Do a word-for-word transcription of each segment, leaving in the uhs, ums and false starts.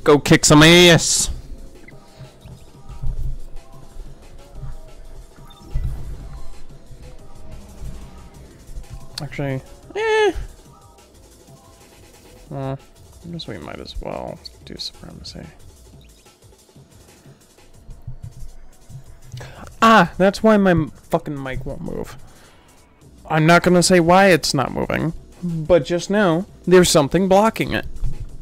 Go kick some ass. Actually, eh. Well, I guess we might as well do supremacy. Ah, that's why my fucking mic won't move. I'm not gonna say why it's not moving, but just know there's something blocking it.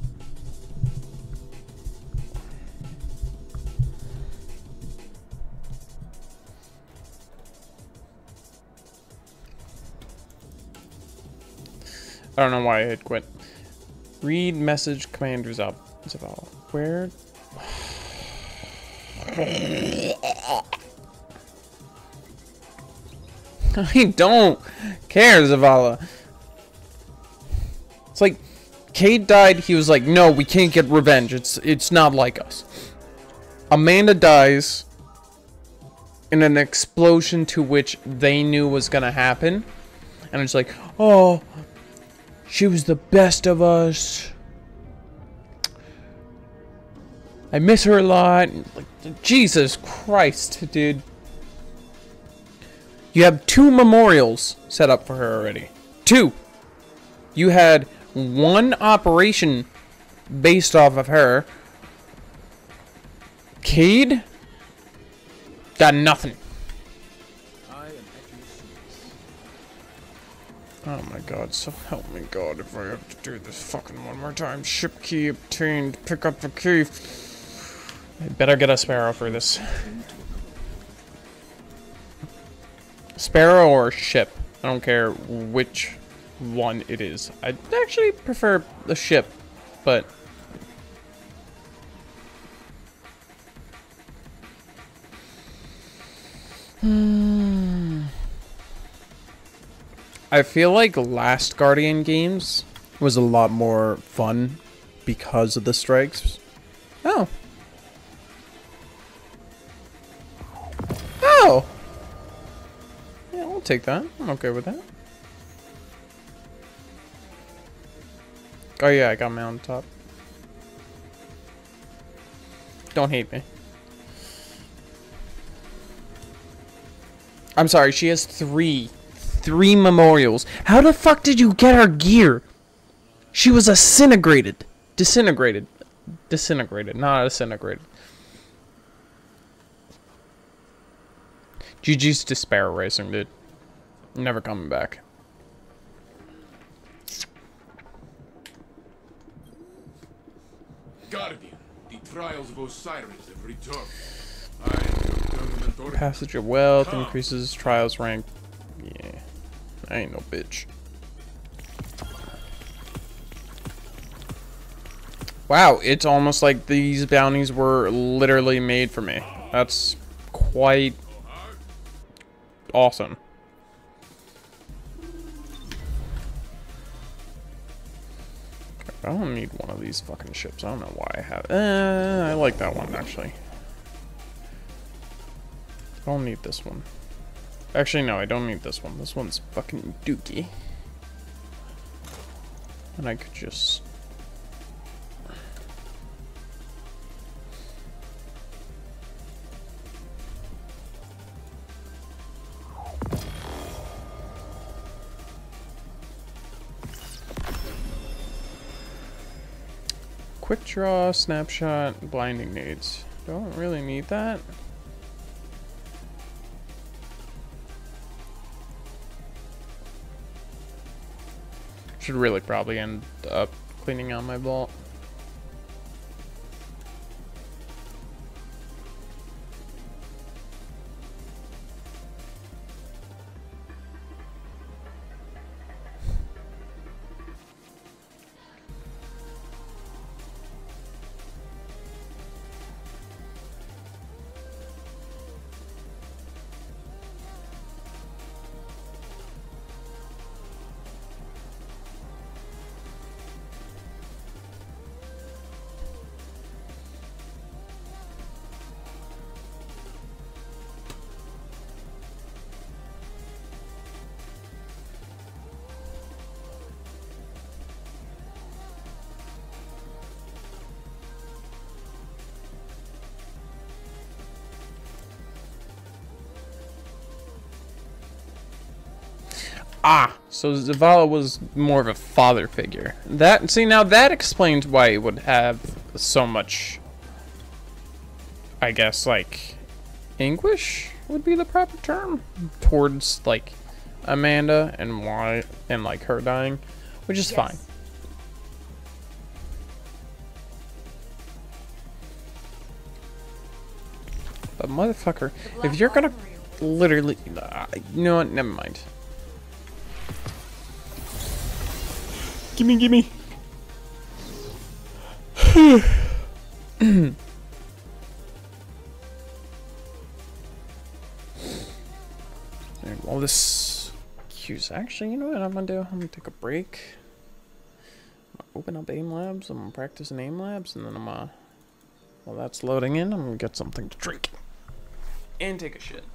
I don't know why I had quit. Read message commanders up. Zavala. Where? I don't care, Zavala. It's like, Cade died, he was like, no, we can't get revenge. It's it's not like us. Amanda dies in an explosion to which they knew was gonna happen. And it's like, oh, she was the best of us. I miss her a lot. Like, Jesus Christ, dude. You have two memorials set up for her already. Two. You had one operation based off of her. Cade got nothing. Oh my god, so help me God if I have to do this fucking one more time. Ship key obtained. Pick up the key. I better get a Sparrow for this. Sparrow or ship. I don't care which one it is. I actually prefer the ship, but... Hmm... I feel like last Guardian games was a lot more fun because of the strikes. Oh. Oh! Yeah, I'll take that. I'm okay with that. Oh yeah, I got my on top. Don't hate me. I'm sorry, she has three. Three memorials. How the fuck did you get her gear? She was disintegrated. Disintegrated. Disintegrated, not disintegrated. G G's to Sparrow Racing, dude. Never coming back. Guardian, the trials of Osiris have returned. I have done an authority. Passage of wealth increases trials rank. Yeah. I ain't no bitch. Wow, it's almost like these bounties were literally made for me. That's quite awesome. I don't need one of these fucking ships. I don't know why I have it. Uh, I like that one, actually. I don't need this one. Actually, no, I don't need this one. This one's fucking dookie. And I could just... Quick draw, snapshot, blinding nades. Don't really need that. Should really probably end up cleaning out my vault. Ah, so Zavala was more of a father figure. That see now that explains why he would have so much. I guess like anguish would be the proper term towards like Amanda and why and like her dying, which is yes. fine. But motherfucker, if you're gonna literally, uh, you know what? Never mind. Gimme, gimme. And while this queue's actually, you know what I'm gonna do? I'm gonna take a break. I'm gonna open up AIM Labs. I'm gonna practice in AIM Labs, and then I'm gonna, while that's loading in, I'm gonna get something to drink and take a shit.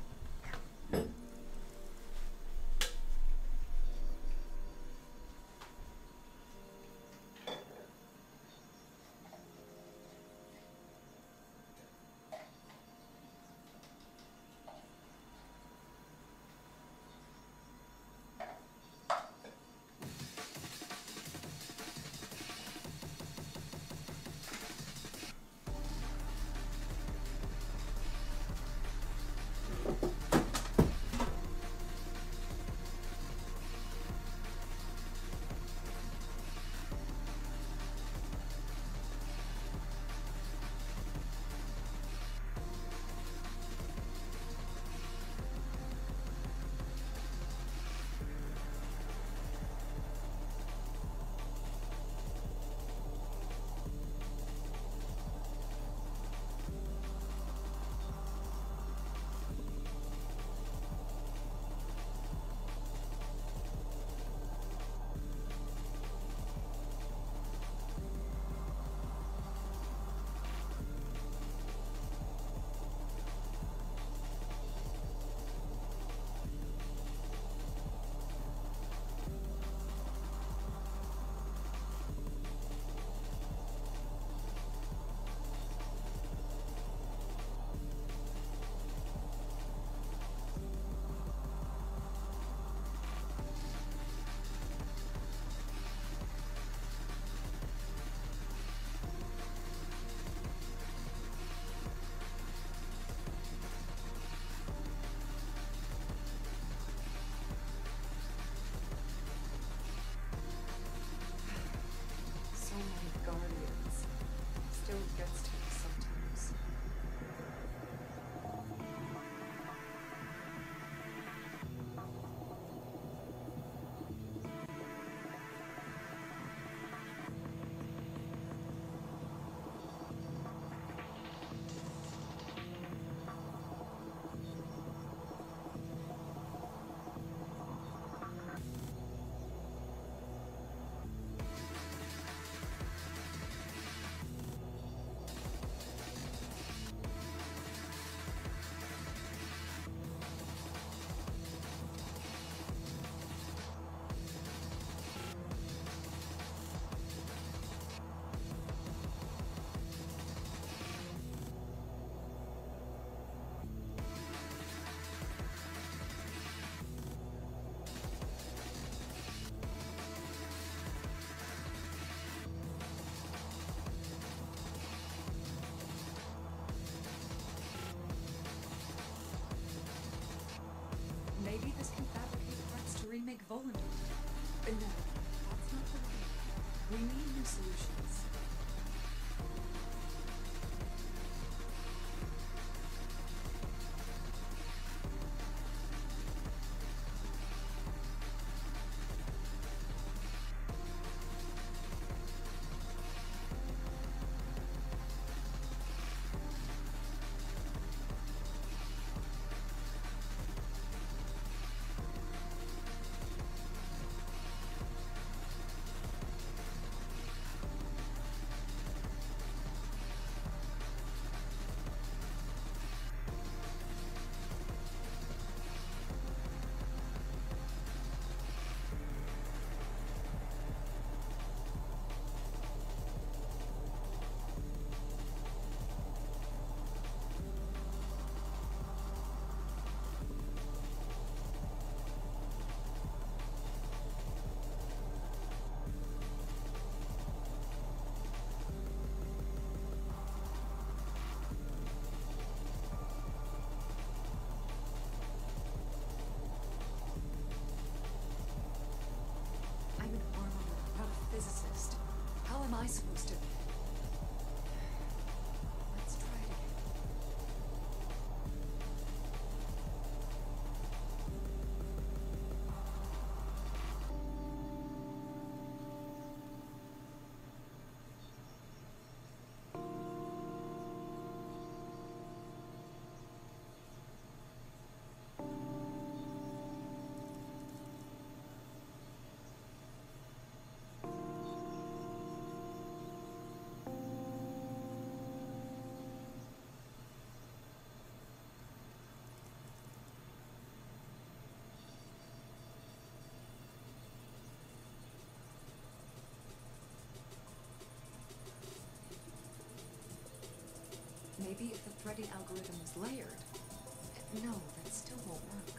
Maybe this can fabricate threats to remake Volundar. But no, that's not the way. We need new solutions. I supposed to... Let's try it again. Maybe if the threading algorithm was layered. No, that still won't work.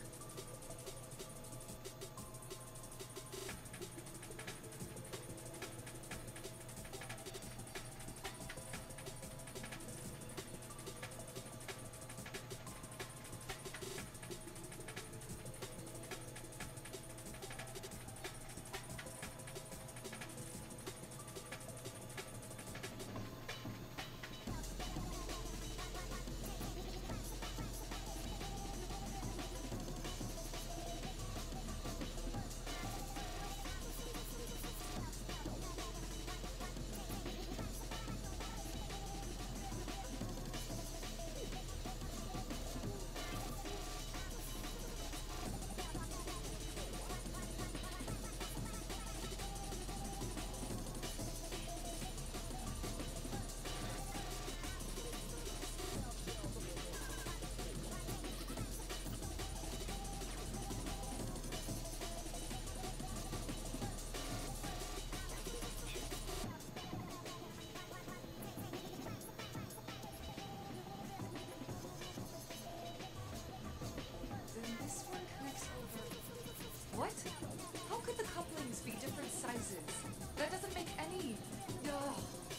What? How could the couplings be different sizes? That doesn't make any... Ugh.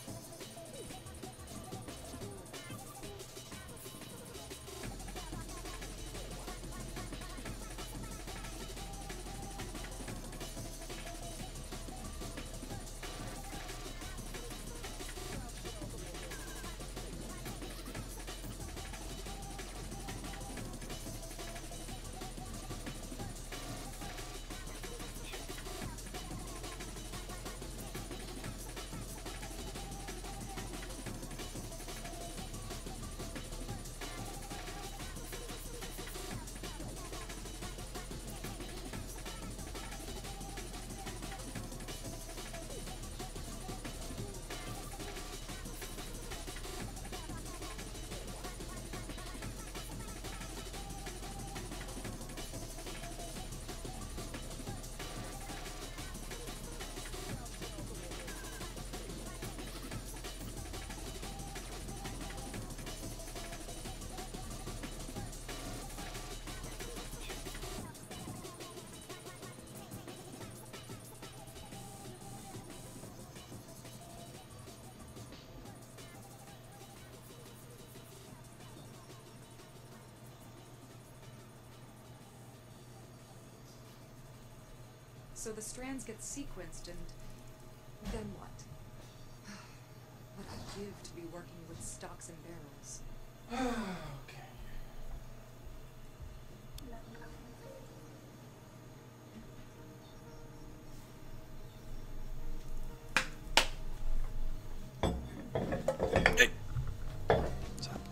So the strands get sequenced, and then what? What I'd give to be working with stocks and barrels. Okay. Hey. What's up?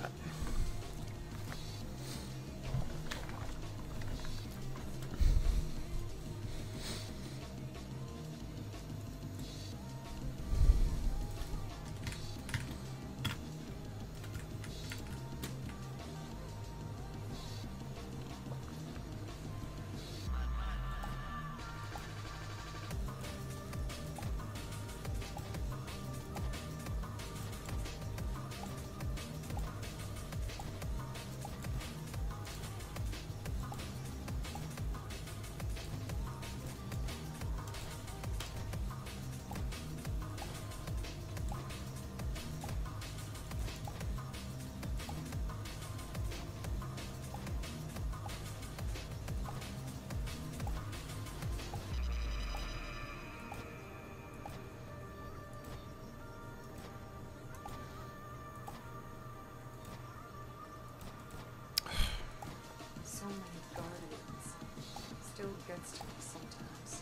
still gets to me sometimes.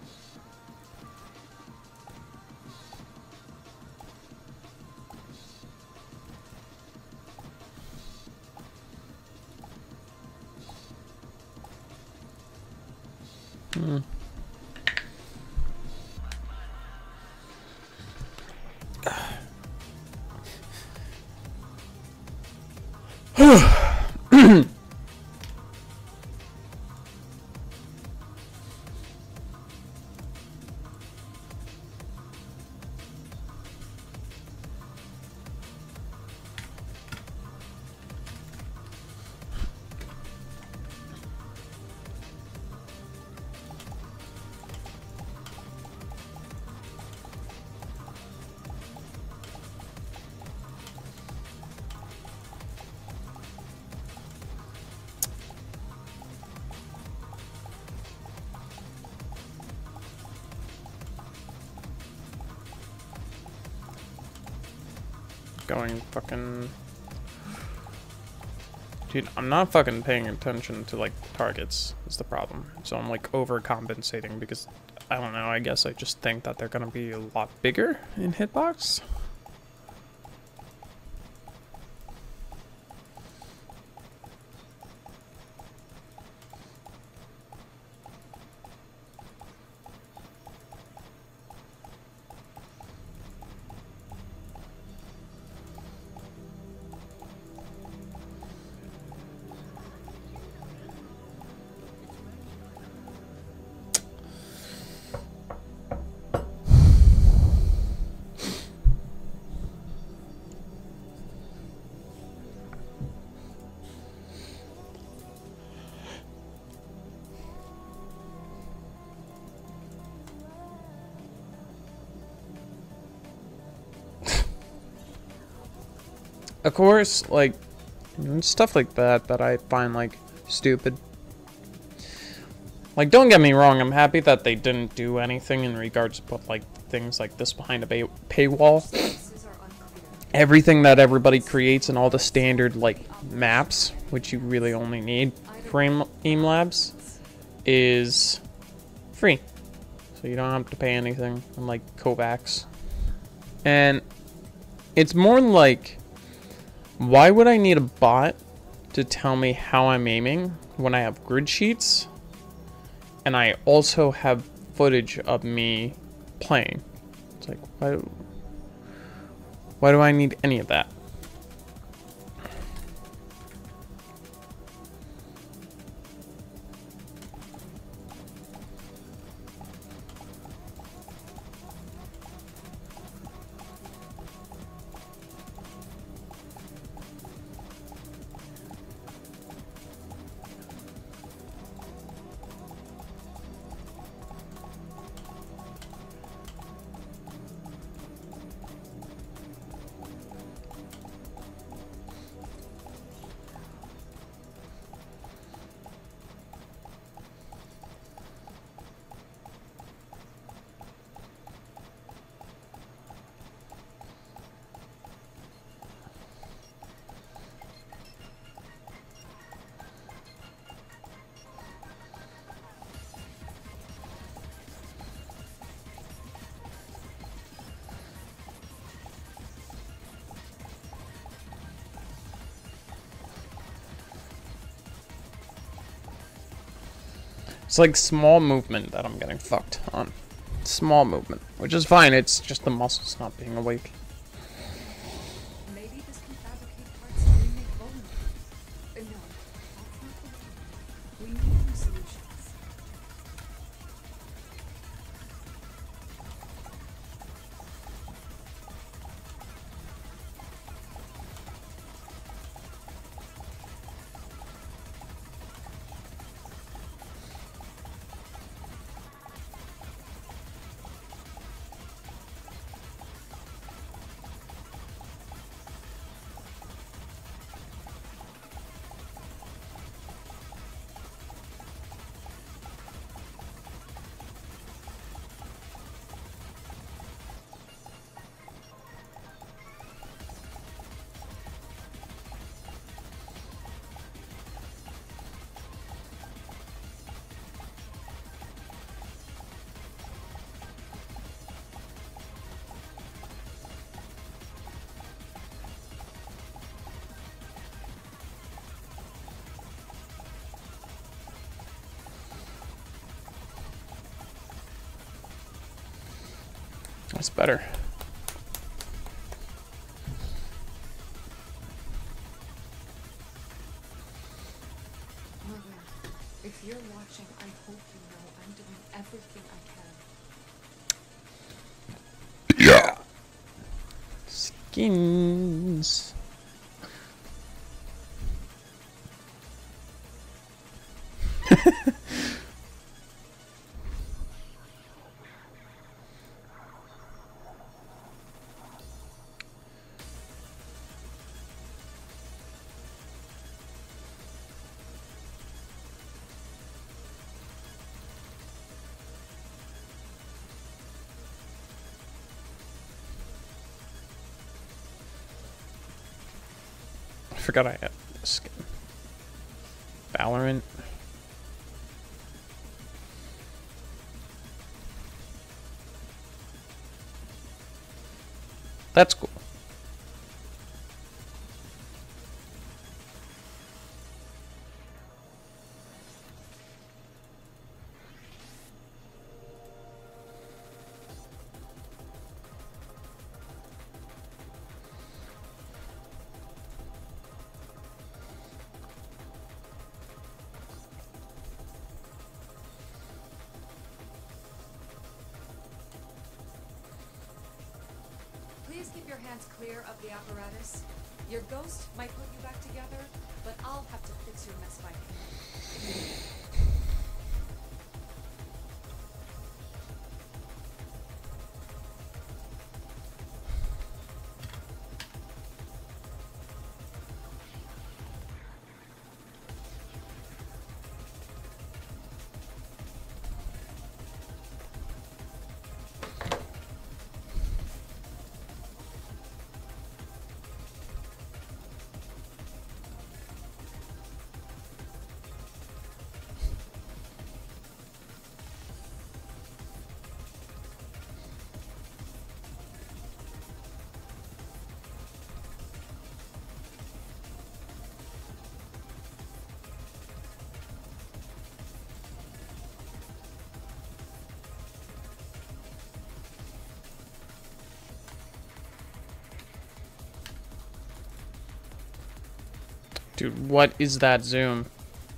Hmm. Going fucking... Dude, I'm not fucking paying attention to, like, targets is the problem. So I'm, like, overcompensating because, I don't know, I guess I just think that they're gonna be a lot bigger in hitbox. Of course, like, stuff like that that I find, like, stupid. Like, don't get me wrong, I'm happy that they didn't do anything in regards to put, like, things like this behind a pay paywall. Everything that everybody creates and all the standard, like, maps, which you really only need for Aim, Aim Labs, is free. So you don't have to pay anything, unlike Kovacs. And it's more like... Why would I need a bot to tell me how I'm aiming when I have grid sheets and I also have footage of me playing? It's like, why, why do I need any of that? It's like small movement that I'm getting fucked on. Small movement, which is fine. It's just the muscles not being awake. Maybe this can fabricate parts to remake vulnerable. Uh, no, that's not the way. We need new solutions. That's better. Mother, if you're watching, I hope you know I'm doing everything I can. Yeah. Skins. I forgot I had a skin. Valorant. That's cool. Please keep your hands clear of the apparatus. Your ghost might put you back together, but I'll have to fix your mess by hand. Dude, what is that zoom?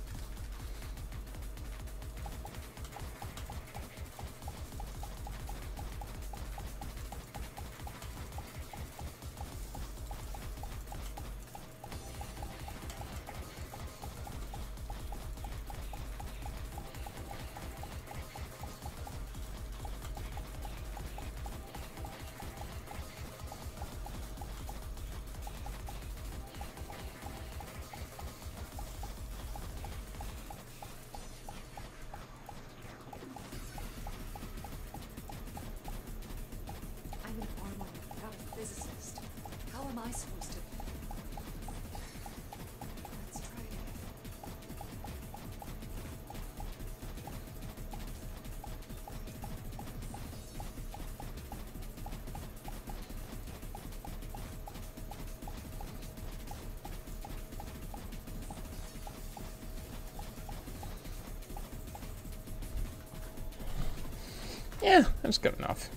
I'm an armor, not a physicist. How am I supposed to... Let's try it. Yeah, that's good enough.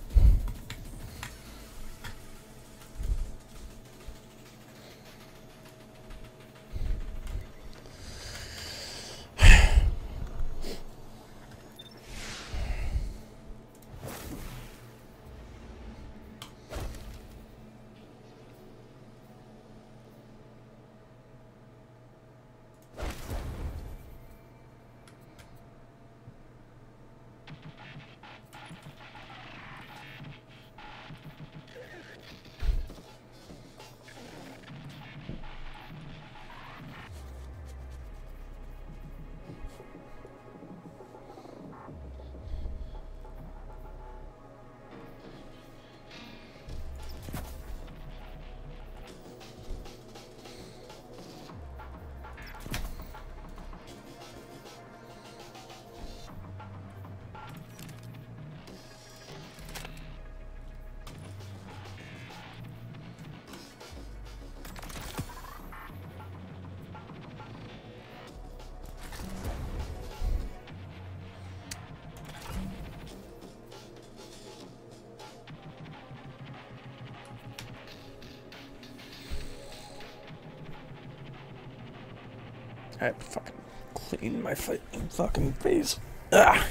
I fucking clean my fi fucking face. Ugh.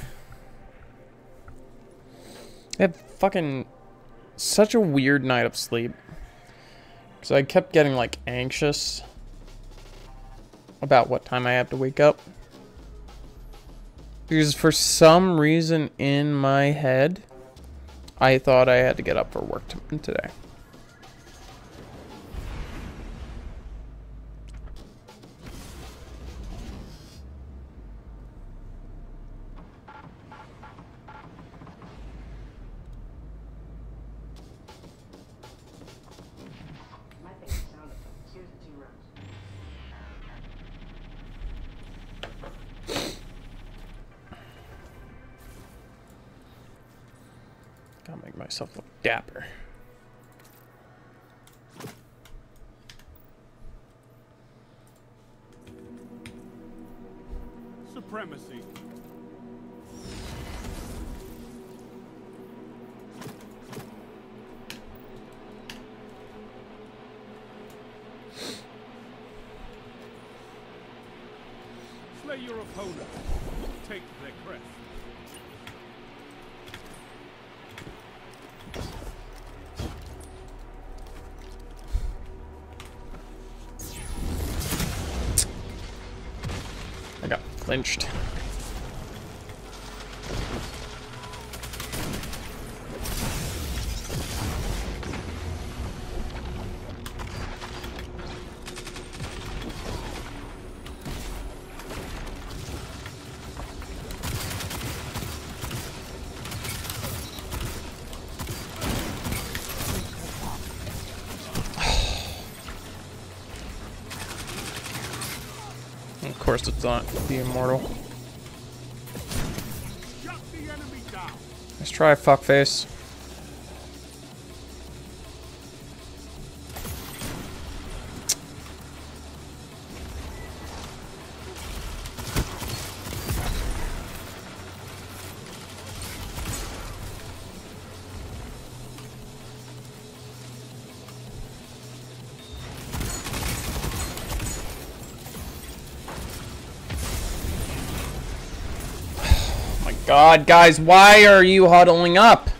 I had fucking such a weird night of sleep. Because I kept getting like anxious about what time I have to wake up. Because for some reason in my head, I thought I had to get up for work today. Gotta make myself look dapper. Supremacy. Slay your opponent. Take their crest. I got flinched. Of course it's not the immortal. Shut the enemy down. Let's try fuckface. God, guys, why are you huddling up?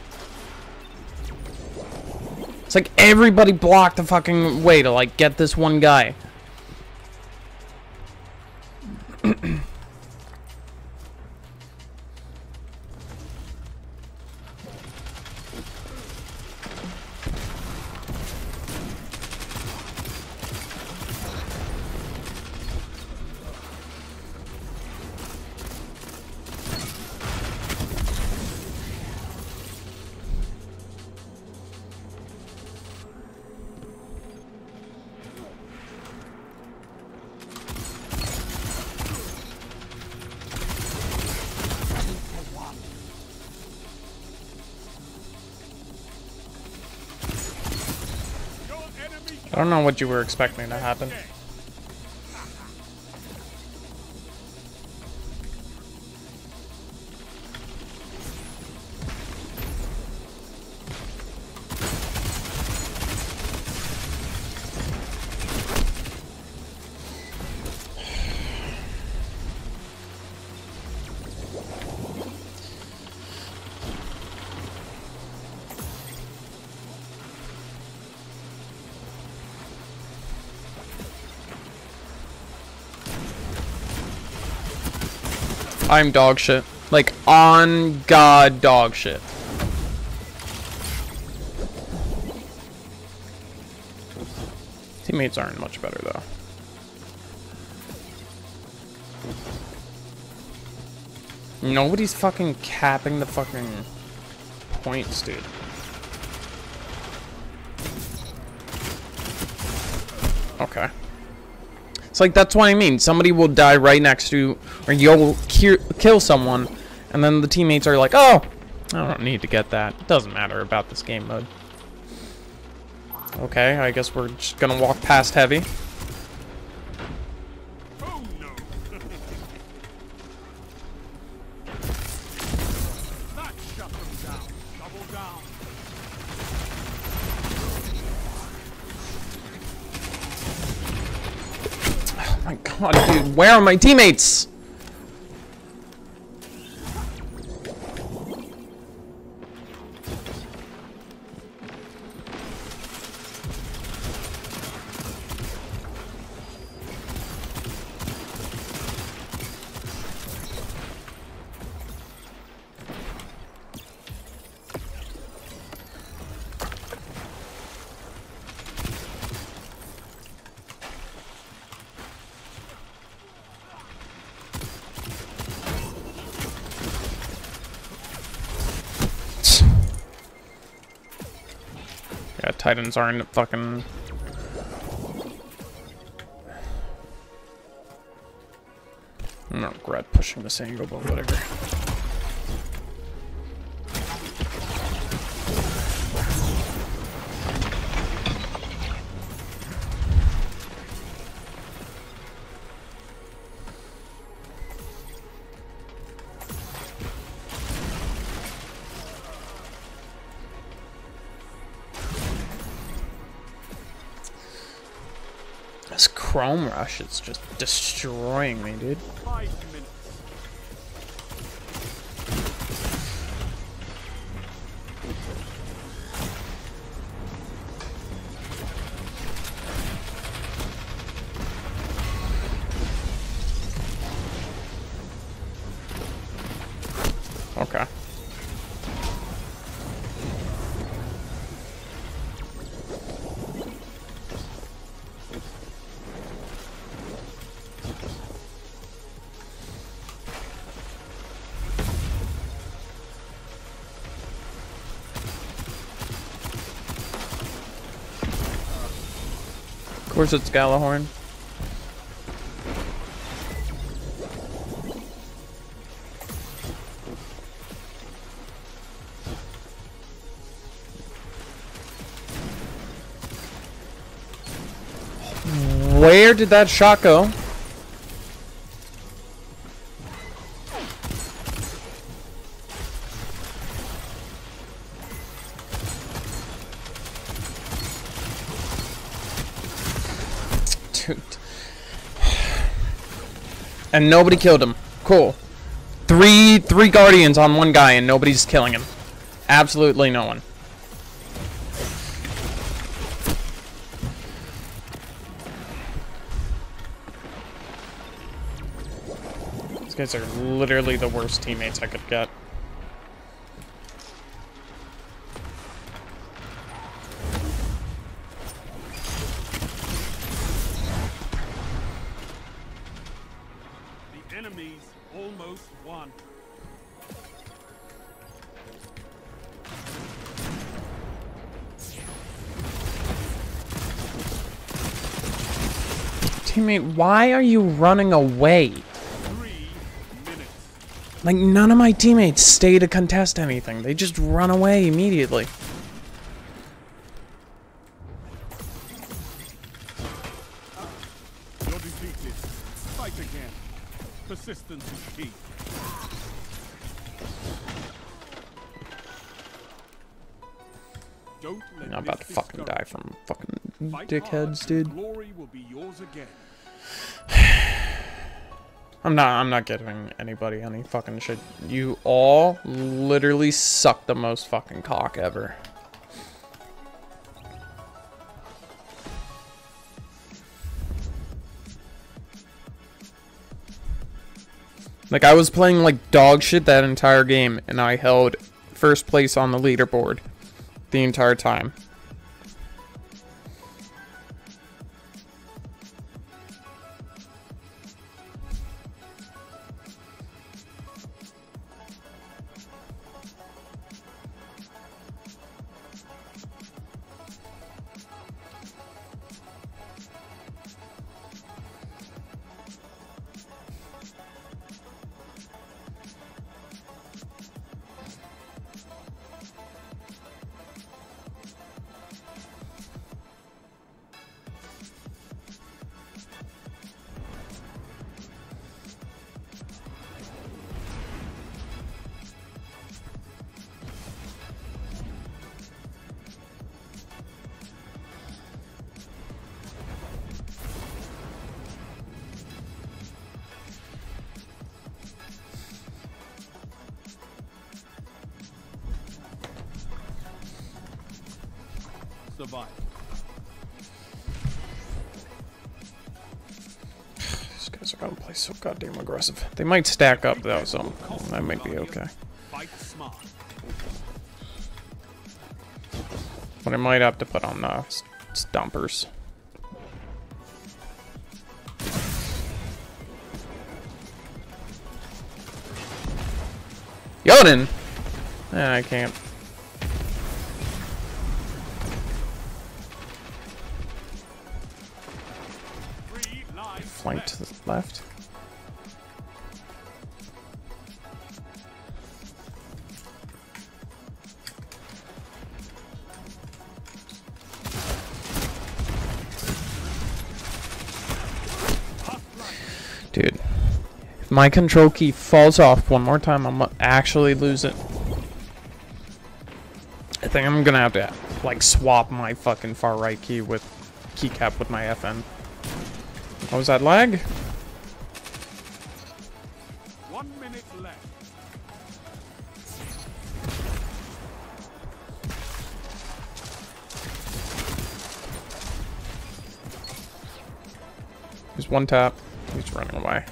It's like everybody blocked the fucking way to like get this one guy. I don't know what you were expecting to happen. I'm dog shit. Like, on God dog shit. Teammates aren't much better, though. Nobody's fucking capping the fucking points, dude. Okay. It's like, that's what I mean. Somebody will die right next to you, or you'll ki kill someone, and then the teammates are like, oh, I don't need to get that. It doesn't matter about this game mode. Okay, I guess we're just gonna walk past heavy. Oh no. That shut them down. Double down. Oh my God, dude, where are my teammates? Yeah, Titans aren't fucking... I'm gonna regret pushing this angle, but whatever. This Chrome Rush is just destroying me, dude. Five minutes. Okay. Of course it's Galahorn. Where did that shot go? Dude. And nobody killed him. Cool. Three three guardians on one guy and nobody's killing him. Absolutely no one. These guys are literally the worst teammates I could get. The enemy's almost won. Teammate, why are you running away? Three minutes. Like, none of my teammates stay to contest anything. They just run away immediately. You're defeated. Fight again. Persistence is key. Don't let I'm about to this fucking die discourage from fucking you. Fight dickheads, hard, dude. and glory will be yours again. I'm not I'm not giving anybody any fucking shit. You all literally suck the most fucking cock ever. Like, I was playing like dog shit that entire game and I held first place on the leaderboard the entire time. survive. These guys are gonna play so goddamn aggressive. They might stack up though, so that might be okay. Fight smart. But I might have to put on uh, stompers. Yoden! Eh, I can't. Flank to the left. Dude, if my control key falls off one more time, I'm gonna actually lose it. I think I'm gonna have to like swap my fucking far right key with keycap with my F N. What was that lag? One minute left. There's one tap. He's running away.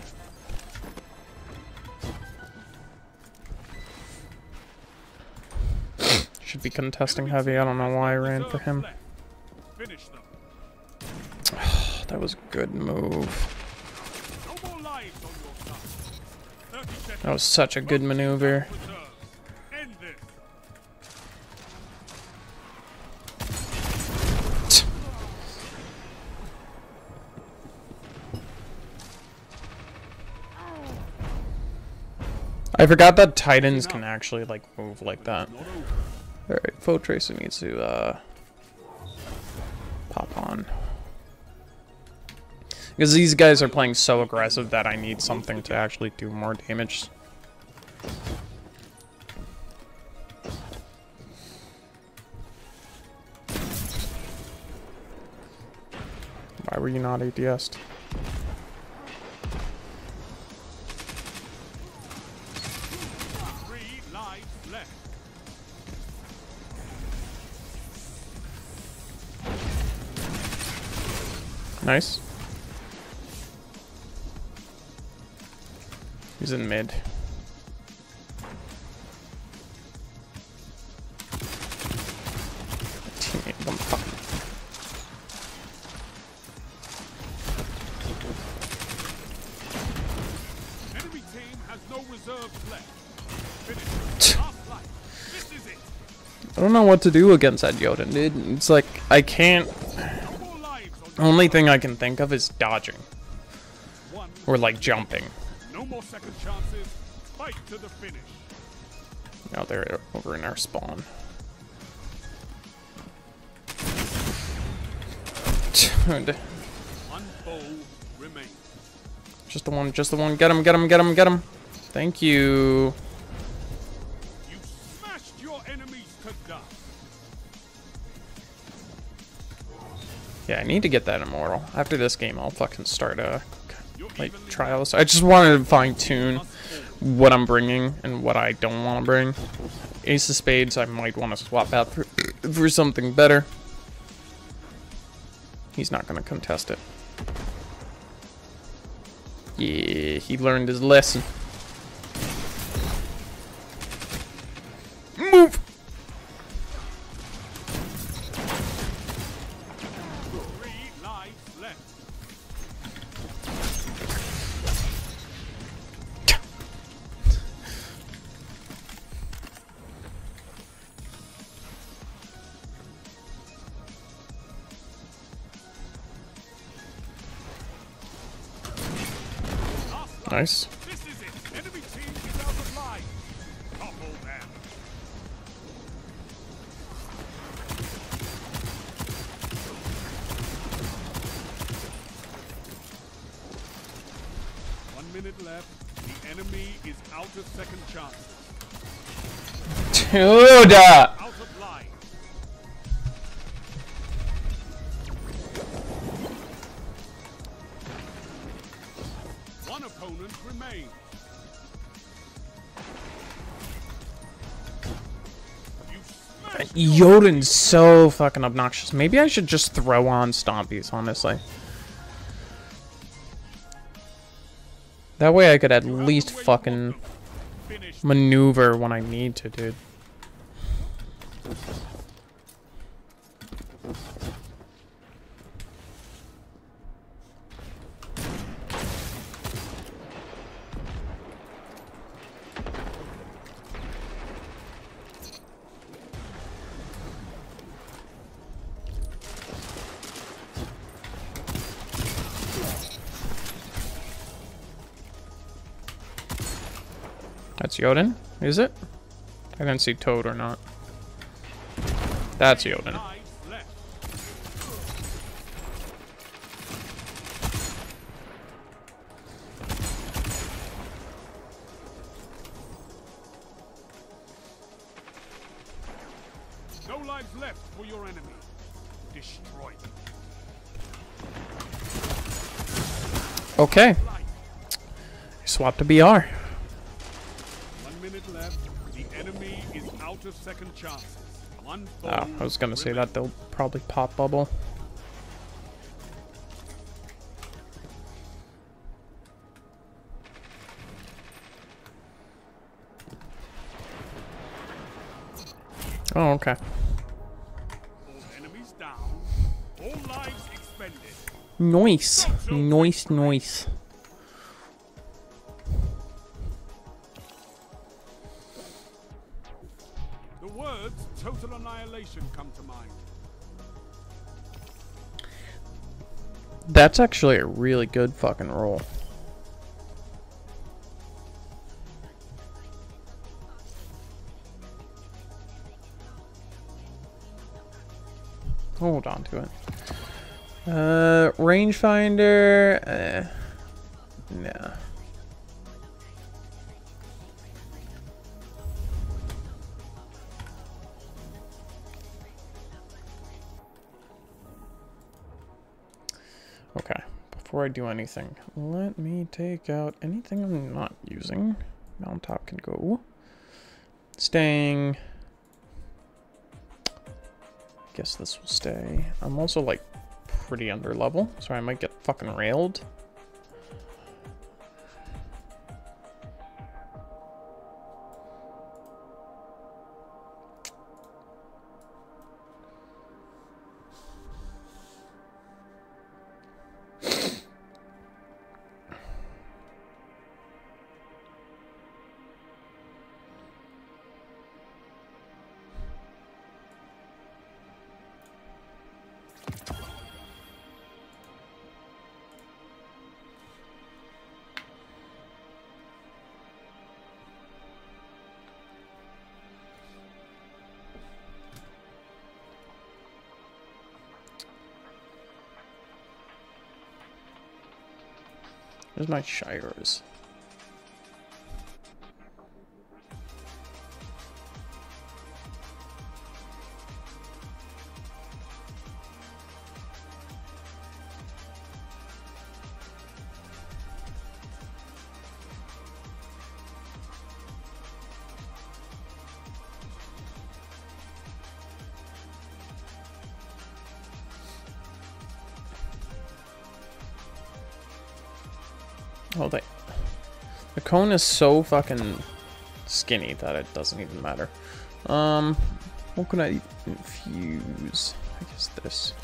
Should be contesting heavy. I don't know why I ran for him. Finish them. That was a good move. No more lives on your side. thirty seconds. That was such a good maneuver. End this. I forgot that Titans can actually like move like that. Alright, Foe Tracer needs to uh, pop on. Because these guys are playing so aggressive that I need something to actually do more damage. Why were you not A D S'd? Three lives left. Nice. He's in mid. Teammate, them fucking. Enemy team has no reserves left. Finish. Last life. This is it. I don't know what to do against that Yoden, dude. It's like I can't. No more lives on The only thing I can think of is dodging one. or like jumping. No more second chances. Fight to the finish. Now they're over in our spawn. Dude. One foe remains. Just the one, just the one. Get him, get him, get him, get him. Thank you. You smashed your enemies to dust. Yeah, I need to get that immortal. After this game, I'll fucking start a You're like evenly trials. I just wanted to fine tune what I'm bringing and what I don't want to bring. Ace of Spades, I might want to swap out for, for something better. He's not going to contest it. Yeah, he learned his lesson. Move! three lives left. Nice. This is it. Enemy team is out of line. Topple them. One minute left. The enemy is out of second chances. Dude! Out of line. One opponent remains. You smashed Jotun's so fucking obnoxious. Maybe I should just throw on Stompies, honestly. That way I could at least fucking maneuver when I need to, dude. That's Jotun, is it? I didn't see Toad or not. That's Jotun. No lives left for your enemy. Destroy them. Okay. Swap to B R. One minute left. The enemy is out of second chances. One Oh, I was gonna say that they'll probably pop bubble. Oh, okay. All enemies down. All lives expended. Nice. Nice, nice. The words total annihilation come to mind. That's actually a really good fucking roll. Hold on to it. Uh, rangefinder. Uh, no. Okay. Before I do anything, let me take out anything I'm not using. Mountaintop can go. Staying. Guess this will stay. I'm also like pretty under level, so I might get fucking railed. Where's my Shires? Oh, they... The cone is so fucking skinny that it doesn't even matter. Um, what can I infuse? I guess this.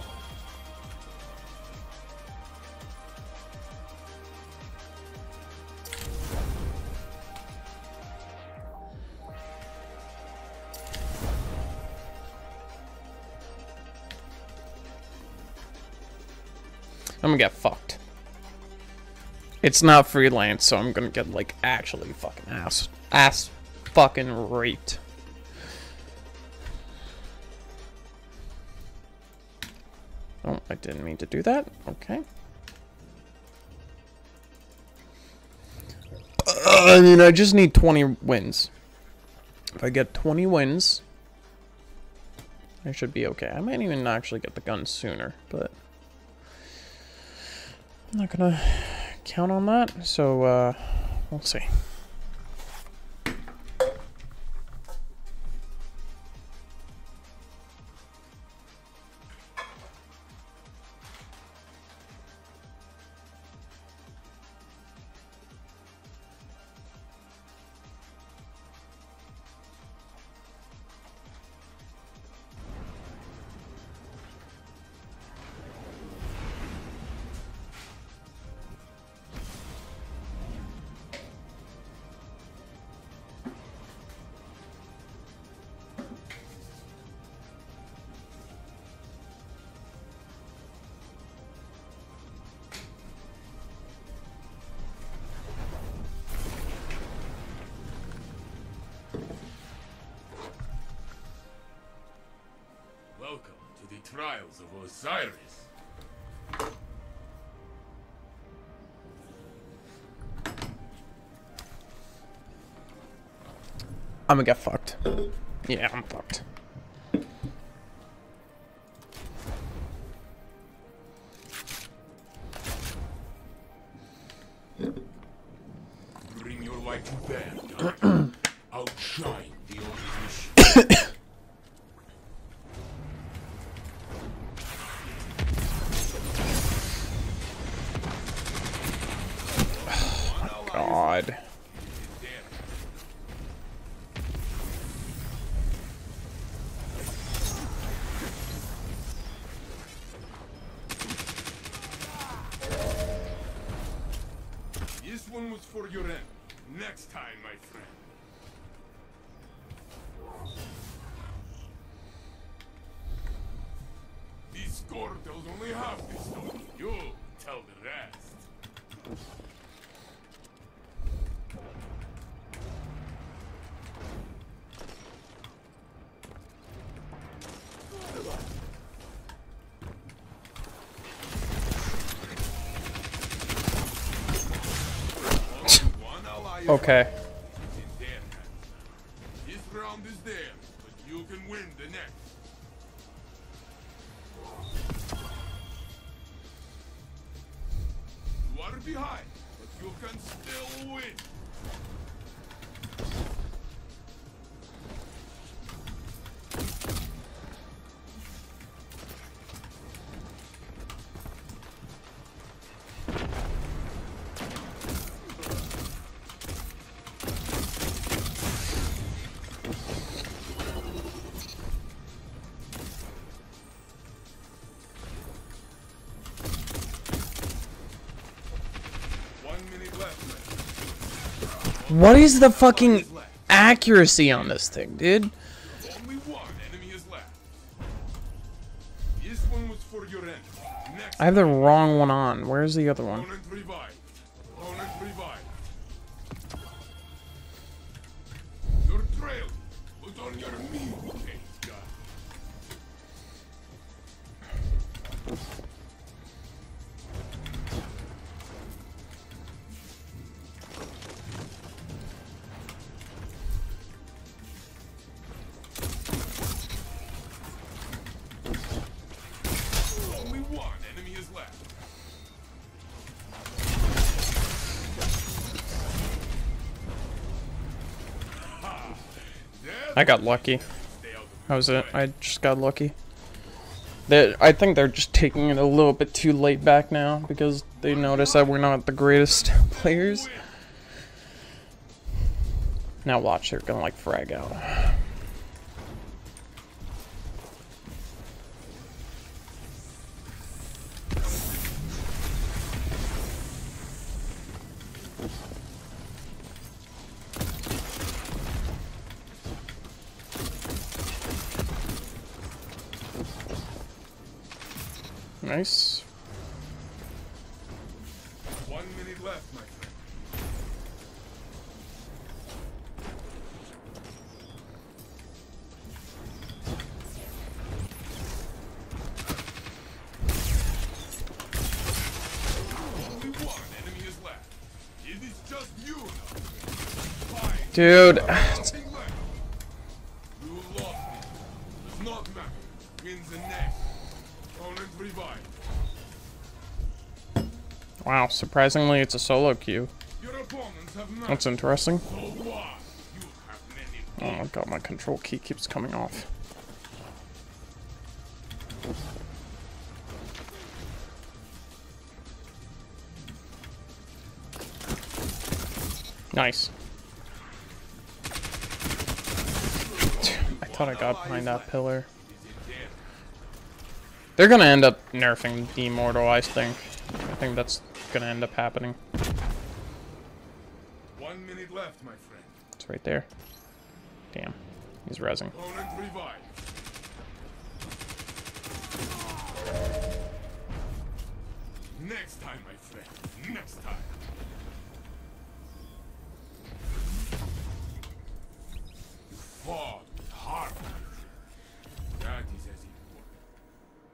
I'm gonna get fucked. It's not freelance, so I'm gonna get, like, actually fucking ass, ass fucking raped. Oh, I didn't mean to do that. Okay. Uh, I mean, I just need twenty wins. If I get twenty wins, I should be okay. I might even actually get the gun sooner, but I'm not gonna count on that, so uh, we'll see. trials of Osiris. I'm gonna get fucked. Yeah, I'm fucked. Bring your light to bear, darling. Outshine the opposition. God. This one was for your end. Next time, my friend. This score tells only half the story. You tell the rest. Okay. In their hands. This round is theirs, but you can win the next. You are behind, but you can still win. What is the fucking accuracy on this thing, dude? Only one enemy is left. This one was for your end. Next I have the wrong one on. Where's the other one? opponent revived. Opponent revived. Your trail was on your knee, okay, guy. Only one enemy is left. Ha! There I got lucky. they are the That was it. I just got lucky. They, I think they're just taking it a little bit too late back now because they notice that we're not the greatest players. Now watch, they're gonna like frag out. Nice. One minute left, my friend. Only one enemy is left. It is just you now. Fine. Dude. Nothing left. You lost it. Does not matter. Wins the next. Opponent revived. Wow, surprisingly it's a solo queue. Your opponents have not. That's interesting. So what? You have many. Oh my god, my control key keeps coming off. Nice. I thought I got behind that pillar. They're gonna end up nerfing the Immortal, I think. I think that's gonna end up happening. One minute left, my friend. It's right there. Damn. He's rezzing. Opponent revived. Next time, my friend. Next time. You fought with heart. That is as it was.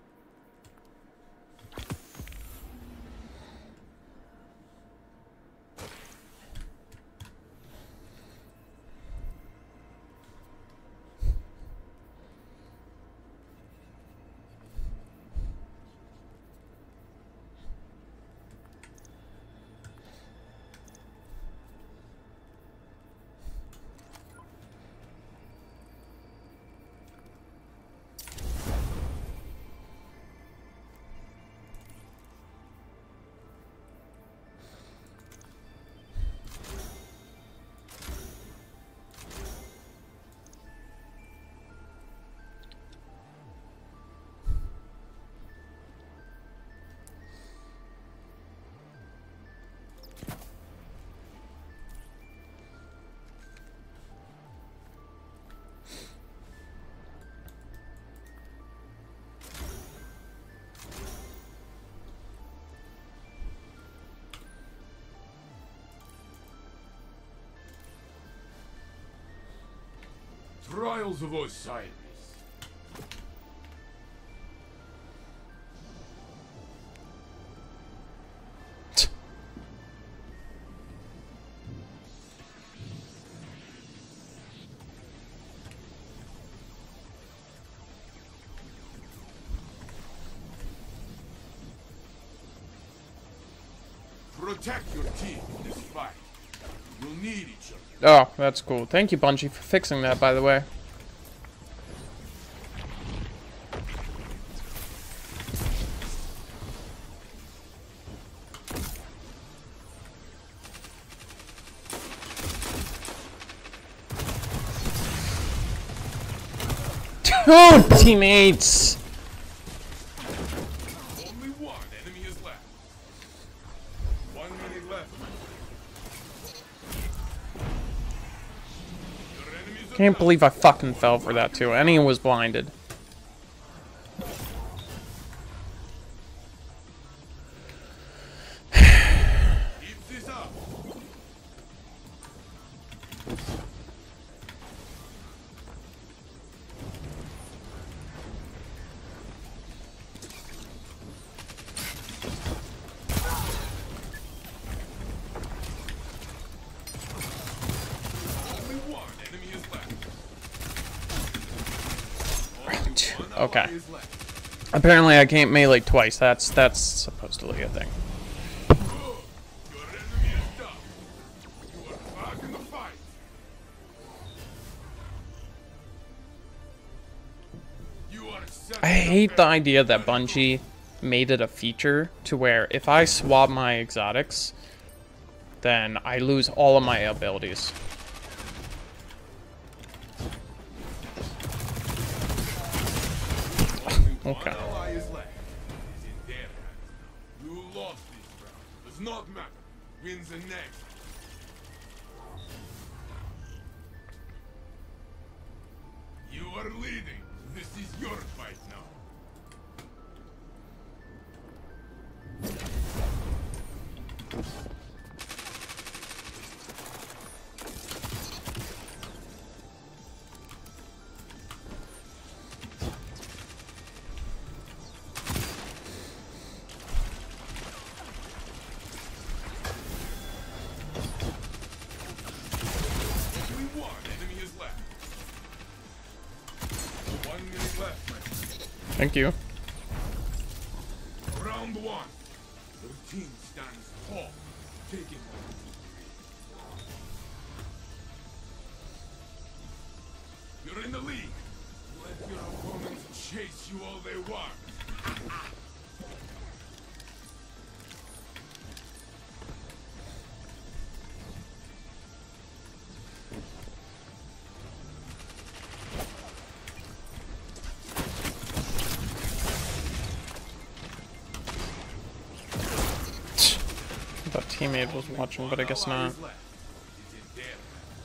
Trials of Osiris. Protect your team in this fight. You'll need each other. Oh, that's cool. Thank you, Bungie, for fixing that, by the way. Two teammates! Only one enemy is left. One minute left. Your enemies are Can't believe I fucking fell for that too. And he was blinded. Keep this up. Only one enemy is left. Only one Okay. ally is left. Apparently I can't melee twice. That's that's supposedly a thing. Good. Your enemy is done. You are back in the fight. You are set I hate the idea that Bungie made it a feature to where if I swap my exotics, then I lose all of my abilities. Okay. One ally is left. It is in their hands. You lost this round. Does not matter. Wins the next. You are leading. This is your fight now. Only one enemy is left. One minute left, my friend. Thank you. Round one. Your team stands tall. Take it. You're in the lead. Let your opponents chase you all they want. I thought teammate was watching, but I guess One ally not. is left. It is in their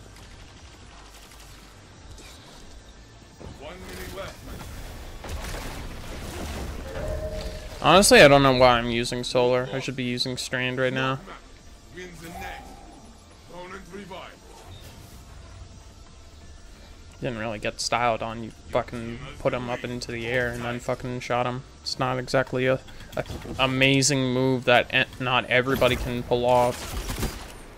hands. One minute left, my friend. Honestly, I don't know why I'm using solar. I should be using strand right now. Wins the next. Opponent revived. Didn't really get styled on. You fucking put him up into the air and then fucking shot him. It's not exactly a, a amazing move that e- not everybody can pull off.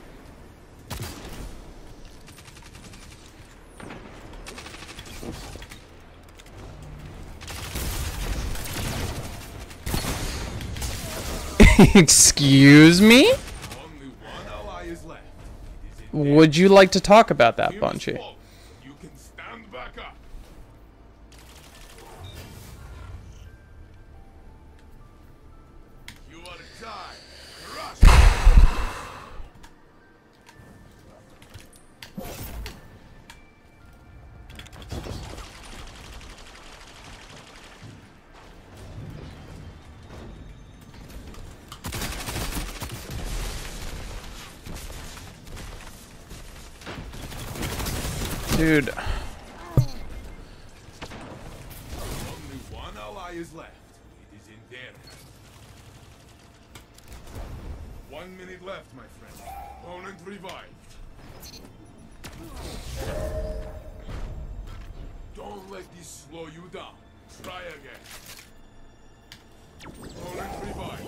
Excuse me? Only one ally is left. It is in their Would you like to talk about that, Team is Bungie? full. You can stand back up. You are tied. Rush. Dude, Only one ally is left. It is in their hands. One minute left, my friend. Opponent revived. slow you down. Try again. Opponent revive.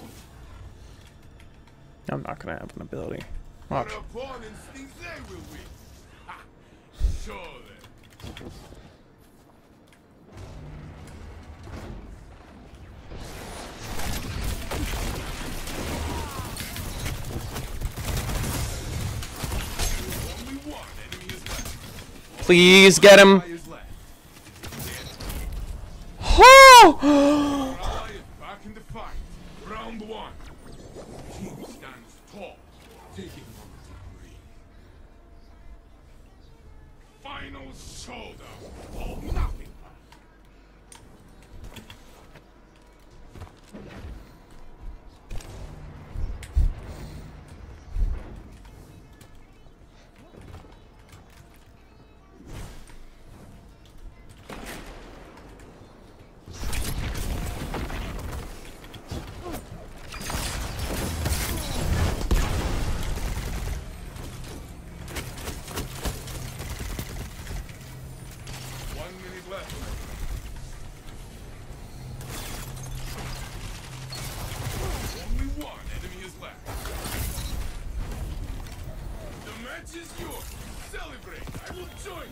I'm not gonna have an ability. Watch. Your opponents think they will win. Ha! Show them. Only one enemy is left. Please get him. Ally is left. Oh! Ally is back in the fight. Round one. King stands tall, taking on the ring. Final showdown. All nothing. One minute left. Only one enemy is left. The match is yours. Celebrate. I will join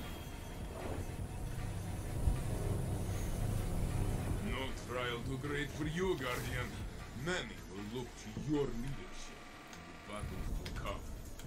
you. No trial too great for you, Guardian. Many will look to your leadership in the battles to come.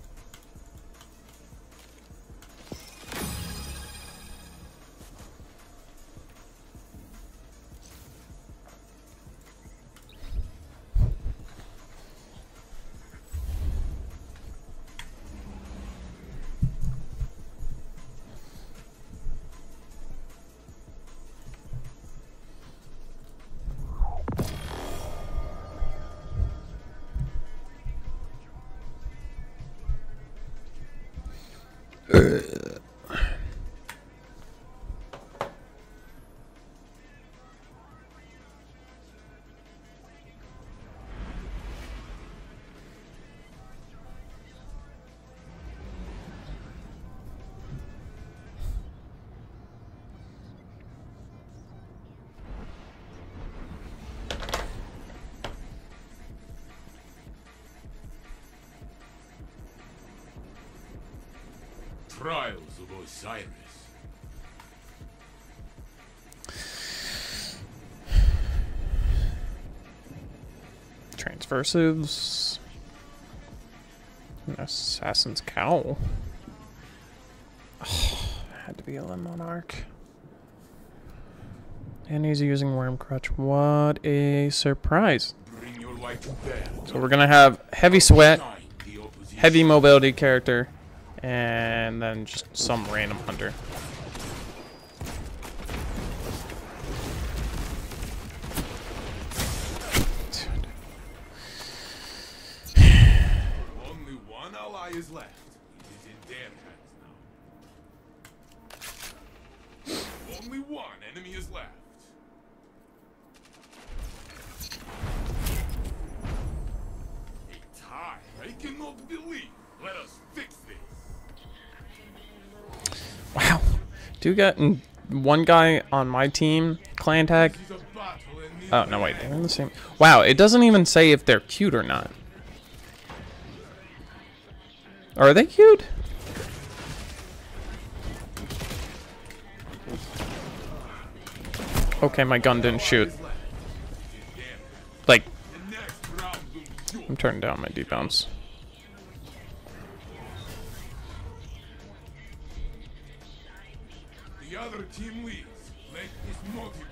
Trials of Osiris. Transversives. An Assassin's Cowl. Oh, had to be a Limb Monarch. And he's using Worm Crutch. What a surprise. Bring your light to bear. So we're gonna have Heavy Sweat, Shine the opposition. Heavy Mobility character, and then just some random hunter. Only one ally is left. It is in their hands now. Only one enemy is left. A tie. I cannot believe. Let us fix this. Wow. Do you got mm, one guy on my team, Clan Tag? This is a battle and Oh, no, wait. They're in the same. Wow, it doesn't even say if they're cute or not. Are they cute? Okay, my gun didn't shoot. Like, the next round will be yours. I'm turning down my debounce. The other team leads. Let this motivate.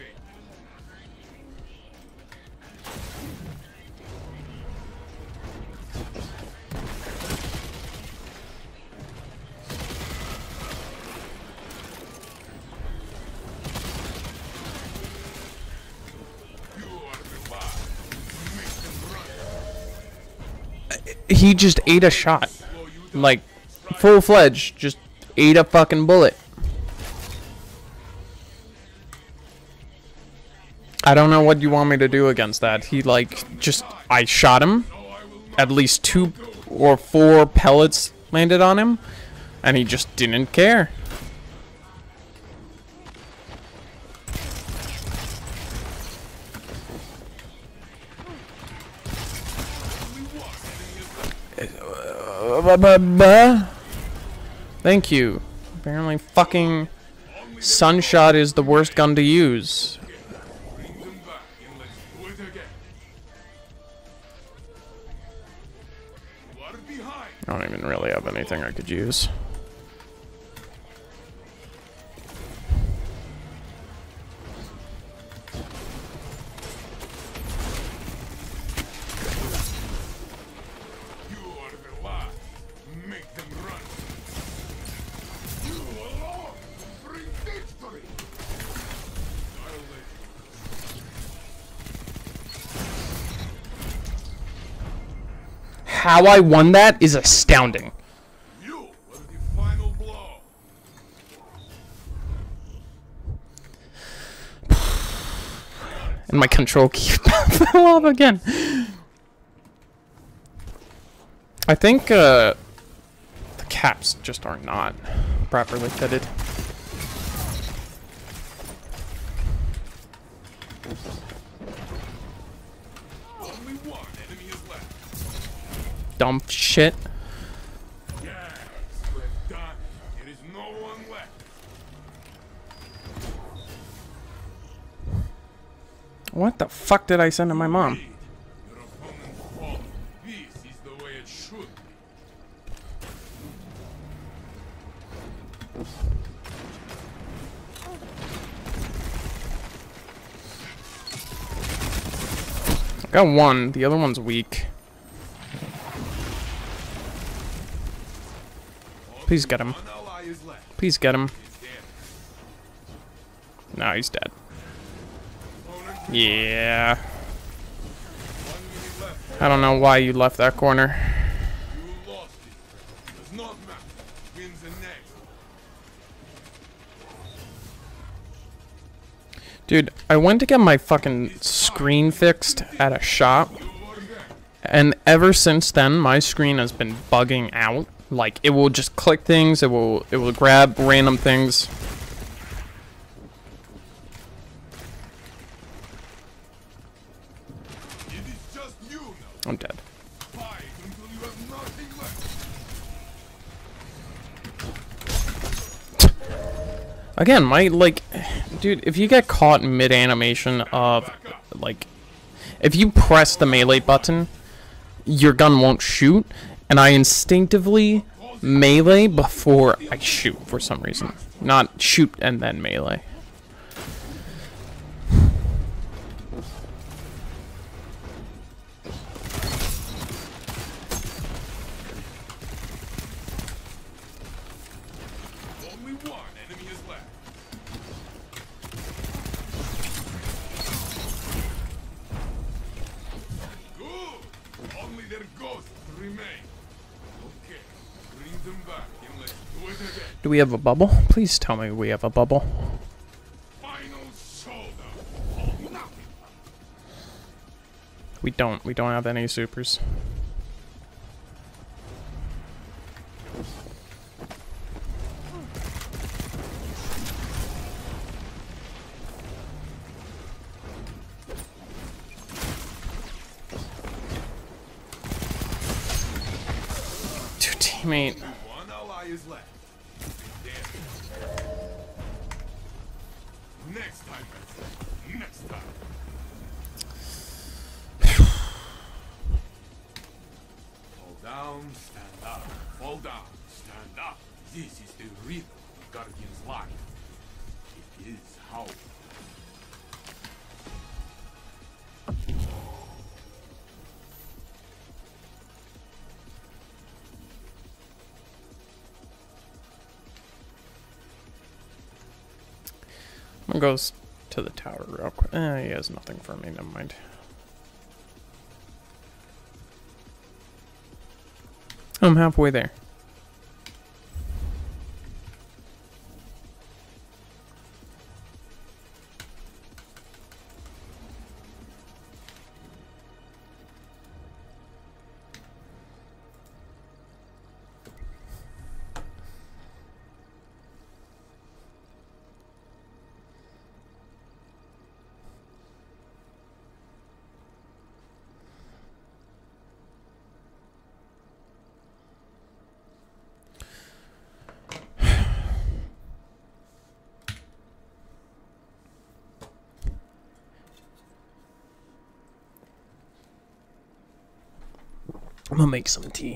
You are the last. Make them run. He just ate a shot. Slow you down. Like, full-fledged. Just ate a fucking bullet. I don't know what you want me to do against that. He, like, just... I shot him. No, I will not. At least two or four pellets landed on him. And he just didn't care. ba ba ba. Thank you. Apparently fucking Sunshot is the worst gun to use. Bring them back and let's do it again. You are behind. I don't even really have anything I could use. You are the last. Make them run. You alone bring victory. Annihilate. How I won that is astounding. You were the final blow. And my control key fell off again. I think uh, the caps just are not properly fitted. Only one enemy is left. Dumb shit. Yes, we're done. There is no one left. What the fuck did I send to my mom? Read. Your opponent fallen. This is the way it should be. I got one. The other one's weak. Please get him. One ally is left. Please get him. He's dead. No, he's dead. Opponent Yeah. one minute left. I don't know why you left that corner. You lost it. Does not matter. Wins the next. Dude, I went to get my fucking screen fixed at a shop. You are dead. And ever since then, my screen has been bugging out. Like, it will just click things, it will it will grab random things. It is just you now. I'm dead. Fight until you have nothing left. Again, my, like, dude, if you get caught mid-animation of, like, if you press the melee button, your gun won't shoot, and I instinctively melee before I shoot for some reason. Not shoot and then melee. Only one enemy is left. Good. Only their ghosts remain. Okay. Bring them back and let's do it again. Do we have a bubble? Please tell me we have a bubble. Final showdown. Or nothing. We don't. We don't have any supers. Dude, teammate. One ally is left. Dead. Next time, Benson. Next time. Fall down, stand up. Fall down, stand up. This is the rhythm of Guardian's life. It is how. I'm gonna go s- to the tower real quick. Eh, he has nothing for me, never mind. I'm halfway there. I'm gonna make some tea.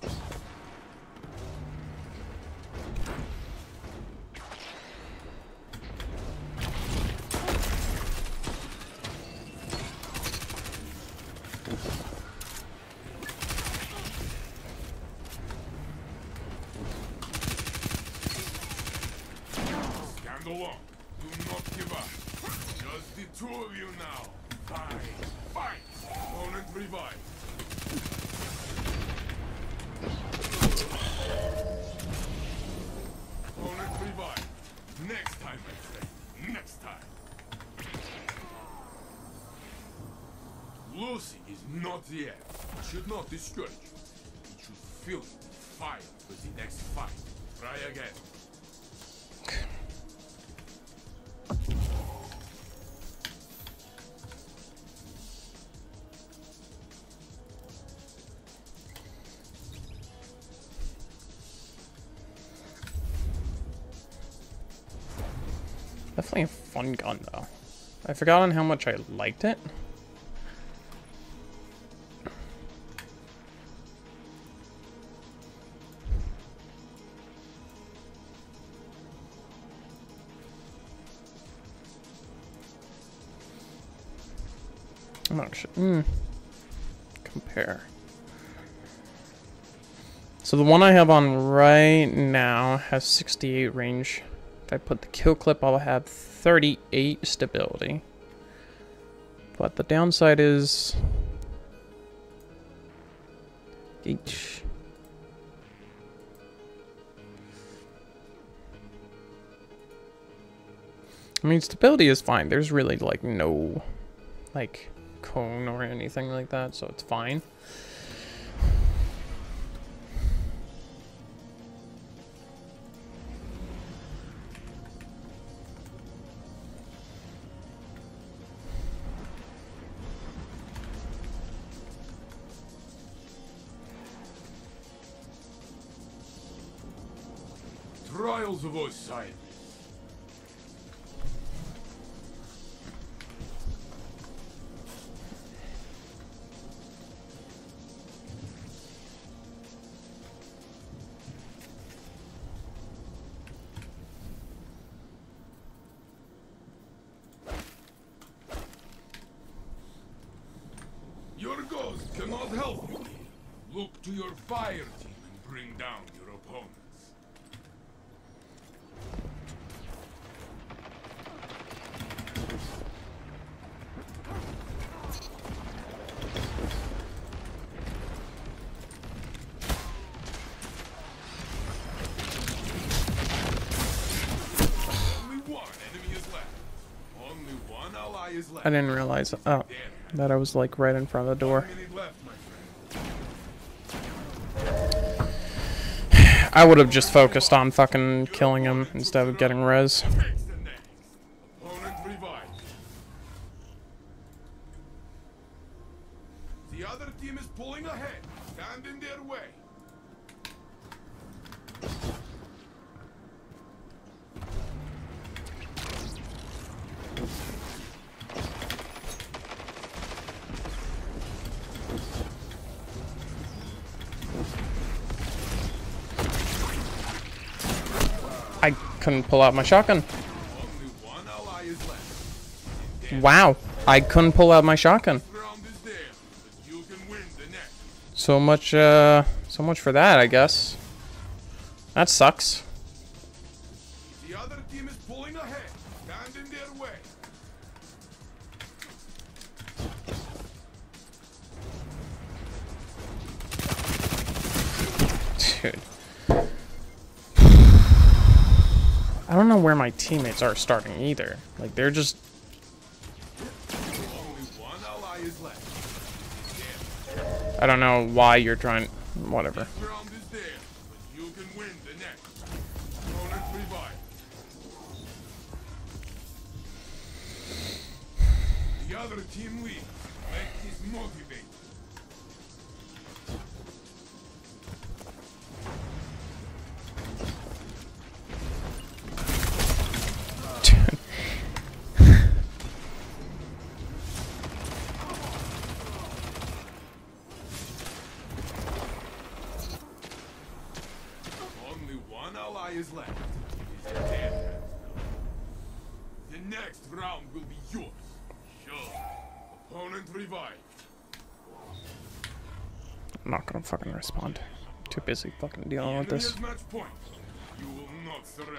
Stand along. Do not give up. Just the two of you now. Fight. Fight. Opponent revive. Opponent revive. Next time, my friend. Next time. Losing is not the end. It should not discourage you. It should fill you with fire for the next fight. Try again. Definitely a fun gun, though. I've forgotten how much I liked it. I'm not sure. Mm. Compare. So the one I have on right now has sixty-eight range. If I put the kill clip, I'll have thirty-eight stability. But the downside is each. I mean, stability is fine. There's really like no like cone or anything like that, so it's fine. Trials of Osiris. Your ghost cannot help you. Look to your fire team and bring down your opponents. I didn't realize oh, that I was like right in front of the door. I would have just focused on fucking killing him instead of getting res. The other team is pulling ahead. Stand in their way. I couldn't pull out my shotgun. Wow, I couldn't pull out my shotgun. So much, uh, so much for that, I guess. That sucks. The other team is pulling ahead. Stand in their way. Dude. I don't know where my teammates are starting either. Like, they're just... Only one ally is left. I don't know why you're trying... Whatever. This round is there, but you can win the next. Opponent revive. The other team leads. Let this motivate. is left. It is in their hands now. The next round will be yours. Sure. Opponent revived. I'm not gonna fucking respond. Too busy fucking dealing The with enemy this. has match point. You will not surrender.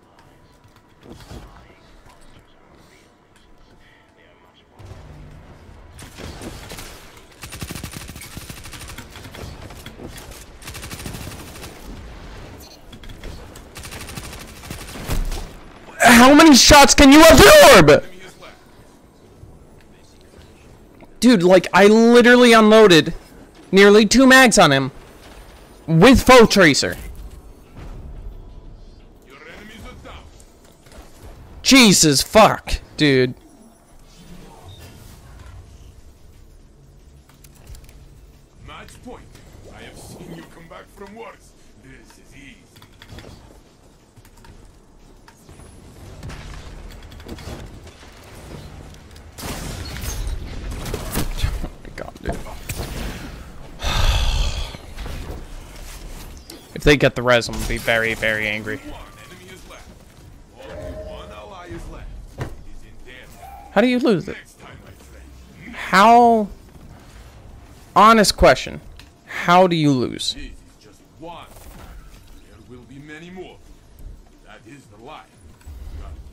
How many shots can you absorb? Enemy is left. Dude, like, I literally unloaded nearly two mags on him with Foe Tracer. Your enemies are down. Jesus fuck, dude. Match point. I have seen you come back from worse. This is easy. Oh my god, dude. If they get the res, I'm gonna be very, very angry. One enemy is left. Only one ally is left. He's in there. How do you lose it? Next time, my friend. How? Honest question. How do you lose? This is just one. There will be many more. That is the life. Got it.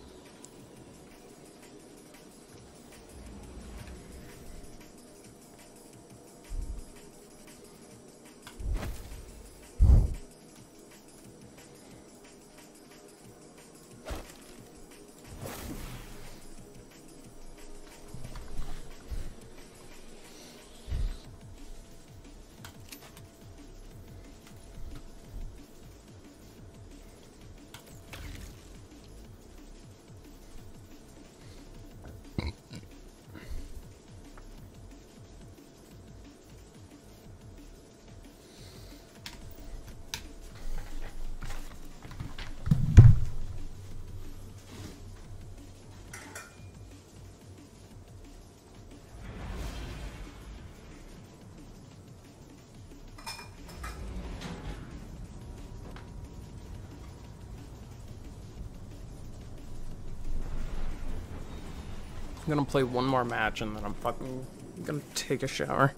I'm gonna play one more match and then I'm fucking gonna take a shower.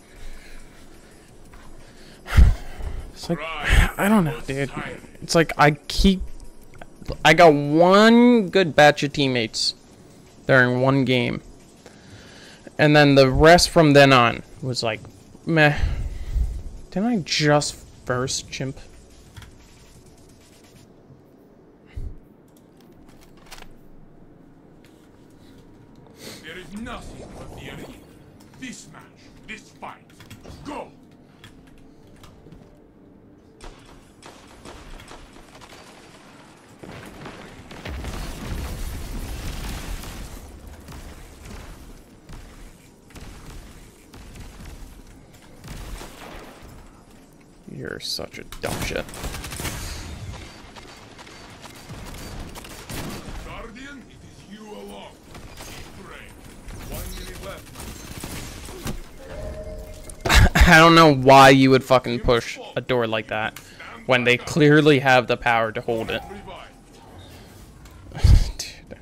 It's like, I don't know, dude. It's like I keep... I got one good batch of teammates during one game. And then the rest from then on was like, meh. Didn't I just first chimp? There is nothing but the arena. This match, this fight. Go! You're such a dumb shit. Guardian, it is you alone. Keep praying. One minute left. I don't know why you would fucking push a door like that when they clearly have the power to hold it. Revive. Dude,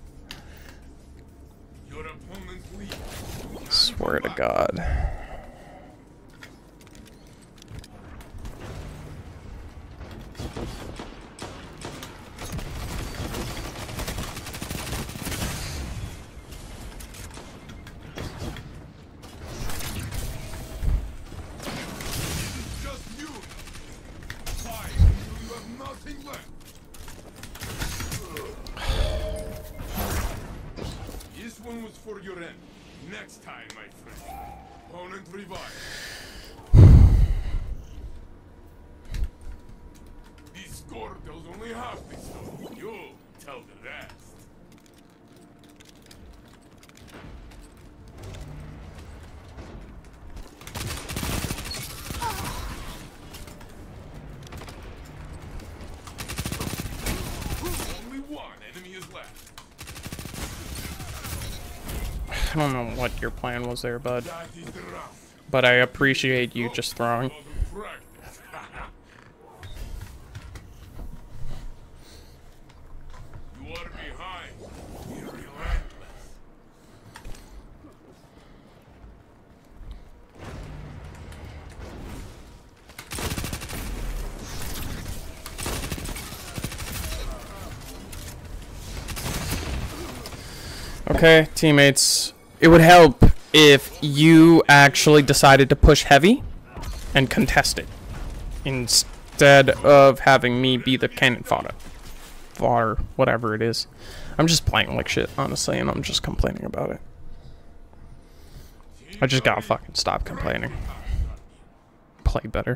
Your opponent leads. swear to God. Just you. Fight until you have nothing left. This one was for your end. Next time, my friend. Opponent revive. This score tells only half the story. You tell the rest. Only one enemy is left. I don't know what your plan was there, bud. That is the rough. But I appreciate you just throwing. Practice. Okay, teammates. It would help if you actually decided to push heavy and contest it instead of having me be the cannon fodder. Fodder, whatever it is. I'm just playing like shit, honestly, and I'm just complaining about it. I just gotta fucking stop complaining. Play better.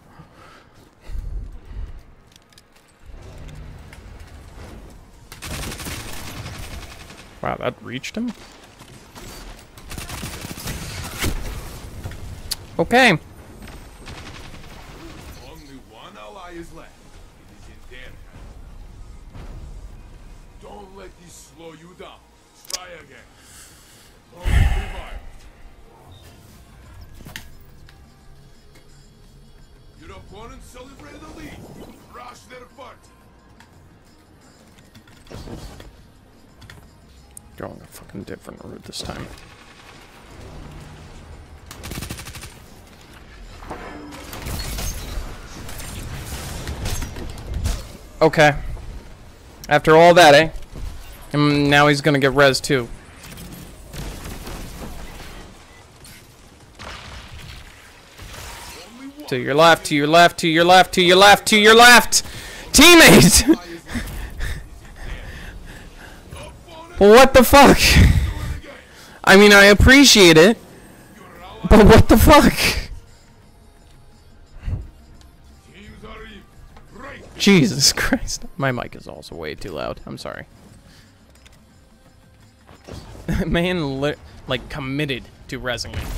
Wow, that reached him? Okay. Only one ally is left. It is in their hands. Don't let this slow you down. Try again. Opponent revived. Your opponent celebrated a lead. Rush their party. Going a fucking different route this time. Okay. After all that, eh? And now he's gonna get res too. To your left, to your left, to your left, to your left, to your left! Teammates! What the fuck? I mean, I appreciate it, but what the fuck? Jesus Christ. My mic is also way too loud. I'm sorry. Man, li like, committed to rezzing me.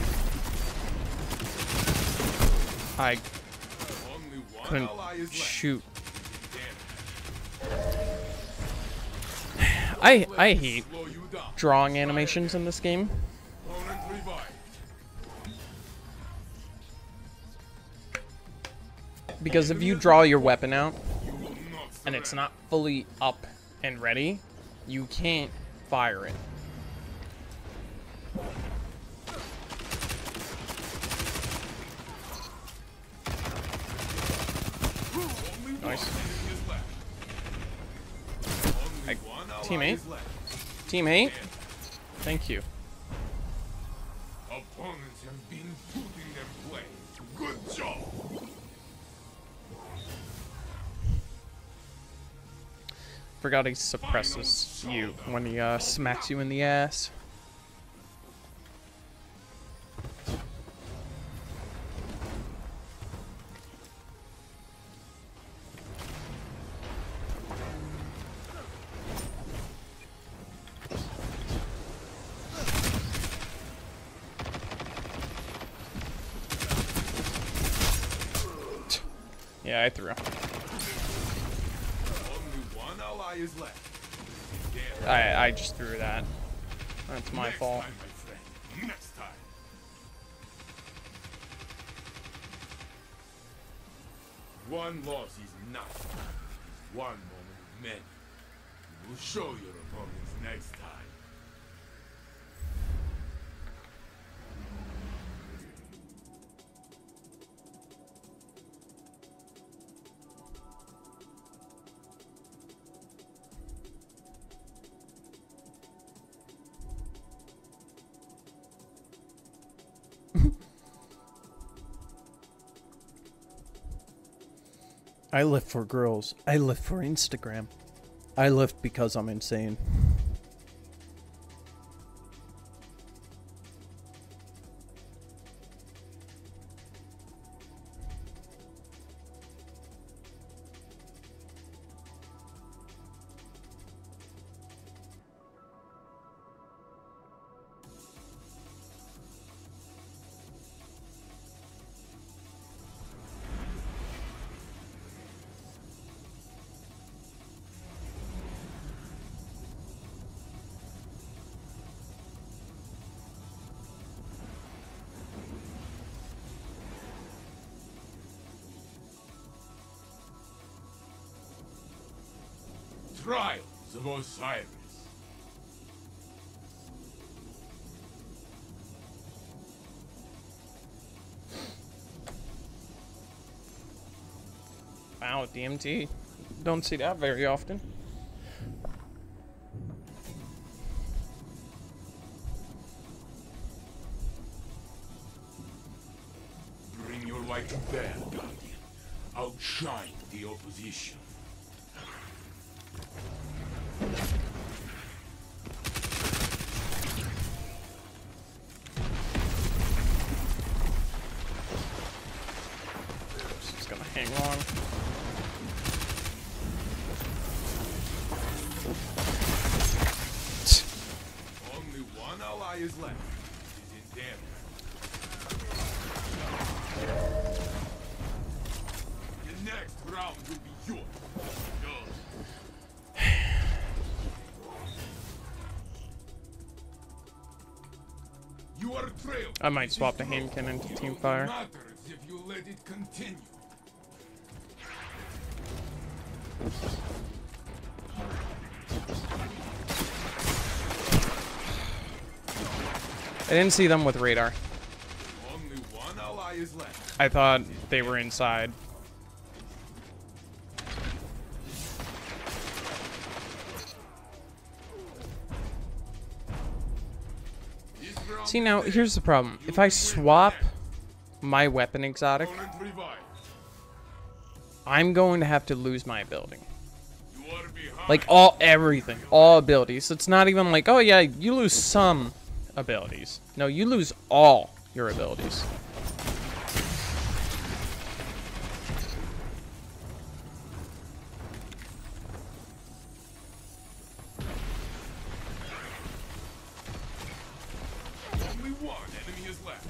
I couldn't shoot. I I hate drawing animations in this game. Because if you draw your weapon out and it's not fully up and ready, you can't fire it. Nice. I, teammate? Teammate? Thank you. Opponents have been putting their play. Good job. Forgot he suppresses you when he uh, smacks you in the ass. Yeah, I threw. Is left. I I just threw that. That's my Next fault. Time, my friend. Next time. One loss is nothing. One moment of many. You will show your opponents next time. I live for girls. I live for Instagram. I live because I'm insane. Trials of Osiris. Wow, D M T. Don't see that very often. Bear Guardian. Outshine the opposition. She's gonna hang long. Only one ally is left. It is in damage. The next round will be yours. Go. You are trailed. I might swap the Haimkin into Team Fire. Matters if you let it continue. I didn't see them with radar. Only one ally is left. I thought they were inside. This round See, now, is here's the problem. If I swap my weapon exotic, opponent revived. I'm going to have to lose my ability. You are behind. Like, all, everything. All abilities. It's not even like, oh yeah, you lose some abilities. No, you lose all your abilities. Only one enemy is left.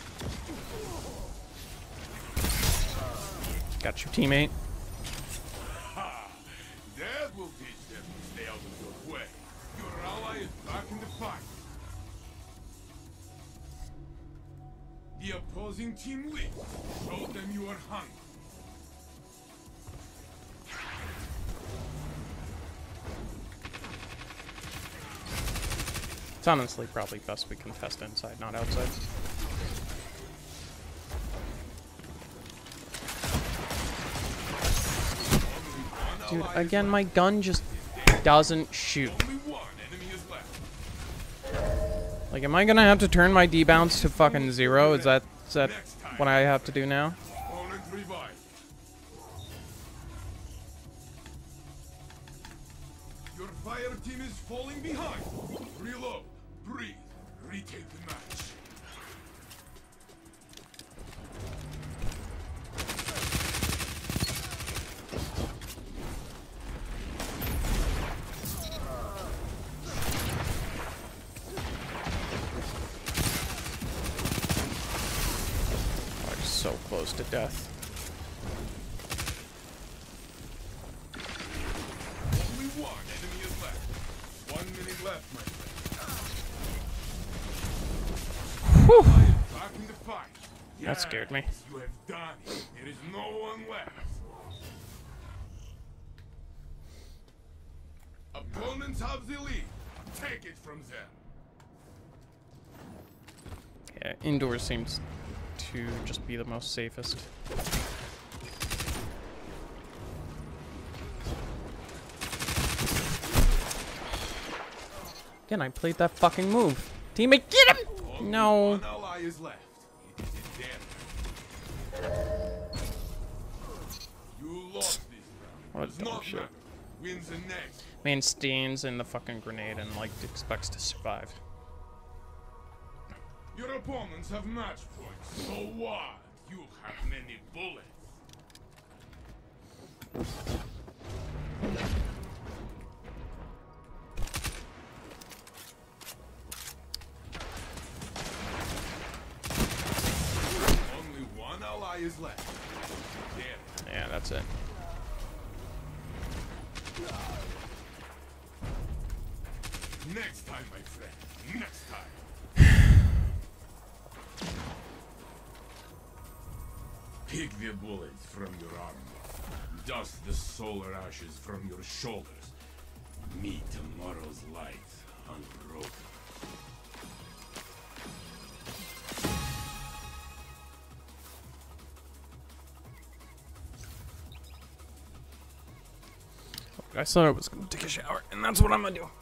Got your teammate. Ha! That will teach them to stay out of your way. Your ally is back in the fight. The opposing team leads. Show them you are hungry. It's honestly probably best we contest inside, not outside. Dude, again, my gun just doesn't shoot. Only one enemy is left. Like, am I gonna have to turn my D-bounce to fucking zero? Is that, is that what I have to do now? Opponent revived. Your fire team is falling behind. Reload. Breathe. Retake the match. I'm so close to death. Only one enemy is left. One minute left, my friend. Whew. Ally is back in the fight. That scared me. Yes, you have done it. There is no one left. Opponents have the lead. Take it from them. Yeah, indoors seems to just be the most safest. Again, I played that fucking move. Teammate, get him! Only No. one ally is left. It is in damage. You lost this round. What a Does dumb not shit. matter. Wins the next. Man stands in the fucking grenade and, like, expects to survive. Your opponents have match points. So what? You have many bullets. Only one ally is left. Damn. Yeah, that's it. Next time, my friend. Next time. Pick the bullets from your armor. Dust the solar ashes from your shoulders. Meet tomorrow's light unbroken. I thought I was gonna take a shower, and that's what I'm gonna do.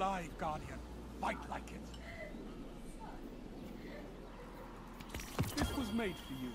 alive, Guardian. Fight like it. This was made for you.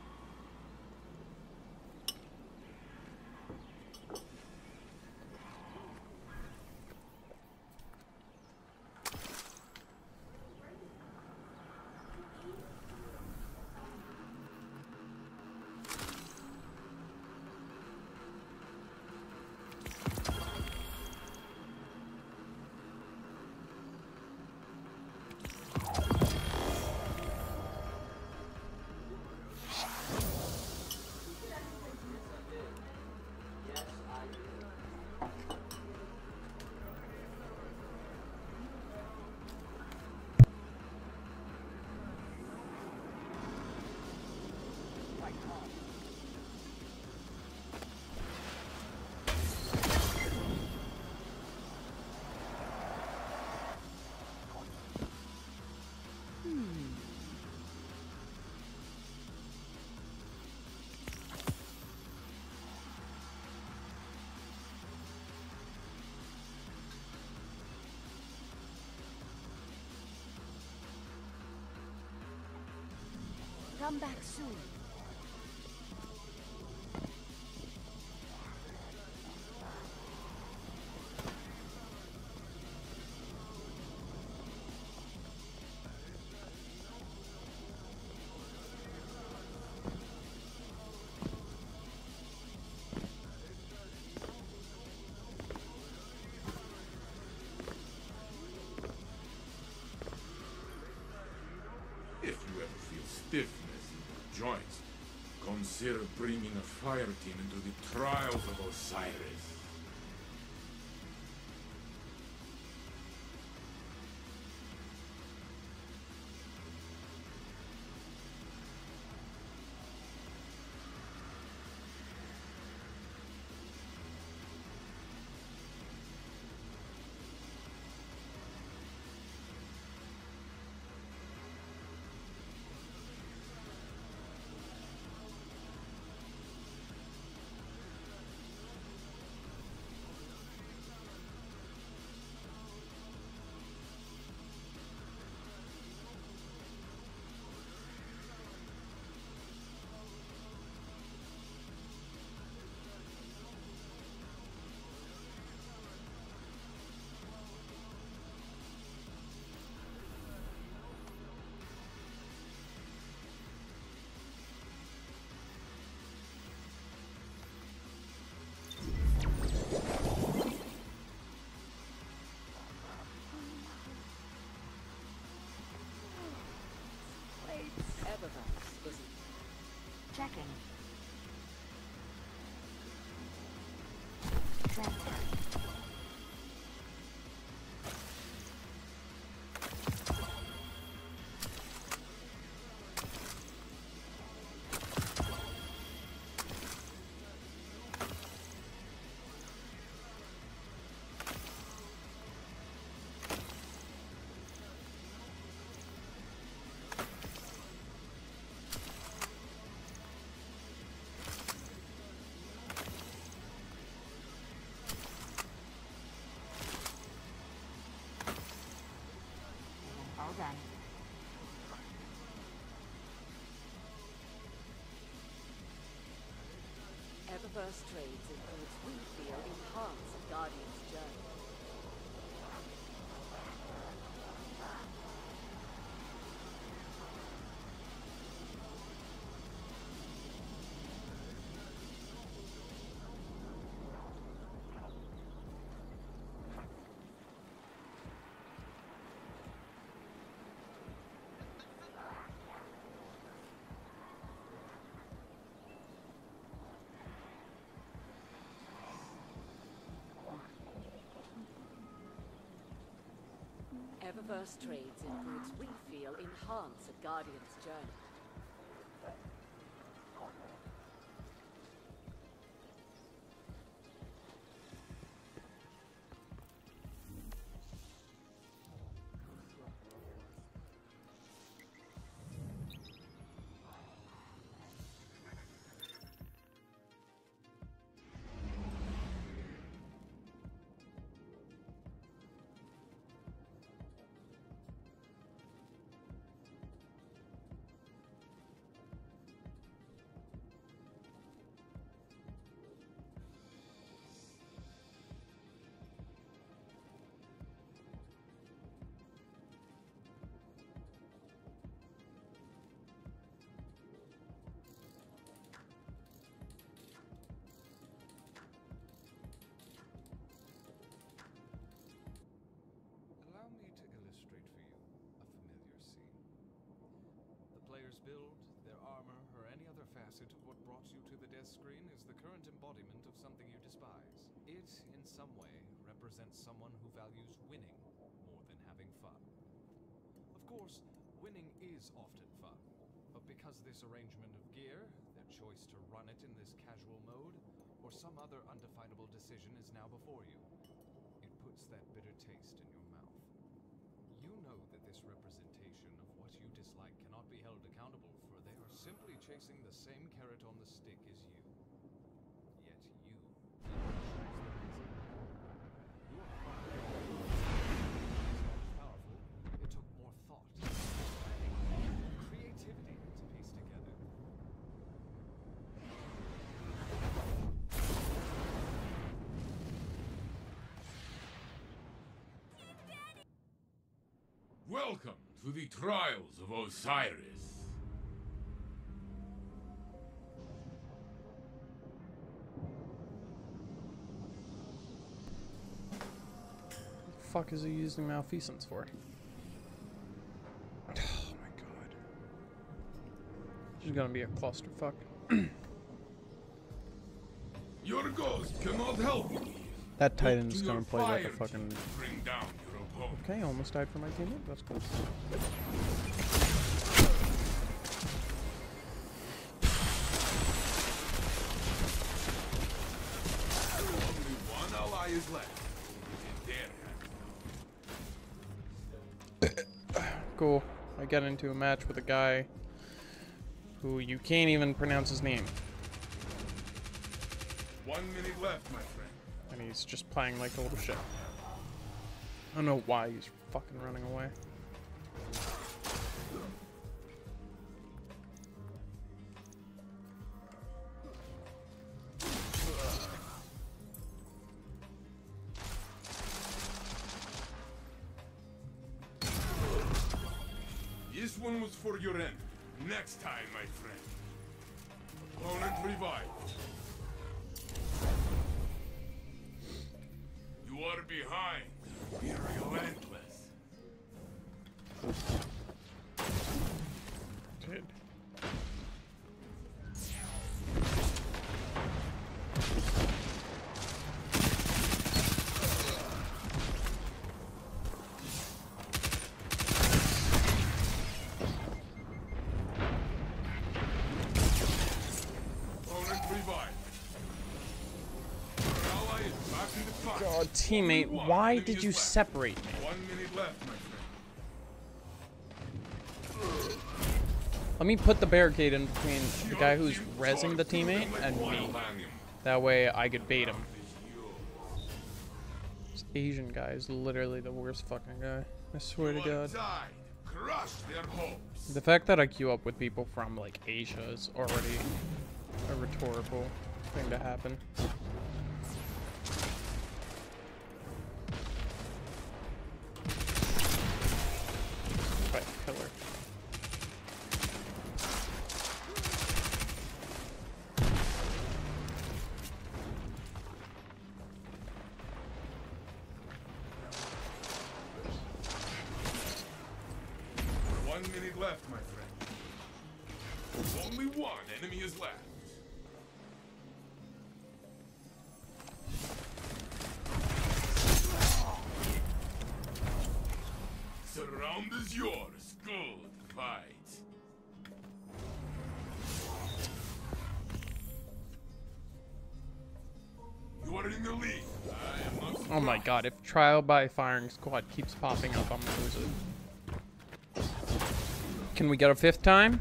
Come back soon. If you ever feel stiffness in your joints, consider bringing a fire team into the trials of Osiris. Eververse is checking. Transfer. All done. Eververse trades includes we feel in parts of Guardian's journey. Eververse trades includes we feel enhance a Guardian's journey. character's build, their armor, or any other facet of what brought you to the death screen is the current embodiment of something you despise. It, in some way, represents someone who values winning more than having fun. Of course, winning is often fun, but because this arrangement of gear, their choice to run it in this casual mode, or some other undefinable decision is now before you, it puts that bitter taste in your mouth. You know that this representation of what you dislike cannot be held accountable, for they are simply chasing the same carrot on the stick as you. Yet you Your heart is powerful. It took more thought, planning, creativity to piece together. Welcome to the Trials of Osiris. What the fuck is he using malfeasance for? Oh my god. This is gonna be a clusterfuck. Your ghost cannot help you. That Titan Look is to gonna your play like a fire fucking. to bring down your opponent. Okay, almost died for my teammate. That's cool. Only one ally is left. In their hands. Cool. I get into a match with a guy who you can't even pronounce his name. One minute left, my friend. And he's just playing like a little shit. I don't know why he's fucking running away. This one was for your end. Next time, my friend. Opponent revived. You are behind. Be relentless. Dude. Opponent revived. Your ally is back in the fight. God, teammate, Only one why enemy did is you left. separate me? One minute left, my friend. Let me put the barricade in between the guy who's rezzing the teammate and me. That way I could bait him. This Asian guy is literally the worst fucking guy. I swear to God. Died. Crush their hopes. The fact that I queue up with people from like Asia is already a rhetorical thing to happen. Fight killer. One minute left, my friend. Only one enemy is left. Surround is yours. Good fight. You are in the lead. I am not Oh my God, if trial by firing squad keeps popping up, I'm gonna lose it. Can we get a fifth time?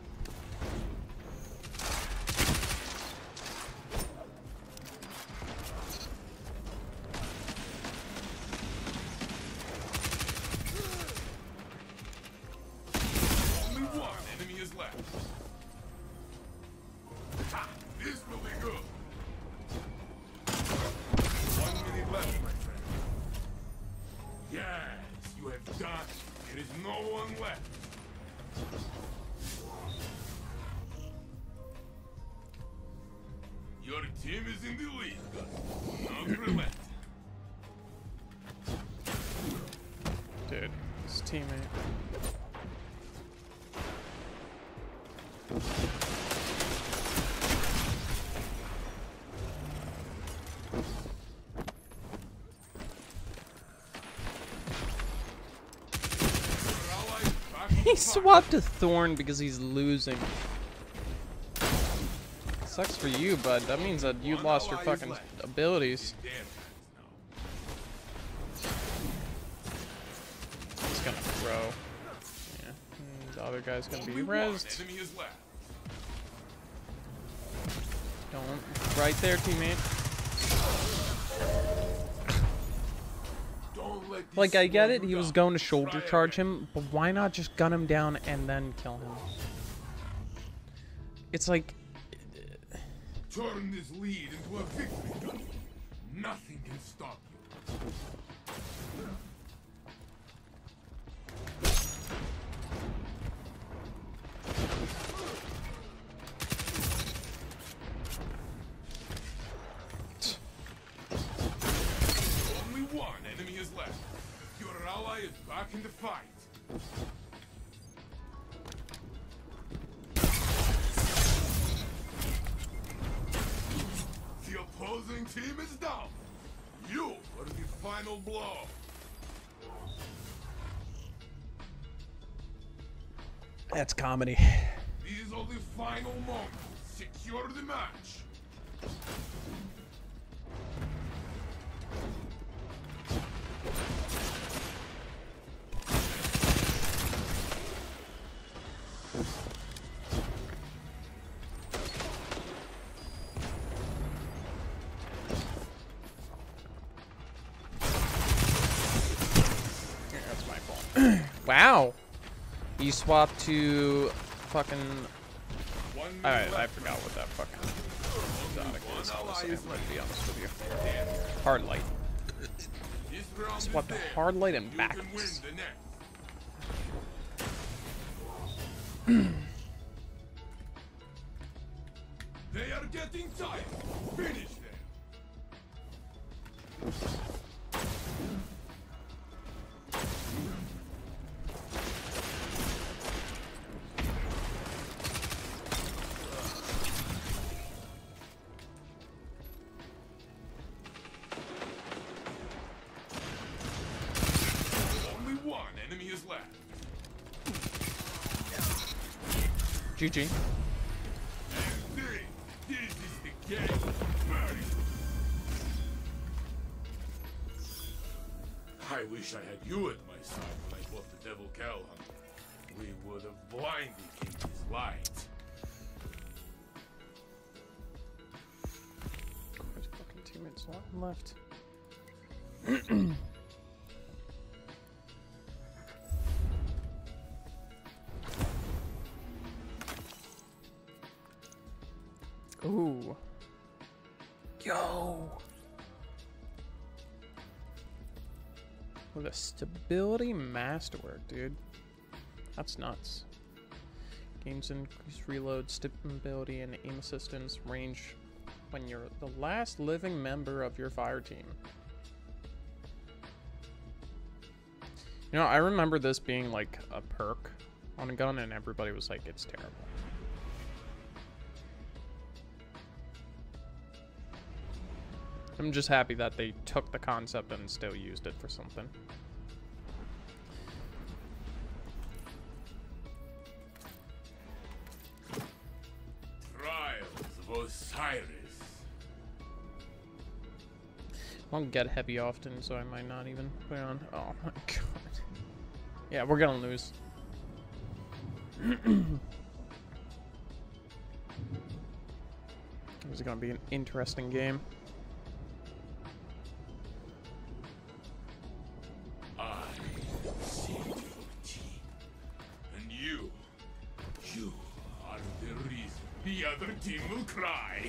Only one enemy is left. Ha! This will be good. One minute left, my friend. Yes, you have done. There is no one left. Your team is in the lead, but not relent. Dude, his teammate. He swapped to Thorn because he's losing. Sucks for you, bud. That means that you lost your fucking abilities. He's gonna throw. Yeah. And the other guy's gonna be rezzed. Don't. Right there, teammate. Like, I get it, he was going to shoulder charge him, but why not just gun him down and then kill him? It's like... Turn this lead into a victory gun. Nothing can stop you. Only one enemy is left. Your ally is back in the fight. The opposing team is down. You are the final blow. That's comedy. These are the final moments. Secure the match. That's my fault. Wow. You swapped to fucking... Alright, I forgot what that fucking exotic is, honestly, I'm gonna be honest with you. Hard light. Swapped to hard light and backwards. They are getting tired. Finish them. Only one enemy is left. G G. And this, this is the game. I wish I had you at my side when I fought the Devil Cow Hunter. We would have blinded him with his light. There's fucking teammates left. Ooh. Yo. With a stability masterwork, dude. That's nuts. Gains increase reload, stability, and aim assistance range when you're the last living member of your fire team. You know, I remember this being like a perk on a gun, and everybody was like, it's terrible. I'm just happy that they took the concept and still used it for something. Trials of Osiris. I don't get heavy often, so I might not even put it on. Oh my god. Yeah, we're gonna lose. This is gonna be an interesting game. I saved your team. And you, you are the reason the other team will cry.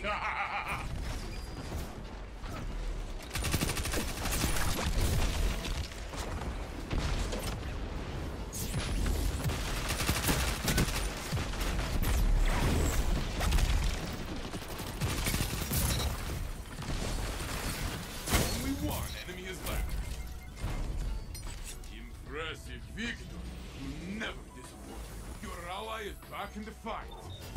Only one enemy is left. Impressive victory. You never disappoint. Your ally is back in the fight.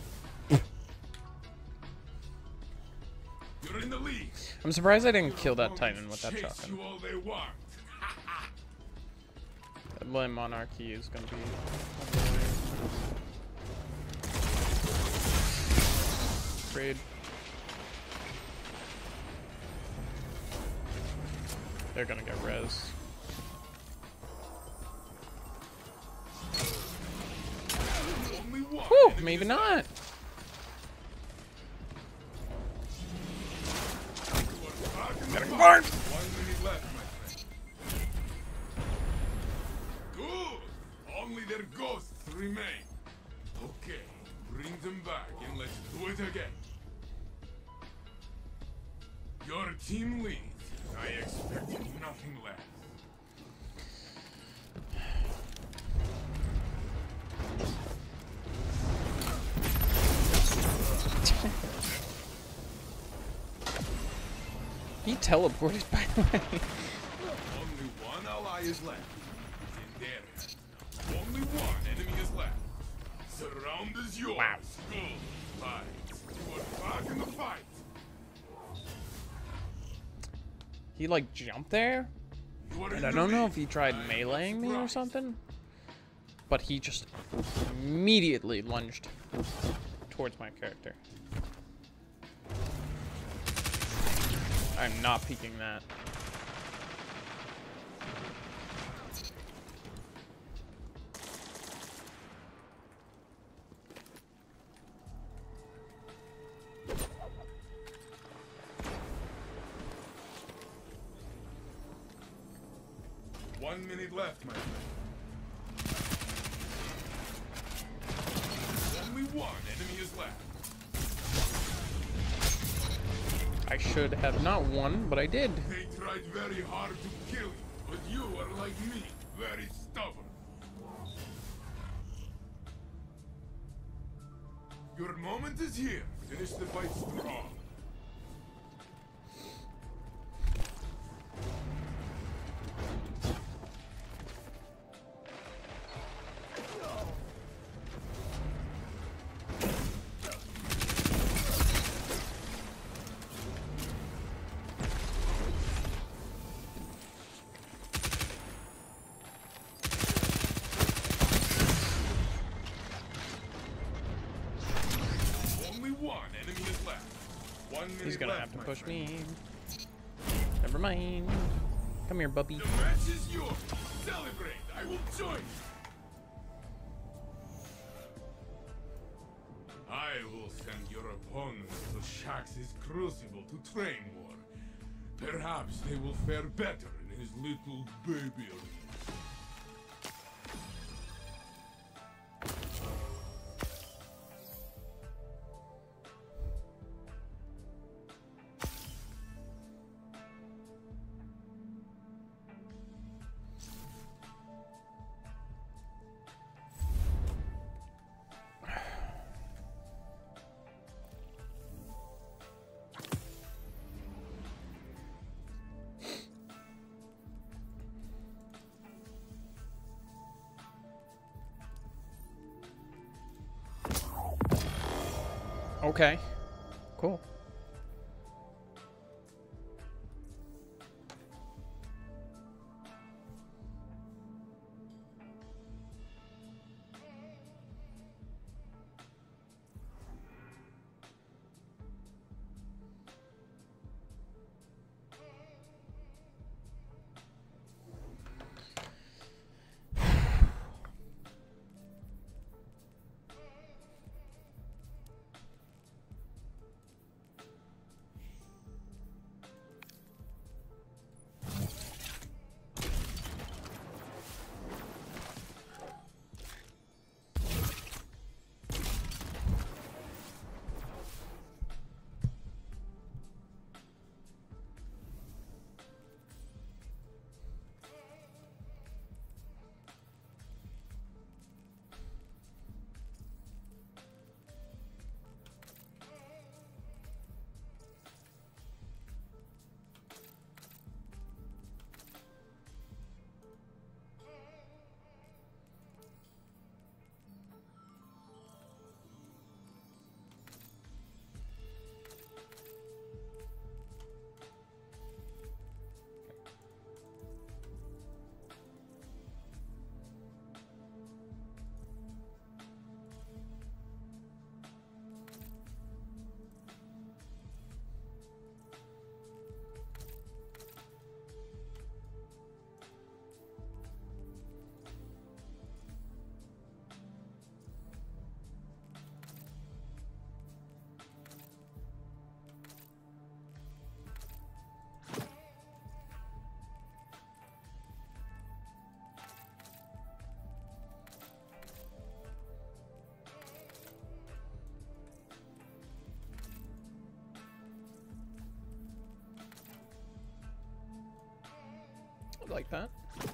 I'm surprised I didn't kill that Titan with that Chase shotgun. you all they want. That Blade Monarchy is gonna be trade. They're gonna get res. Only one Whew, enemy maybe is not. left. Getting burned. One minute left, my friend. Good. Only their ghosts remain. Okay, bring them back and let's do it again. Your team leads. I expected nothing less. He teleported, by the way. Only one ally is left. It's in there. Only one enemy is left. Surround is yours. Wow. Good. Fight. You are back in the fight. He like jumped there, You are and in I the don't know lead. if he tried I'm not meleeing me or surprised. something, but he just immediately lunged towards my character. I'm not peeking that. One minute left, my friend. Only one enemy is left. I should have not won, but I did. They tried very hard to kill you, but you are like me, very stubborn. Your moment is here. Finish the fight strong. Only one enemy is left. One minute He's gonna left, have to my push friend. me. Never mind. Come here, Bubby. The match is yours. Celebrate. I will join. I will send your opponents to Shax's crucible to train more. Perhaps they will fare better in his little baby arena. Okay. Cool. would like that.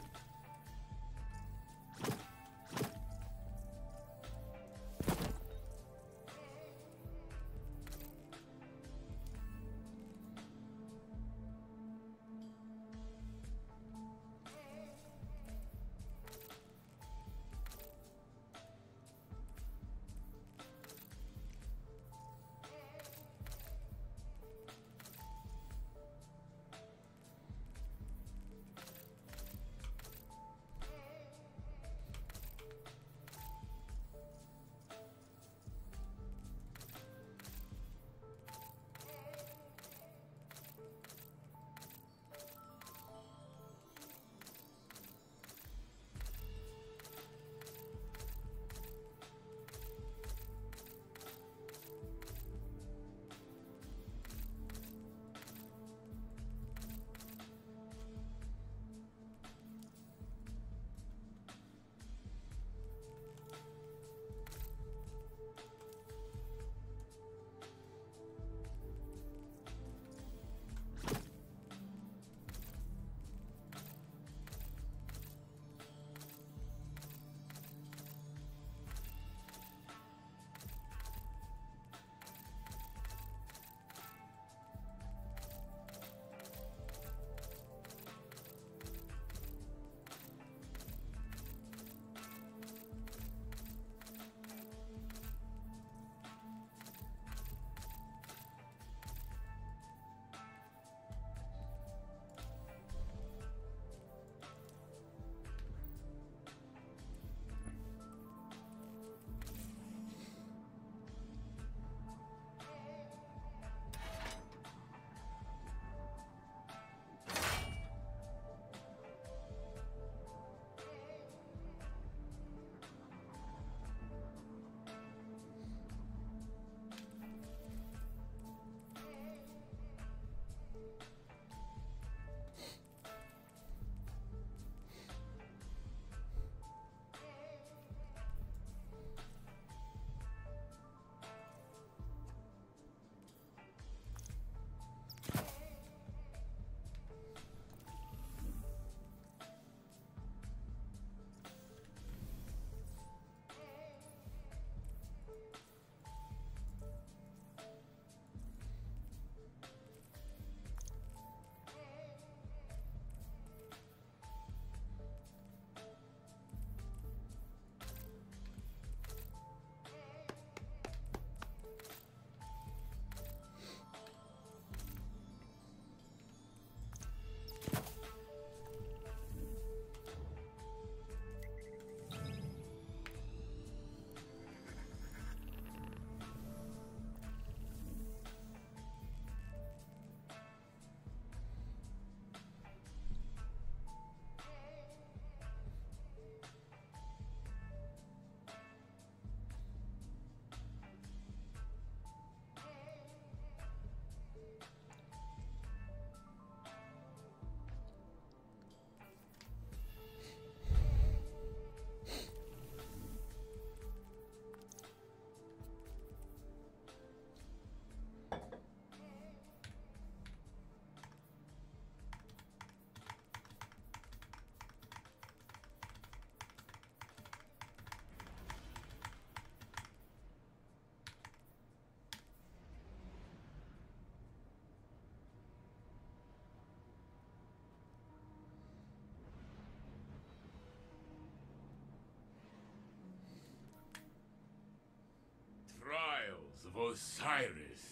Trials of Osiris.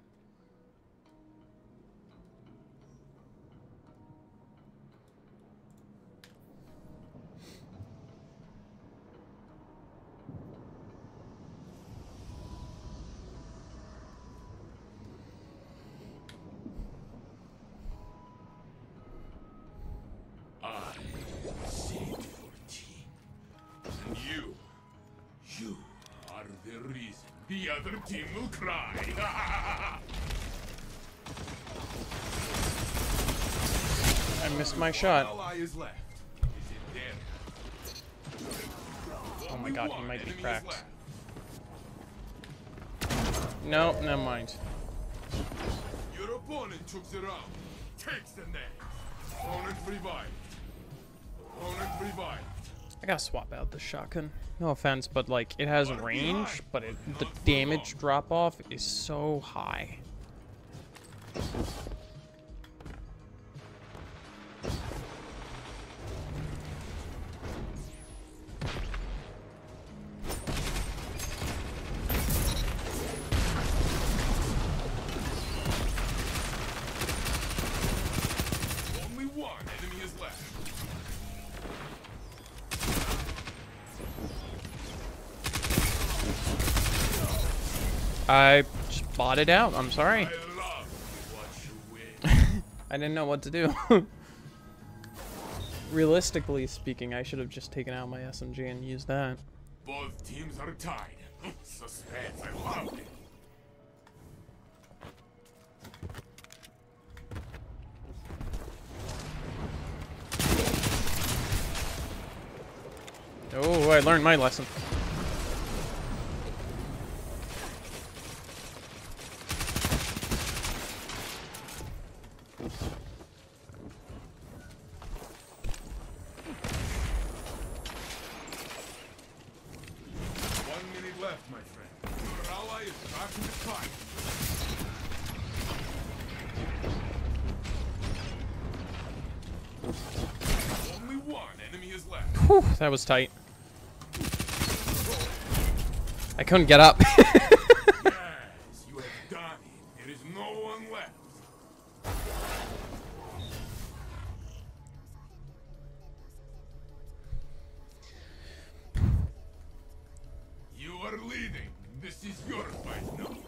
I saved your team. And you, you are the reason the other team will cry. I missed my shot. Ally is left. Is it dead? Oh my god, he One might be enemy is cracked. left. No, never mind. Your opponent took the round. Takes the next. Opponent revived. Opponent revived. I gotta swap out the shotgun. No offense, but like it has range, but it, the damage drop off is so high. Only one enemy is left. I just bought it out. I'm sorry. I love to watch you win. I didn't know what to do. Realistically speaking, I should have just taken out my S M G and used that. Both teams are tied. Suspense, I love it. Oh, I learned my lesson. One minute left, my friend. Your ally is back in the fight. Only one enemy is left. Whew, that was tight. I couldn't get up. Yes, you have done it. There is no one left. You are leading. This is your fight now.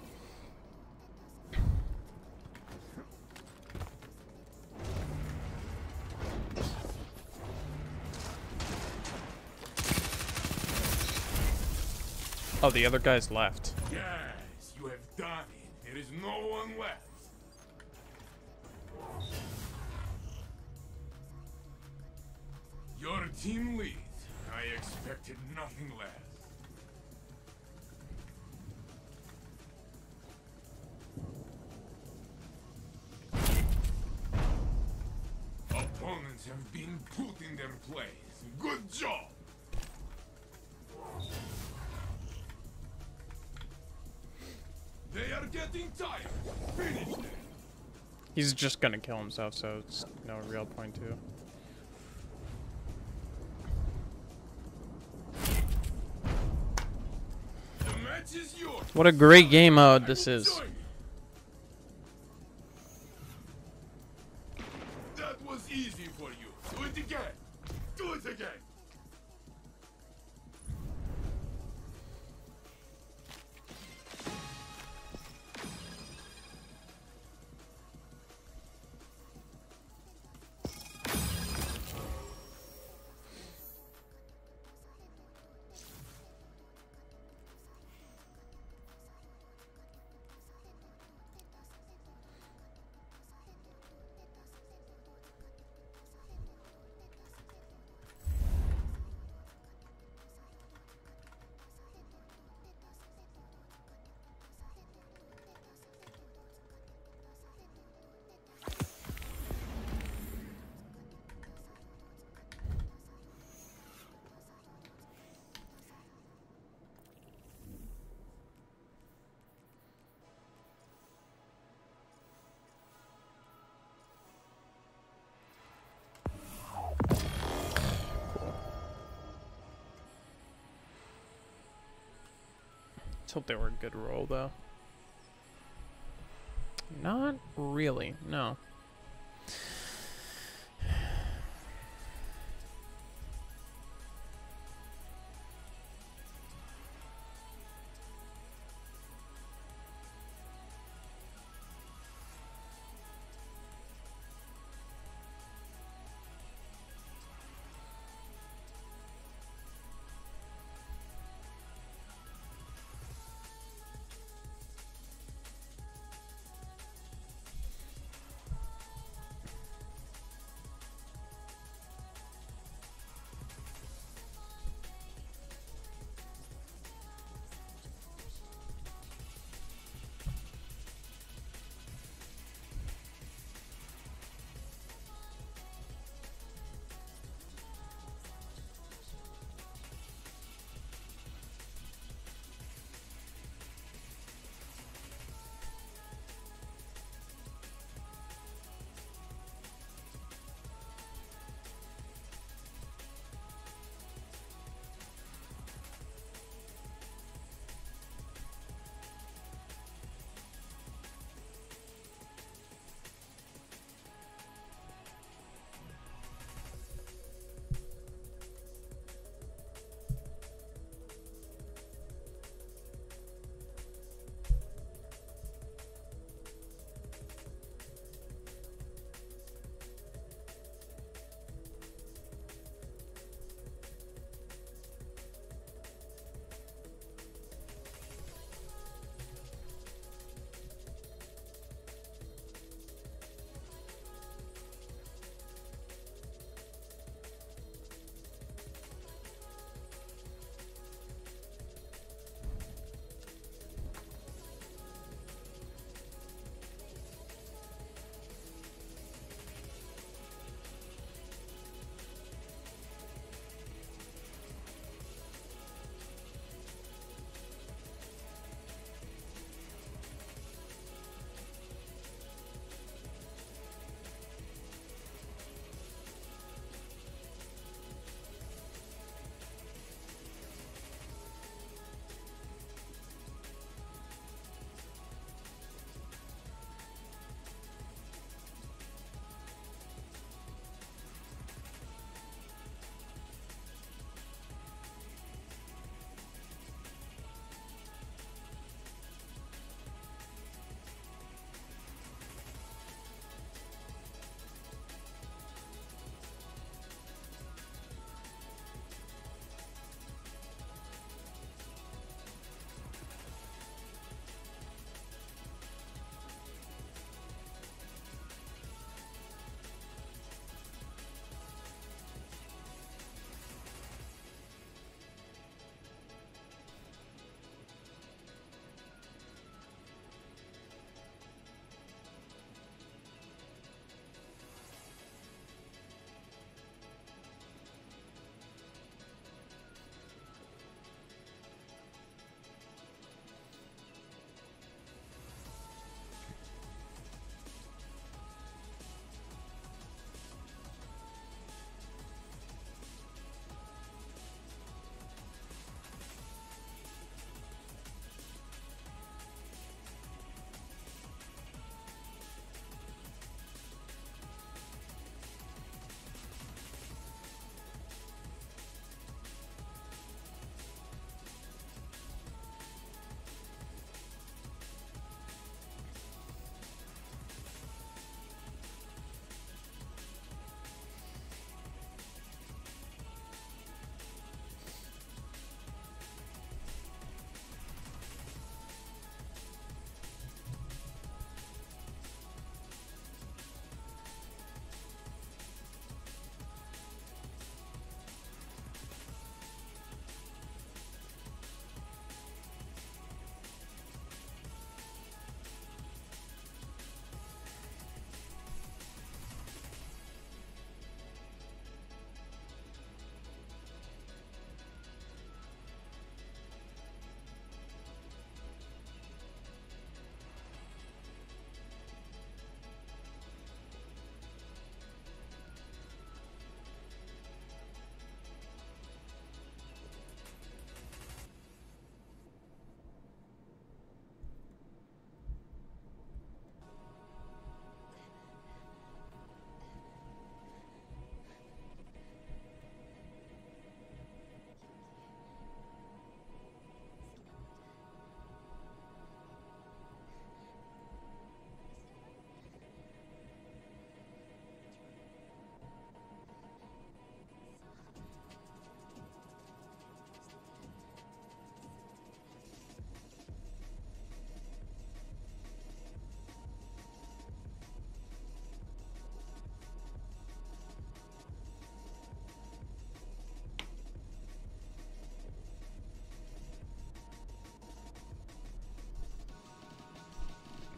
Oh, the other guy's left. Yes, you have done it. There is no one left. Your team leads. I expected nothing less. Opponents have been put in their place. Good job. They are getting tired. Finish them. He's just gonna kill himself, so it's no real point to. The match is yours. What a great game mode this I will is. join you. That was easy for you. Do it again. Do it again. Let's hope they were a good roll, though. Not really, no.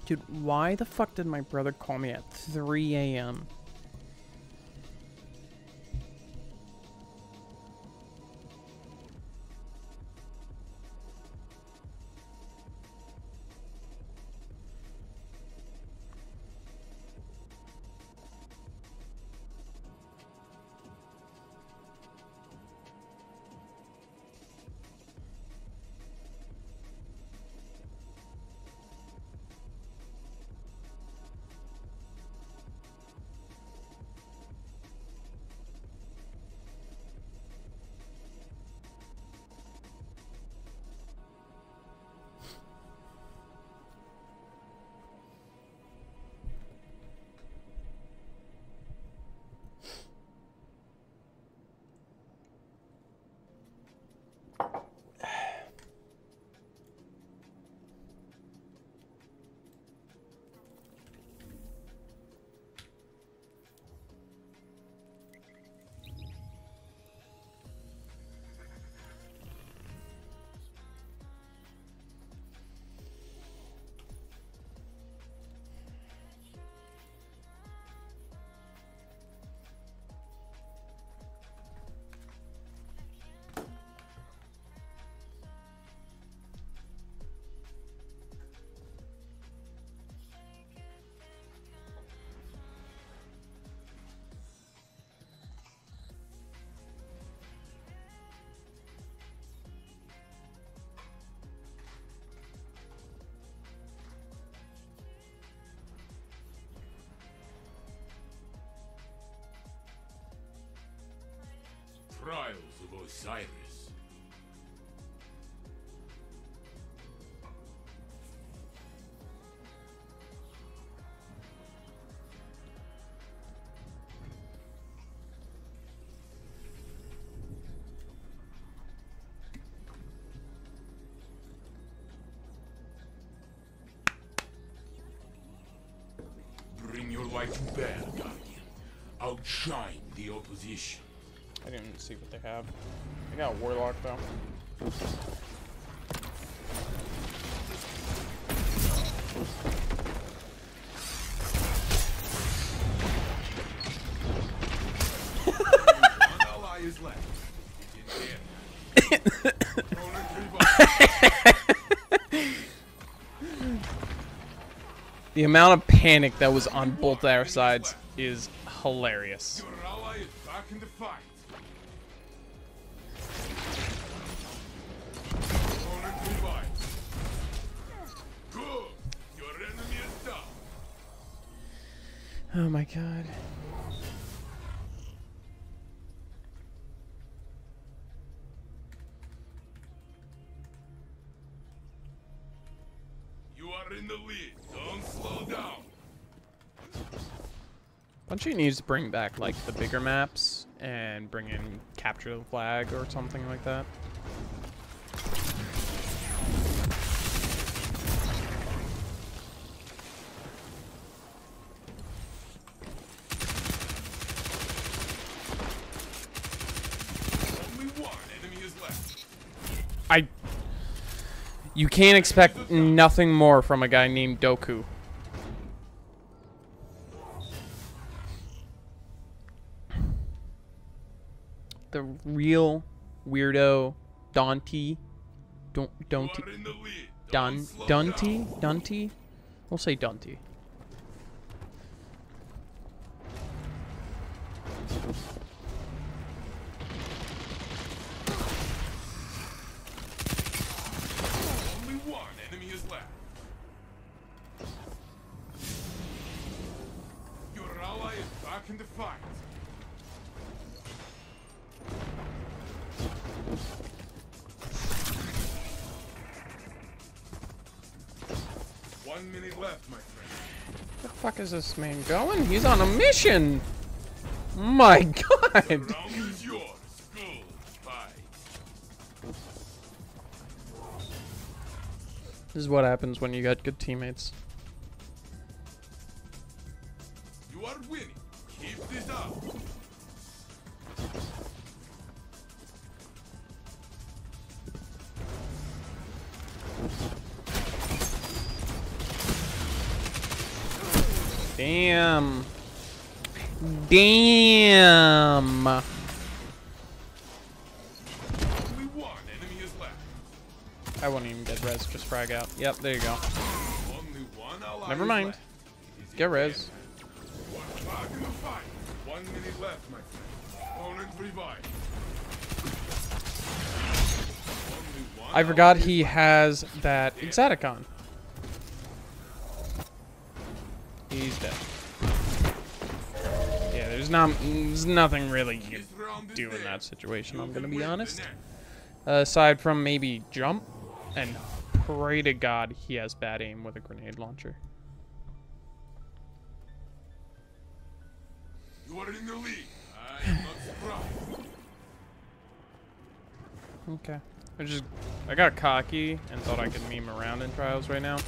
Dude, why the fuck did my brother call me at three A M? Trials of Osiris. Bring your light to bear, Guardian. Outshine the opposition. I didn't even see what they have. They got a Warlock, though. One ally is left. The amount of panic that was on both our sides is hilarious. Your ally is back in the fight. Opponent revives. Good. Your enemy is down. Oh my god. You are in the lead. Don't slow down. Bungie needs to bring back, like, the bigger maps and bring in Capture the Flag or something like that. Only one enemy is left. I... You can't expect nothing more from a guy named Doku. The real weirdo Dante, don't don't You are in the lead. Don Don't slow Dante down. Dante, we'll say Dante. Only one enemy is left. Your ally is back in the fight. One minute left, my friend. Where the fuck is this man going? He's on a mission. My God. The round is yours. Good fight. This is what happens when you got good teammates. You are winning. Keep this up. Damn. Damn. Only one enemy is left. I won't even get res, just frag out. Yep, there you go. Only one ally Never is mind. left. It is Get in res. hand. One back in the fight. One minute left, my friend. Opponent revived. Only one I forgot ally he is left. has that Exoticon. He's dead. Yeah, there's not, there's nothing really you This can round is do in theirs. that situation, You I'm gonna can be win the honest. next. Uh, aside from maybe jump, and pray to God he has bad aim with a grenade launcher. You are in the lead. I am not surprised. Okay. I just, I got cocky and thought I could meme around in trials right now.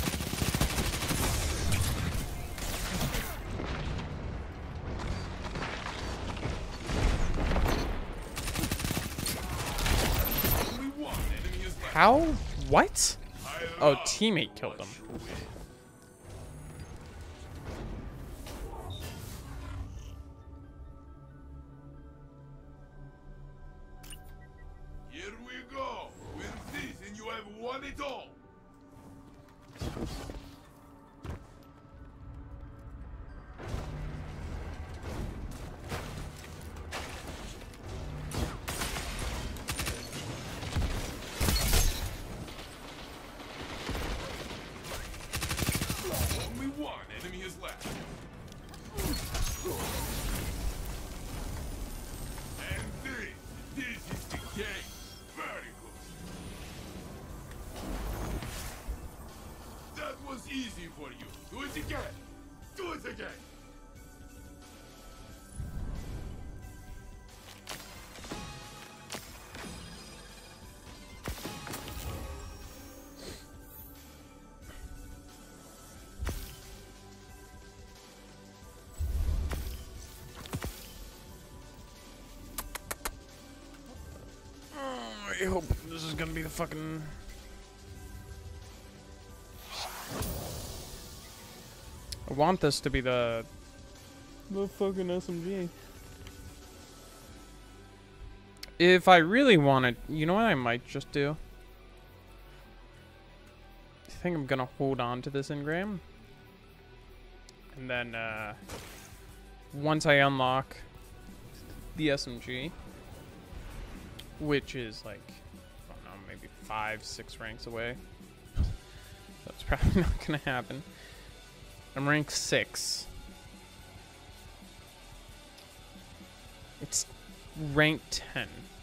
Only one enemy is left. How? What? I Oh, love teammate killed him. what you win. Here we go. Win this and you have won it all. Only one enemy is left. And this, this is the game. Very good. That was easy for you. Do it again. Do it again. I hope this is gonna be the fucking... I want this to be the... The fucking S M G. If I really want it, you know what I might just do? I think I'm gonna hold on to this engram. And then, uh... once I unlock the S M G, which is like, I don't know, maybe five, six ranks away. That's probably not gonna happen. I'm rank six. It's rank ten.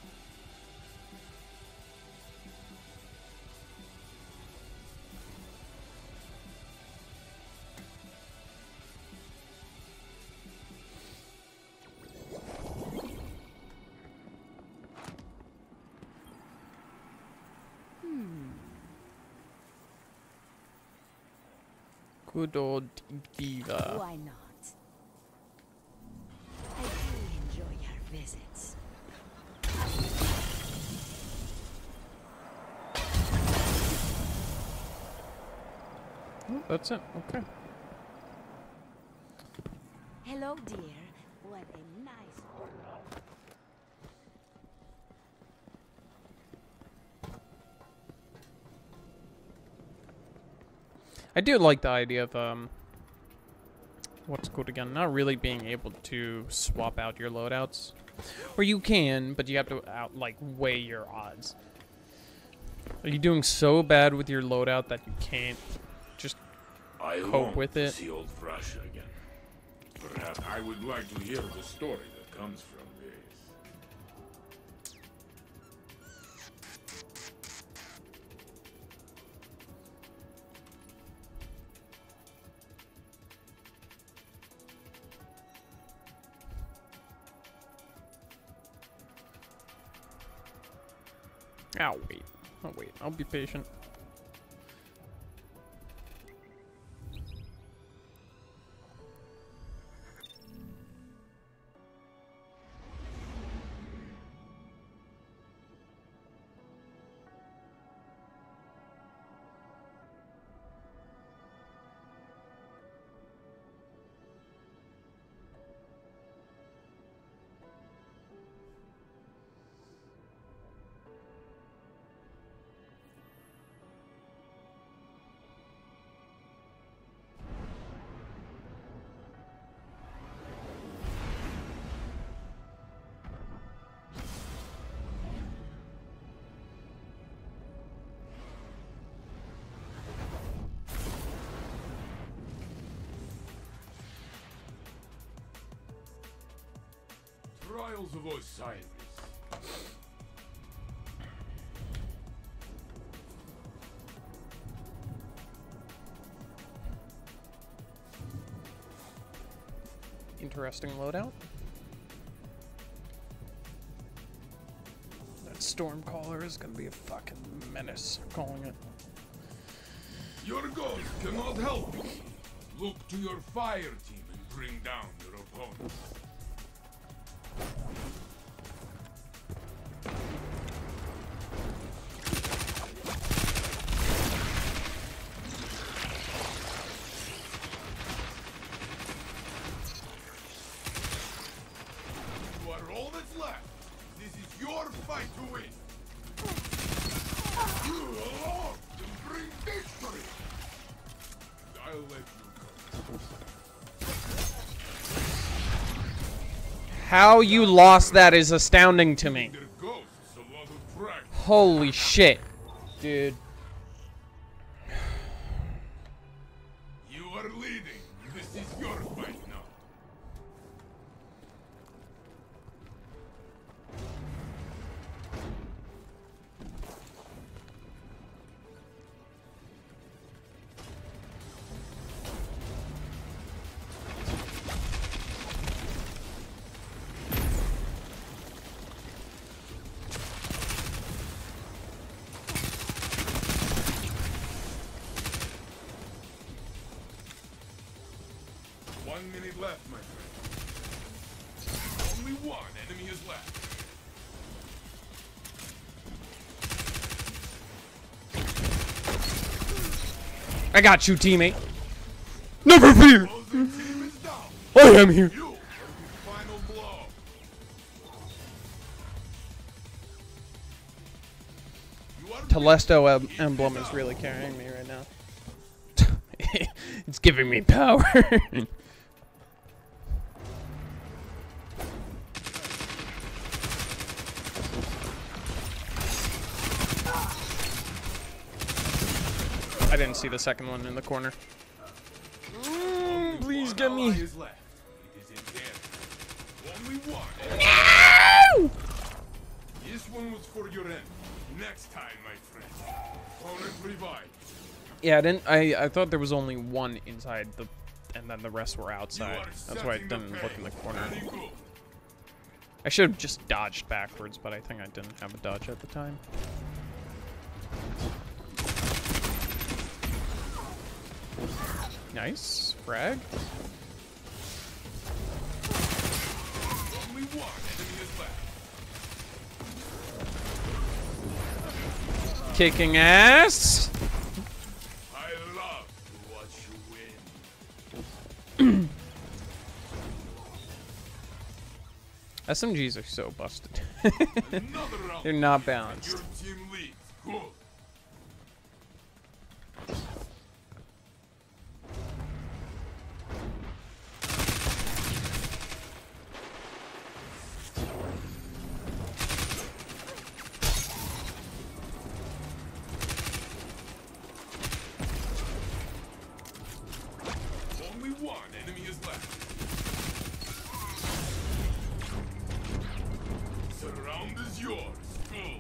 Good old diva. Why not? I do enjoy your visits. Oh, that's it. Okay. Hello, dear. What a nice. I do like the idea of um what's it called again? Not really being able to swap out your loadouts. Or you can, but you have to out like weigh your odds. Are you doing so bad with your loadout that you can't just I cope long with to it? see old Russia again. Perhaps I would like to hear the story that comes from this. I'll wait. I'll wait. I'll be patient. Trials of Osiris. Interesting loadout. That Stormcaller is gonna be a fucking menace, I'm calling it. Your ghost cannot help you. Look to your fire team and bring down your opponents. You are all that's left. This is your fight to win. You alone can bring victory. I'll let you go. How you lost that is astounding to me. Their ghosts a lot of practice. Holy shit. Dude. You are leading. This is your fight now. One minute left, my friend. Only one enemy is left. I got you, teammate. Never fear. Opposing team is down. I am here. You are the final blow. You are Telesto em- emblem is really carrying me right now. It's giving me power. I didn't see the second one in the corner. Mm, please one get me. ally is left. It is in there. Only one. No! This one was for your end. Next time, my friend. Opponent revived. Yeah, I didn't. I I thought there was only one inside the, and then the rest were You outside. are That's why I setting the didn't look in the pace. corner. Very good. I should have just dodged backwards, but I think I didn't have a dodge at the time. Nice frag. Only one enemy is left. Kicking ass. I love to watch you win. S M Gs are so busted. Another round. They're not and balanced. Your team leads. Good. Only one enemy is left. Surround is yours. Good.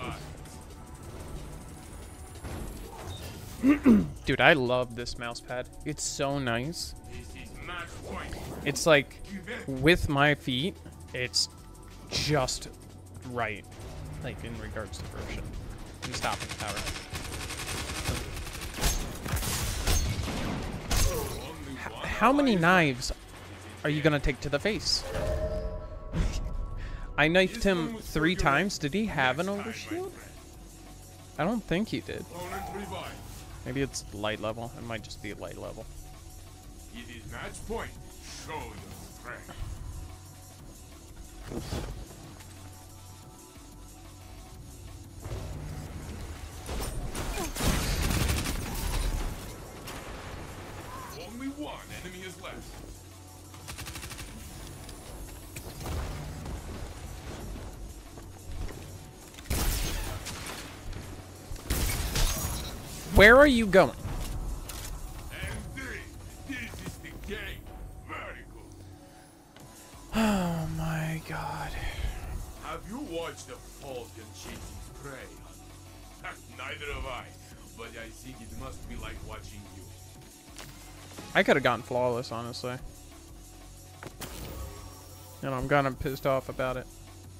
Fight. Dude, I love this mouse pad. It's so nice. This is match point. It's like, Give it. with my feet, it's just right. Like, in regards to version. And stopping power. Only one How many ally is knives are you gonna take to the face? I knifed him three times. Did he have an left. Next time, my overshield? friend. I don't think he did. Opponent revived. Maybe it's light level. It might just be light level. It is match point. Show your strength. Only one enemy is left. Where are you going? And this, this is the game. Very good. Oh my god. Have you watched the falcon chasing prey? Neither have I, but I think it must be like watching you. I could have gone flawless, honestly. And I'm kind of pissed off about it.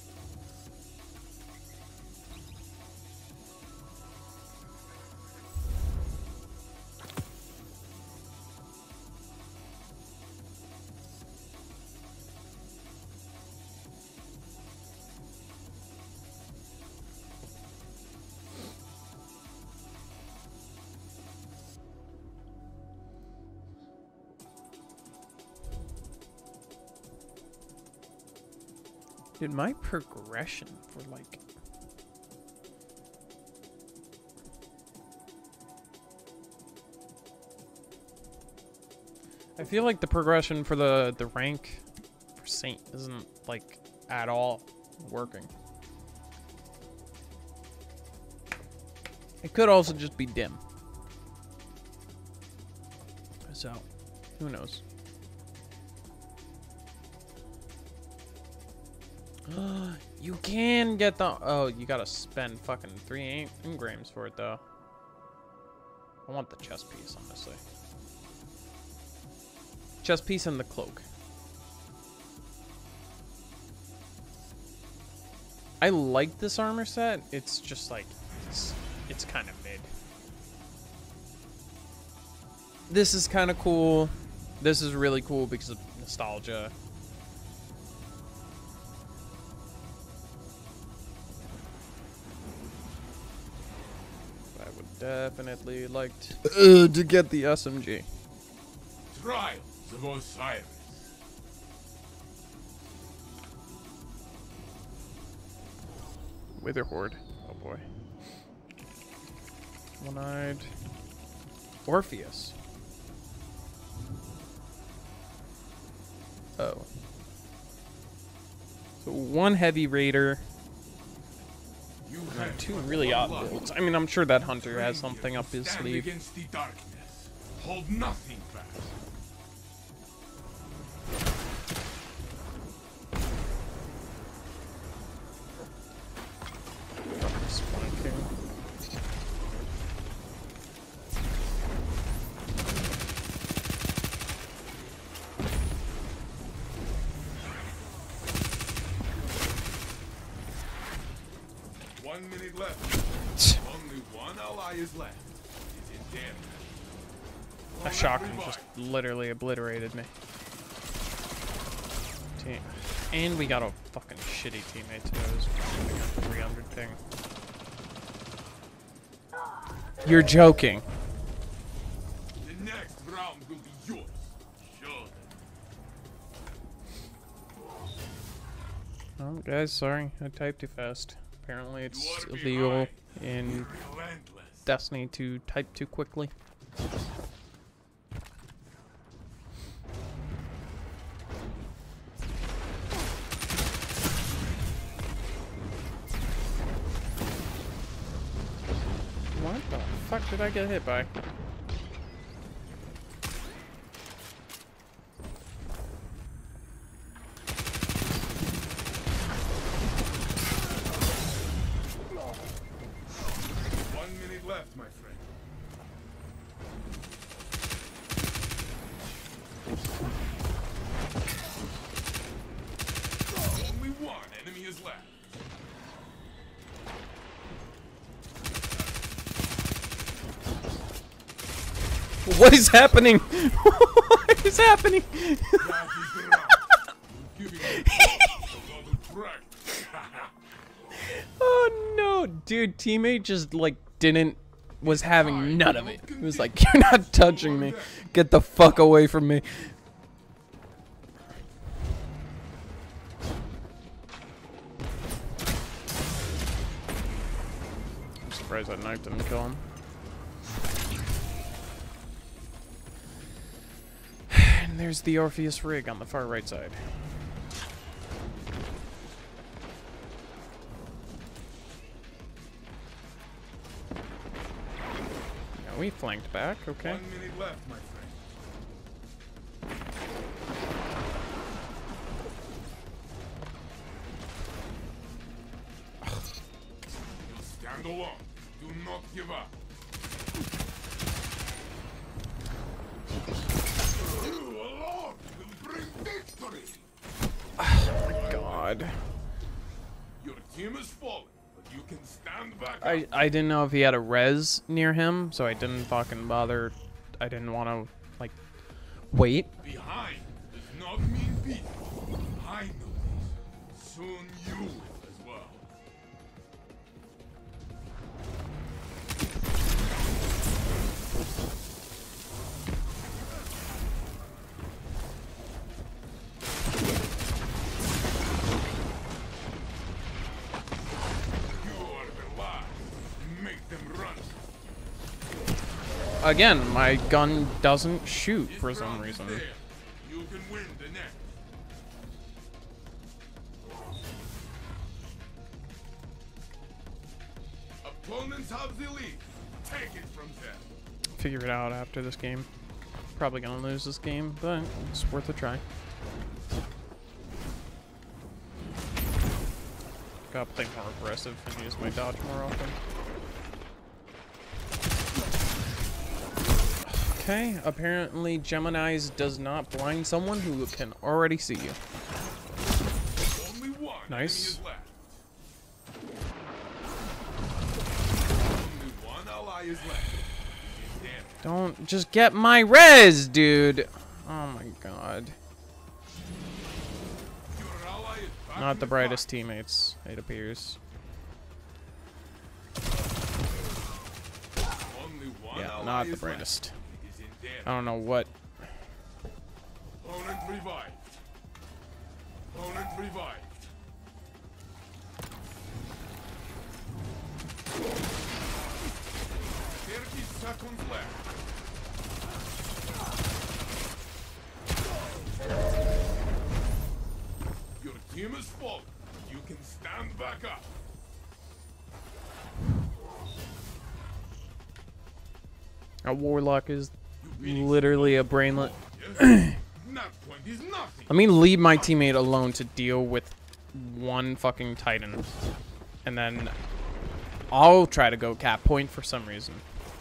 Dude, my progression for like... I feel like the progression for the, the rank for Saint isn't like at all working. It could also just be dim. So, who knows? You can get the... Oh, you gotta spend fucking three engrams for it, though. I want the chest piece, honestly. Chest piece and the cloak. I like this armor set. It's just like... It's, it's kind of mid. This is kind of cool. This is really cool because of nostalgia. Definitely liked uh, to get the S M G. Trials of Osiris. Wither Horde. Oh boy. One-eyed Orpheus. Oh. So one heavy raider. You Uh, have two but really one odd life. builds. I mean, I'm sure that hunter has Stranger, something up his stand sleeve. against the darkness. Hold nothing back. Splanking. One minute left. Only one ally is left. He's in damage. That shotgun just literally obliterated me. Team. And we got a fucking shitty teammate too. It was a three hundred thing. You're joking. The next round will be yours. Sure. Oh, guys, sorry. I typed too fast. Apparently it's You are illegal behind. in Relentless. Destiny to type too quickly. What the fuck did I get hit by? One minute left, my friend. Only one enemy is left. What is happening? What is happening? That is the round. You're giving me a lot of track. Oh no, dude, teammate just like didn't was having none of it. He was like, "You're not touching me. Get the fuck away from me." I'm surprised that knife didn't kill him. And there's the Orpheus rig on the far right side. Yeah, we flanked back, okay. One minute left, my friend. stand alone. Do not give up. You alone will bring victory. God. Your team is falling, but you can stand back I, up. I didn't know if he had a res near him, so I didn't fucking bother. I didn't want to, like, wait. Behind does not mean beat. I know this. Soon you will as well. You are the last. Make them run. Again, my gun doesn't shoot This for some round is reason. there. You can win the next. Opponents have the lead. Take it from them. Figure it out after this game. Probably gonna lose this game, but it's worth a try. Gotta think more aggressive and use my dodge more often. Okay, apparently Gemini's does not blind someone who can already see you. Only one Nice. enemy is left. Only one ally is left. He's dead. Don't just get my res, dude. Oh my god. Your ally is back in Not the fight. brightest teammates, it appears. Only one Yeah, ally not the is brightest. left. It is in dead. I don't know what. Opponent revived. Opponent revived. Thirty seconds left. Your team is falling. You can stand back up. A warlock is You really literally a brainlet. yeah? That point is nothing. Let me leave my teammate alone to deal with one fucking Titan. And then I'll try to go cap point for some reason.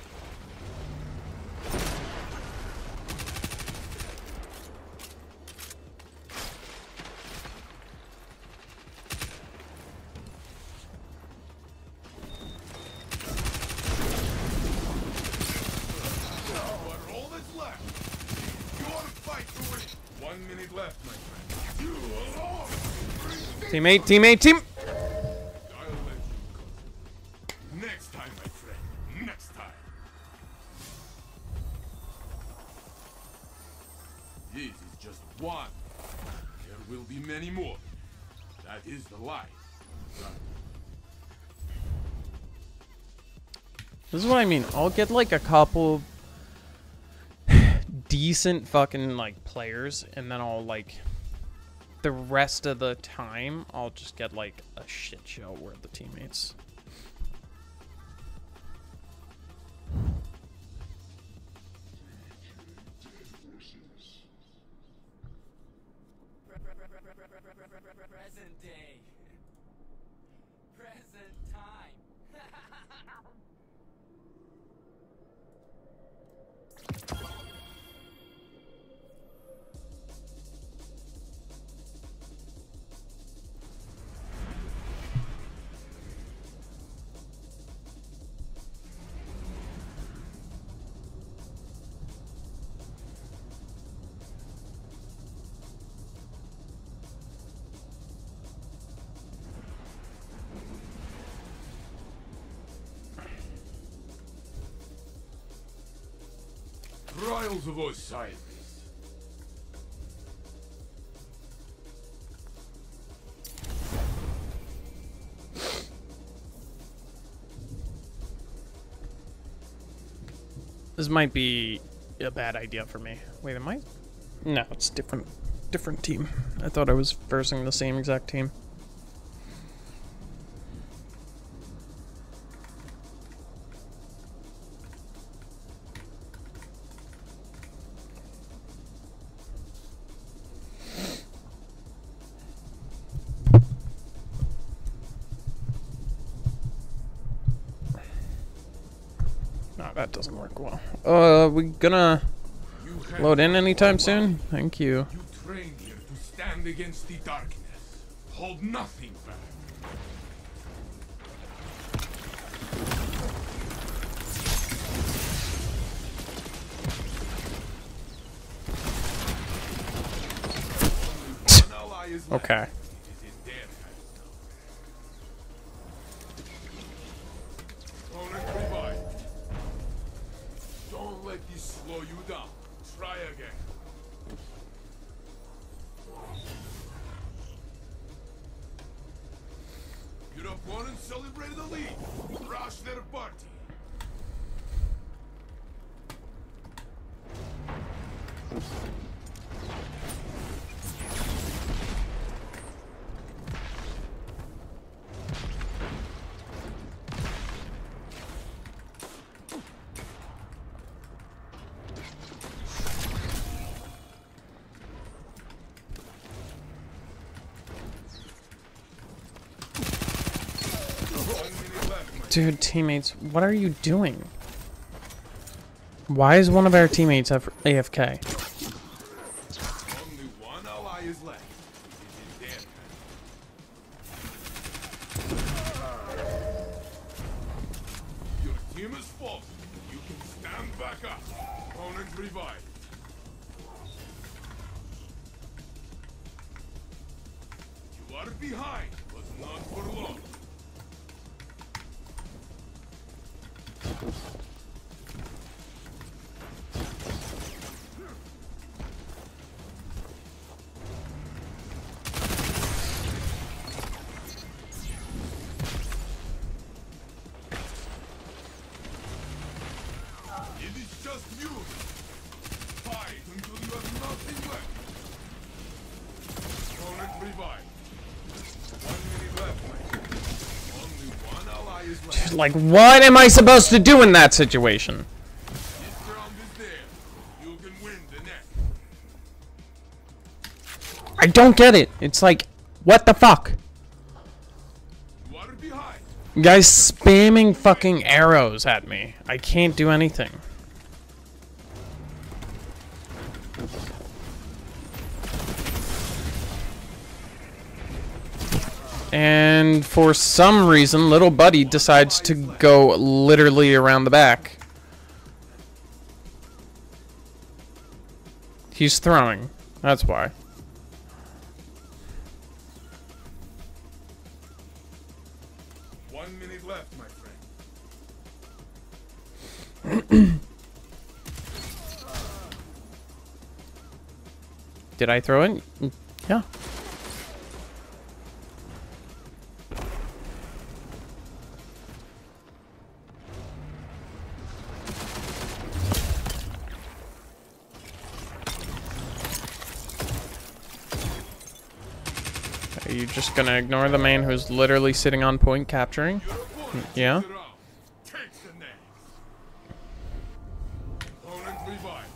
But all that's left is your fight to win. One minute left, my friend. You alone. Bring Teammate, teammate, team. I'll let you go. Next time, my friend. Next time. This is just one. There will be many more. That is the life. This is what I mean. I'll get like a couple decent fucking like players, and then I'll like the rest of the time I'll just get like a shit show worth of teammates. Present day. Present time. Trials of Osiris. This might be a bad idea for me. Wait, am I? No, it's different. Different team. I thought I was versing the same exact team. that doesn't work well. Uh, we gonna You have load in anytime one soon? Thank you. You trained here to stand against the darkness. Hold nothing back. Only one ally is left. Okay. It is in their hands now. Opponent revived. Don't let this slow you down. Try again. Your opponent celebrated the lead. Rush their party. One minute left, my Dude, teammates, what are you doing? Why is one of our teammates F- A F K? Only one ally is left. It is in their hands. Your team is fallen. You can stand back up. Opponent revived. You are behind, but not for long. It is just you. Fight until you have nothing left. Opponent revived. One minute left, my friend. Only one ally is left. Like, what am I supposed to do in that situation? This round is there. You can win the next. I don't get it. It's like, what the fuck? You are behind. Guys spamming fucking arrows at me. I can't do anything. And for some reason, little buddy decides to go literally around the back. He's throwing. That's why. One minute left, my friend. Did I throw it? Yeah. Are you just gonna ignore the man who's literally sitting on point capturing? Your opponent Yeah. takes the round. Takes the next. Opponent revived.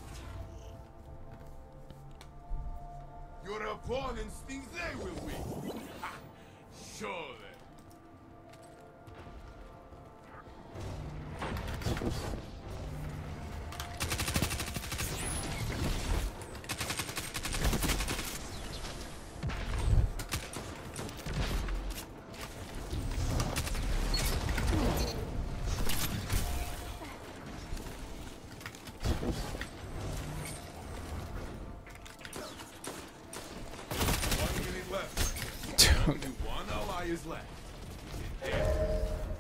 Your opponents think they will win. Ha! Show them. One minute left. Dude. Only one ally is left. Is it there?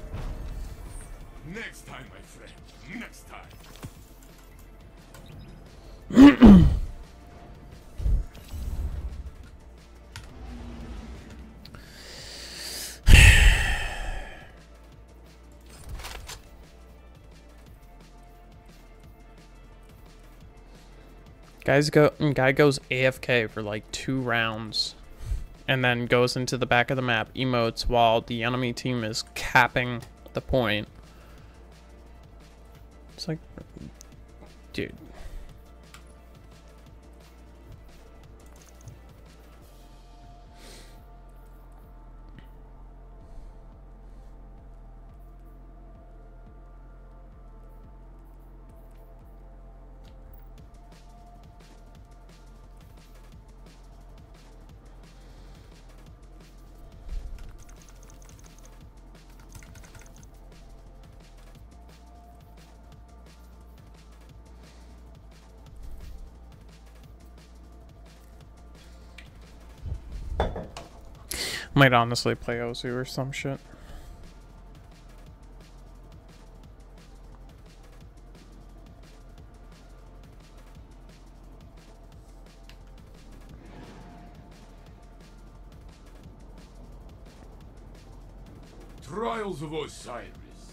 Next time, my friend. Next time. Guys go guy goes A F K for like two rounds and then goes into the back of the map, emotes while the enemy team is capping the point. It's like, dude. Might honestly play Ozu or some shit. Trials of Osiris.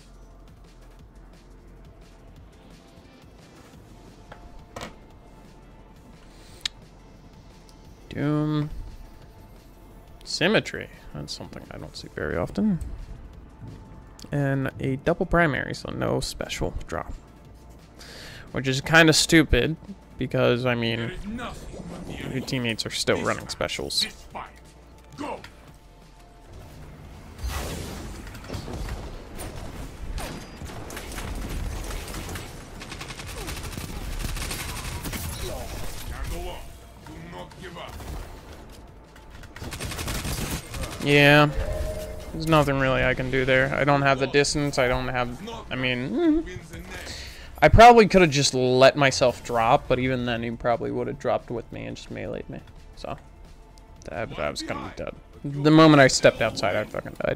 Doom. Symmetry. That's something I don't see very often. And a double primary, so no special drop. Which is kind of stupid, because, I There mean, is nothing but the your enemy. teammates are still running specials. This fight. Go. Can't go on. Do not give up. Yeah. There's nothing really I can do there. I don't have the distance, I don't have... I mean... mm, Wins the next. I probably could have just let myself drop, but even then he probably would have dropped with me and just meleeed me. So, that, that was gonna be dead. The moment I stepped outside, I fucking died.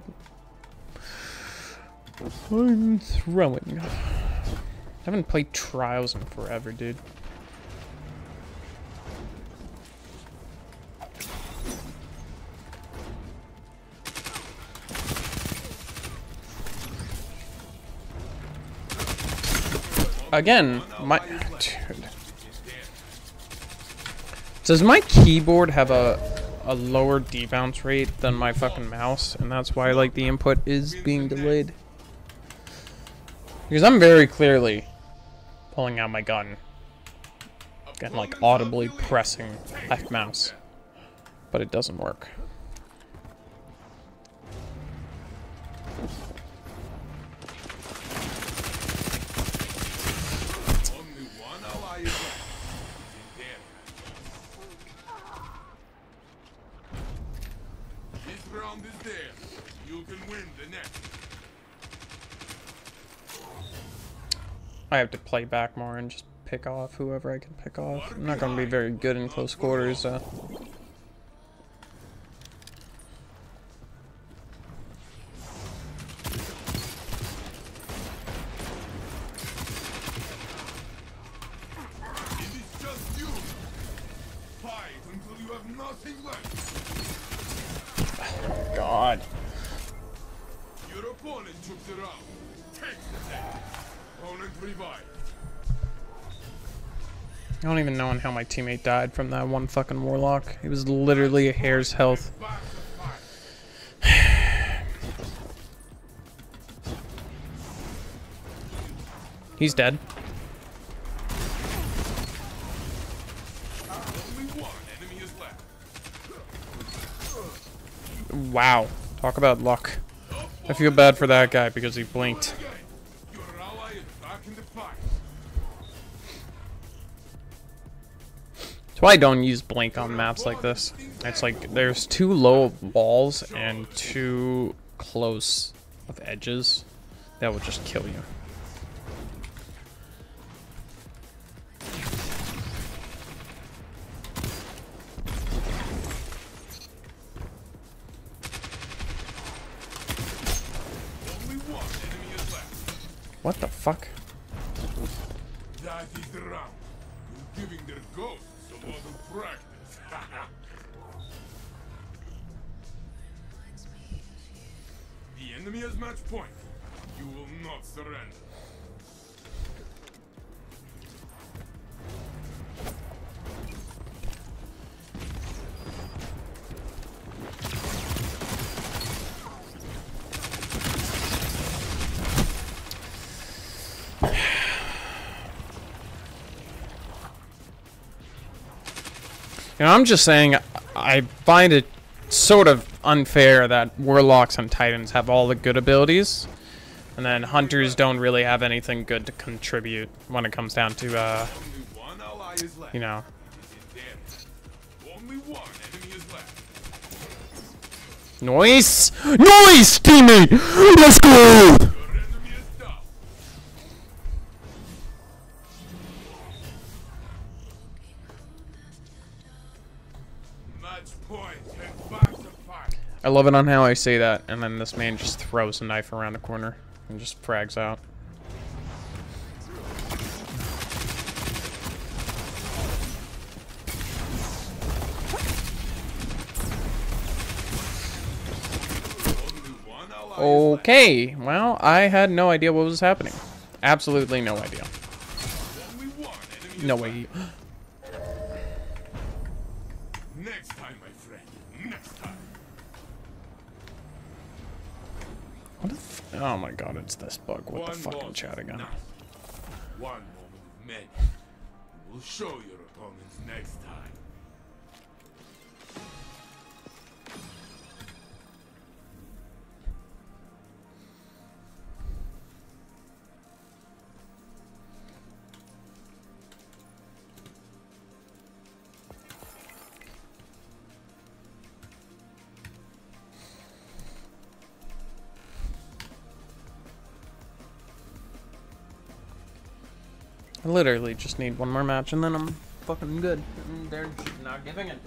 I'm throwing. I haven't played Trials in forever, dude. Again, my dude. Does my keyboard have a a lower debounce rate than my fucking mouse, and that's why like the input is being delayed? Because I'm very clearly pulling out my gun and like audibly pressing left mouse, but it doesn't work. Only one ally is left. He's in there. This round is there. You can win the next. I have to play back more and just pick off whoever I can pick off. I'm not gonna be very good in close quarters, so. It is just you. Fight until you have nothing left. God. Your opponent took the round. Take the tech. Opponent revived. I don't even know how my teammate died from that one fucking warlock. It was literally a hair's health. Back to fight. He's dead. Only one enemy is left. Wow. Talk about luck. I feel bad for that guy because he blinked. Again, your ally is back in the fight. That's why I don't use blink on maps like this. It's like there's too low of walls and too close of edges that will just kill you. Only one enemy is left. What the fuck? That is the round. You're giving their ghosts a lot of practice. The enemy has match point. You will not surrender. You know, I'm just saying, I find it sort of unfair that Warlocks and Titans have all the good abilities, and then Hunters don't really have anything good to contribute when it comes down to, uh, Only one ally is left. you know. It is in there. Only one enemy is left. Noise! Noise, teammate! Let's go! Your enemy is down. Match point and back to fight. I love it on how I say that, and then this man just throws a knife around the corner and just frags out. Okay, well, I had no idea what was happening. Absolutely no idea. No way. Next time, my friend. Next time. What the f oh my god, it's this bug with One the fucking moment chat again. enough. One moment of many. We'll show your opponents next time. I literally just need one more match and then I'm fucking good. And they're not giving it.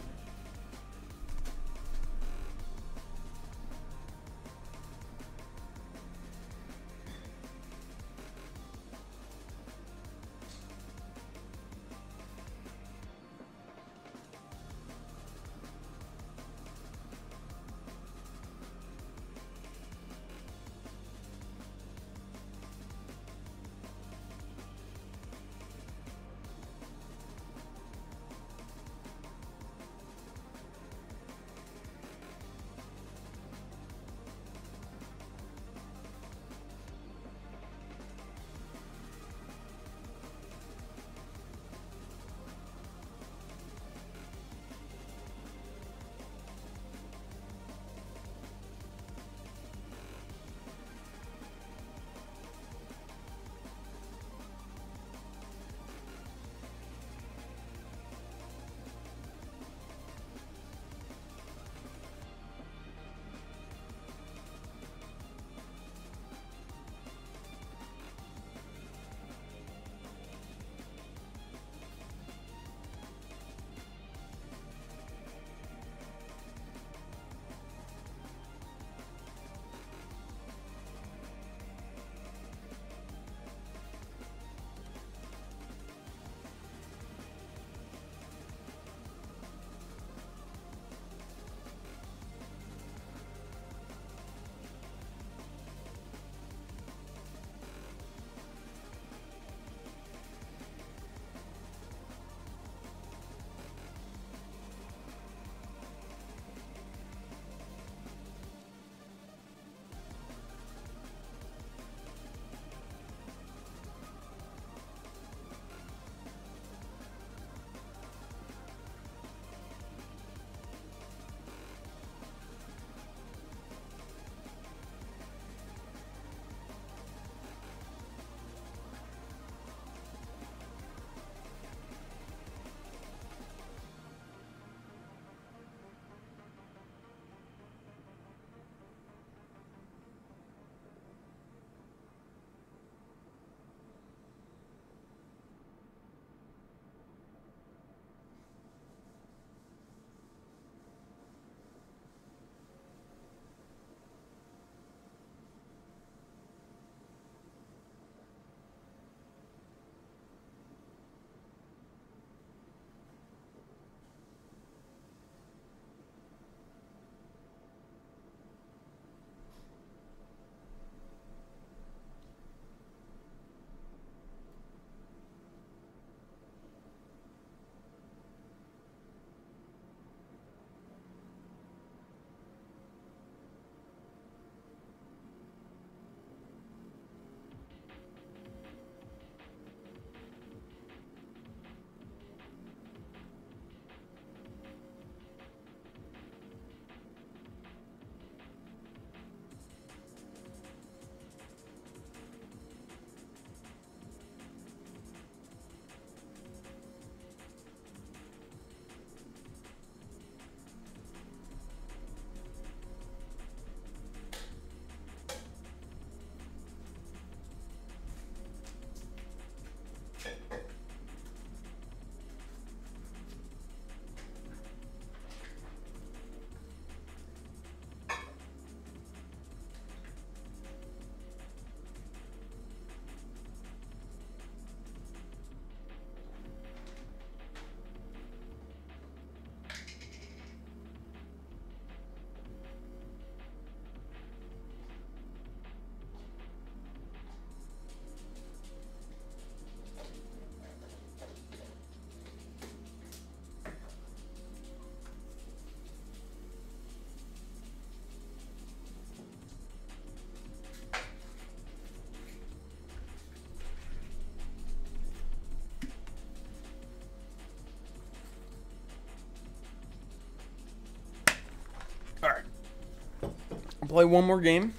Play one more game.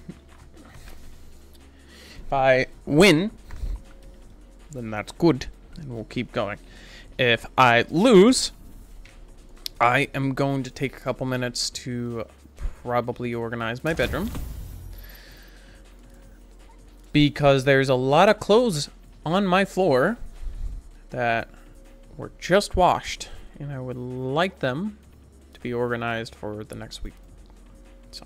If I win, then that's good, and we'll keep going. If I lose, I am going to take a couple minutes to probably organize my bedroom, because there's a lot of clothes on my floor that were just washed, and I would like them to be organized for the next week. So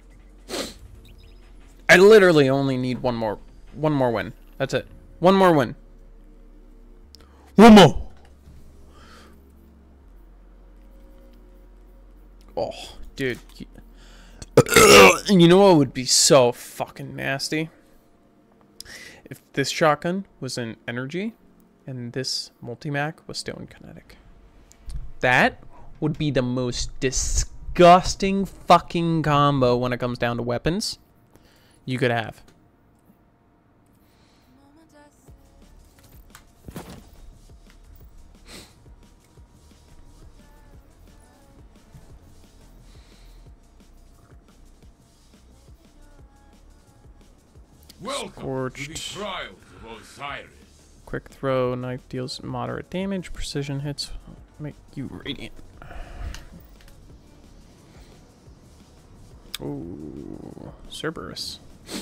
I literally only need one more one more win. That's it. One more win. One more. Oh, dude. You know what would be so fucking nasty? If this shotgun was in energy and this multi-mac was still in kinetic. That would be the most disgusting fucking combo when it comes down to weapons you could have. Welcome Scorched. to the trials of Osiris. Quick throw knife deals moderate damage. Precision hits make you radiant. Ooh, Cerberus.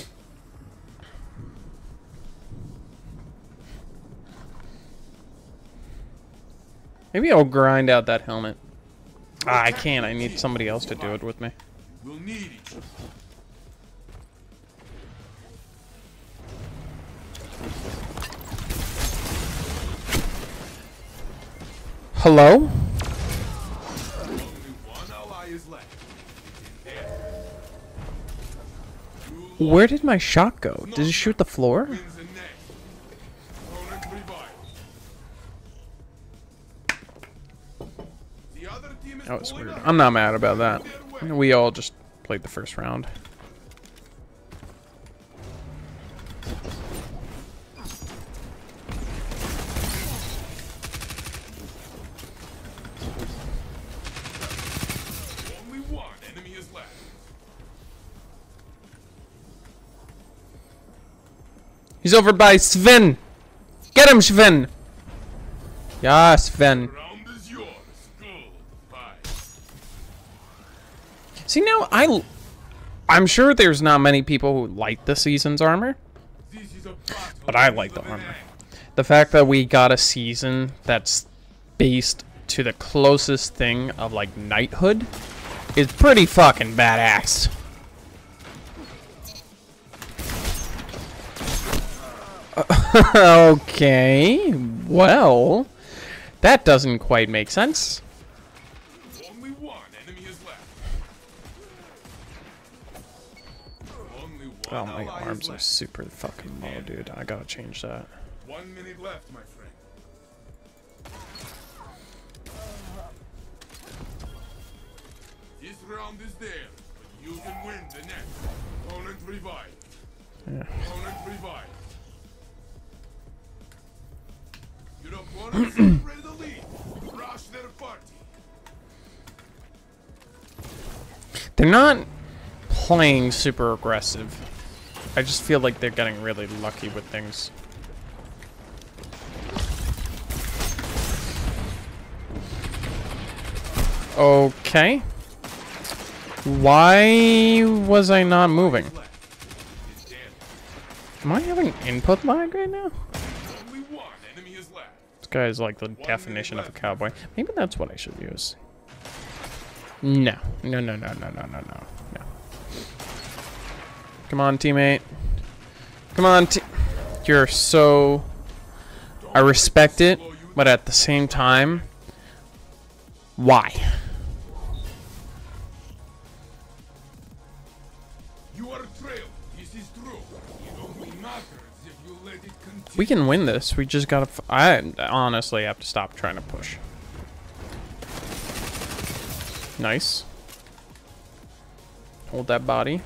Maybe I'll grind out that helmet. Ah, I can't. I need somebody else to do it with me. We'll need each other. Hello? Only one ally is left. Where did my shot go? Did it shoot the floor? Wins the next. Opponent revived. The other team is That was pulling weird. up. I'm not mad about that. We all just played the first round. Only one enemy is left. He's over by Sven. Get him, Sven. Yeah, Sven. Round is yours. Good. Bye. See, now I, I'm sure there's not many people who like the season's armor, This is a battle but I like to the the armor. end. The fact that we got a season that's based to the closest thing of like knighthood is pretty fucking badass. Okay, well, that doesn't quite make sense. Only one enemy is left. Only one Oh, my ally is arms are left. super fucking low, dude. I gotta change that. One minute left, my friend. This round is theirs, but you can win the next. Opponent revived. Yeah. Opponent revived. Your opponent celebrated the lead. Rush their party. They're not playing super aggressive. I just feel like they're getting really lucky with things. Okay. Why was I not moving? Left. Is dead. Am I having input lag right now? Only one enemy is left. This guy is like the definition of a cowboy. Maybe that's what I should use. No. No, no, no, no, no, no, no. No. Come on, teammate. Come on, te- You're so... I respect it, but at the same time, why? You are trailed. This is true. It only matters if you let it continue. We can win this. We just gotta... F I honestly have to stop trying to push. Nice. Hold that body.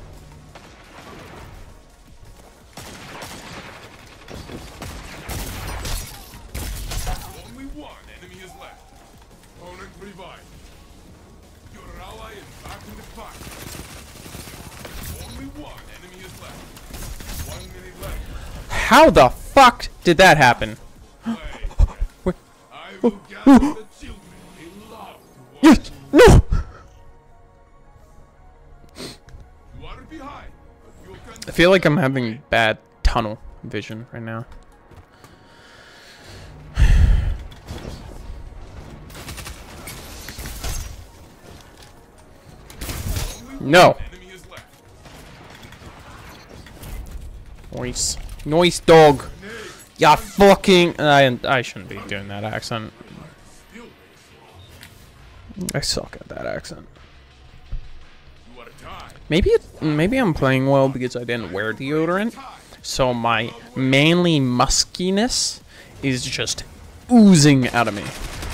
Only one enemy is left. Opponent revived. Your ally is back in the fight. one enemy is left. One minute left. How the fuck did that happen? Wait. I will gather the children in love to watch. Yes! No! You are behind, but you can I feel like I'm having bad tunnel vision right now. No. enemy is left. Noise. Noise dog. Yeah, fucking. I, I shouldn't be doing that accent. I suck at that accent. You are tied. Maybe it, maybe I'm playing well because I didn't wear deodorant. So my manly muskiness is just oozing out of me.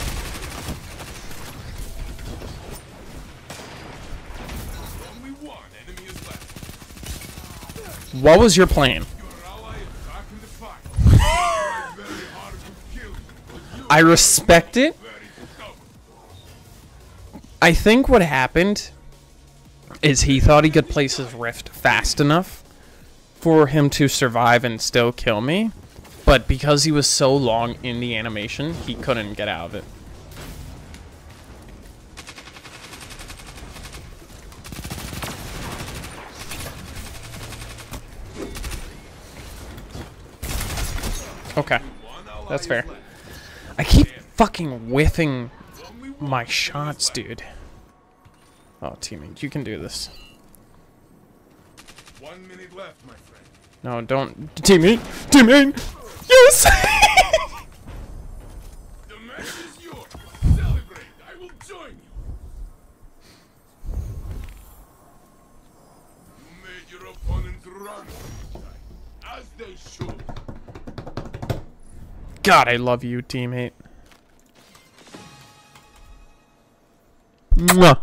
Only one enemy is left. What was your plan? Your ally is back in the fight. Try very hard to kill you, but you I respect it. are very stubborn. I think what happened is he thought he could place his rift fast enough for him to survive and still kill me. But because he was so long in the animation, he couldn't get out of it. Okay, that's fair. I keep fucking whiffing my shots, dude. Oh, teammate, you can do this. One minute left, my friend. No, don't. Teammate! Teammate! Yes! The match is yours. Celebrate. I will join you. You made your opponents run from you, as they should. God, I love you, teammate. Mwah.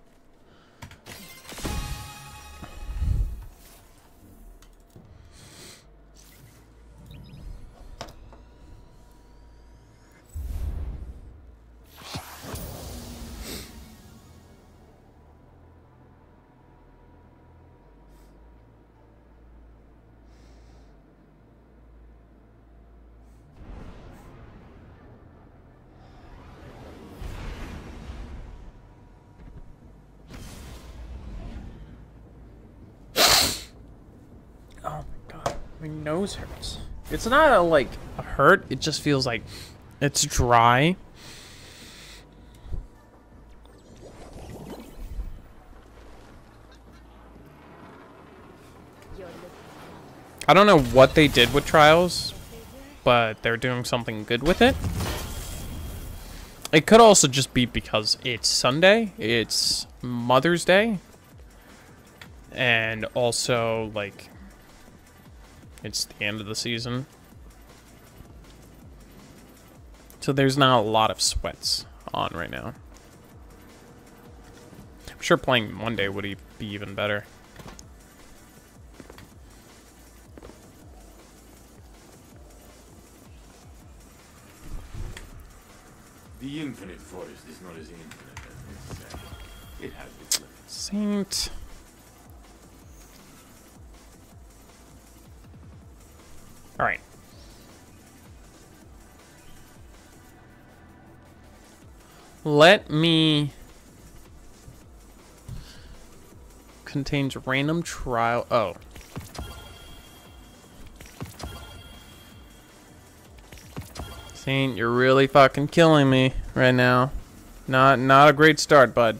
Oh my god, my nose hurts. It's not a, like a hurt, it just feels like it's dry. I don't know what they did with Trials, but they're doing something good with it. It could also just be because it's Sunday, it's Mother's Day, and also, like, it's the end of the season. So there's not a lot of sweats on right now. I'm sure playing Monday would e- be even better. The infinite forest is not as infinite as it said. It has its limits. Saint. All right. Let me contains random trial. Oh. Saint, you're really fucking killing me right now. Not not a great start, bud.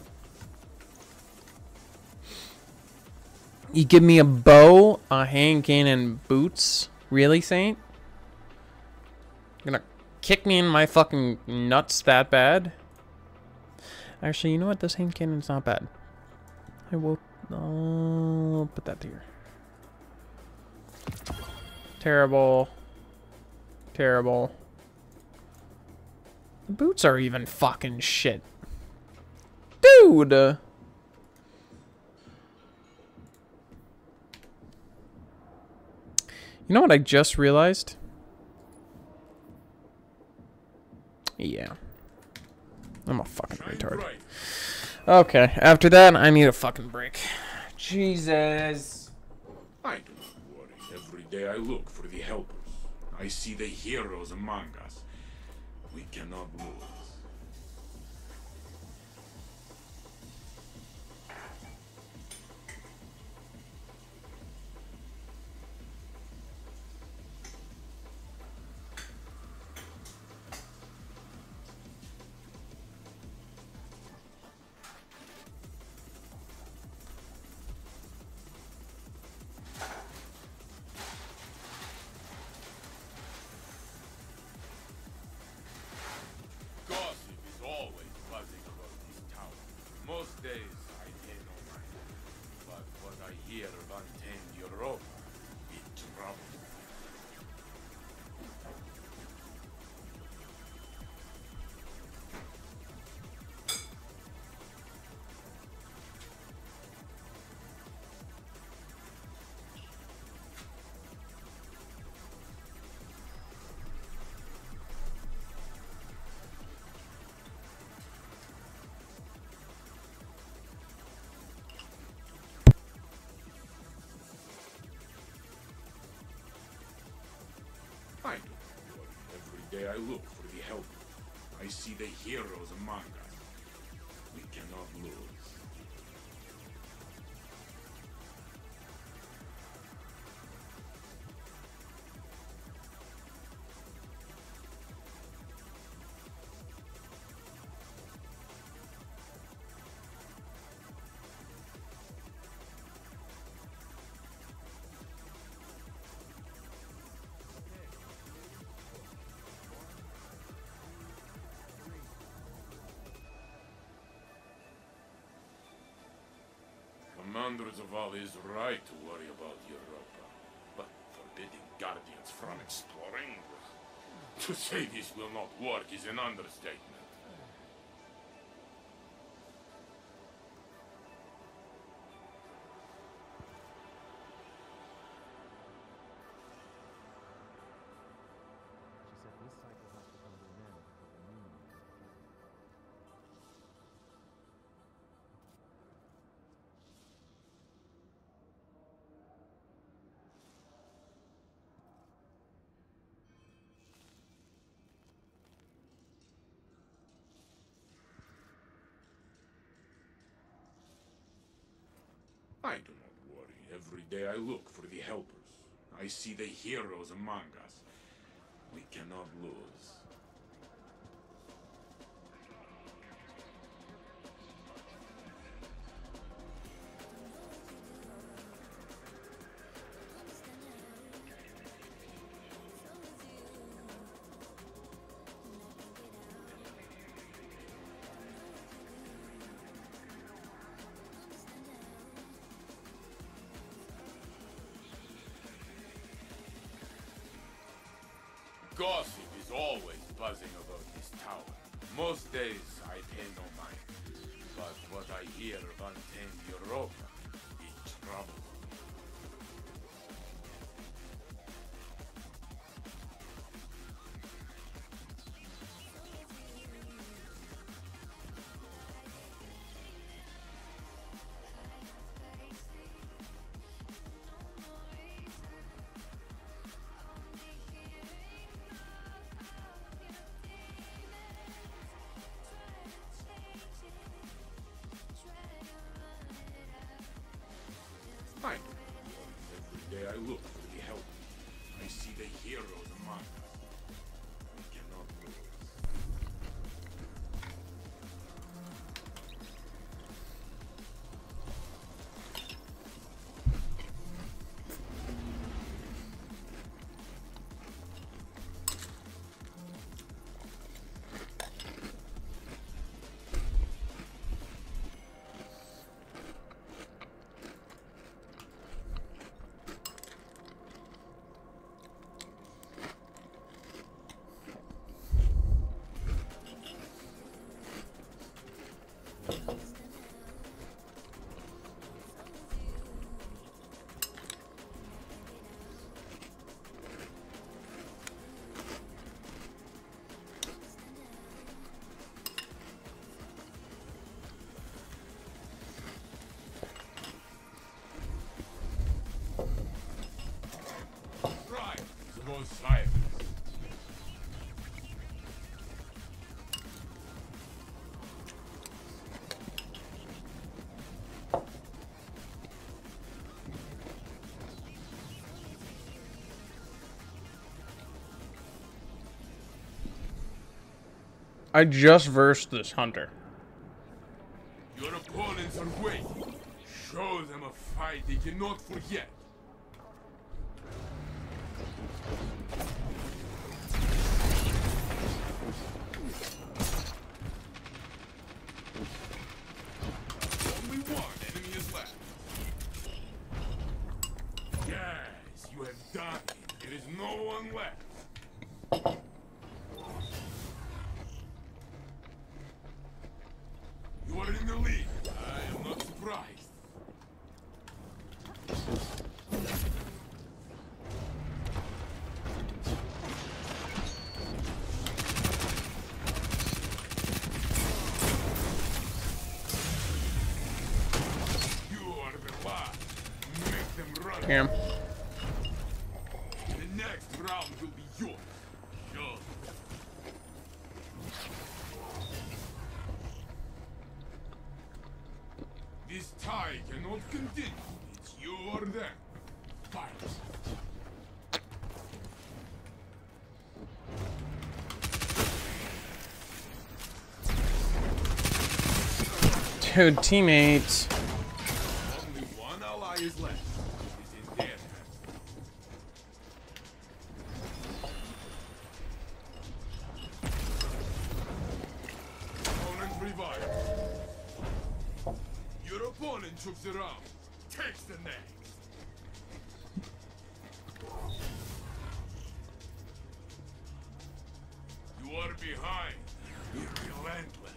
You give me a bow, a hand cannon, and boots? Really, Saint? You're gonna kick me in my fucking nuts that bad? Actually, you know what? This hand cannon's not bad. I will I'll put that here. Terrible. Terrible. The boots are even fucking shit. Dude! You know what I just realized? Yeah. I'm a fucking retard. Okay, after that, I need a fucking break. Jesus. I do not worry. Every day I look for the helpers. I see the heroes among us. We cannot lose. Gossip is always buzzing about this tower. Most days I pay no mind. But what I hear of untamed Europa, it troubles me. I do not worry. Every day I look for the helpers. I see the heroes among us. We cannot lose. Commander Zaval is right to worry about Europa, but forbidding Guardians from exploring? To say this will not work is an understatement. I do not worry. Every day I look for the helpers. I see the heroes among us. We cannot lose. Gossip is always buzzing about this tower. Most days I pay no mind. But what I hear of untamed Europa, it troubles me. I do not worry. Every day I look for the helpers. I see the heroes among us. We cannot lose. I just versed this hunter. Your opponents are waiting. Show them a fight they cannot forget. Only one enemy is left. Yes, you have done it. There is no one left. You are in the lead. I am not surprised. You are the last. Make them run. Damn. The next round will be yours. Sure. This tie cannot continue. It's you or them. Fight. Dude, teammates. Only one ally is left. It is in their hands. Opponent revived. Your opponent took the round. Takes the next. You are behind. Be relentless.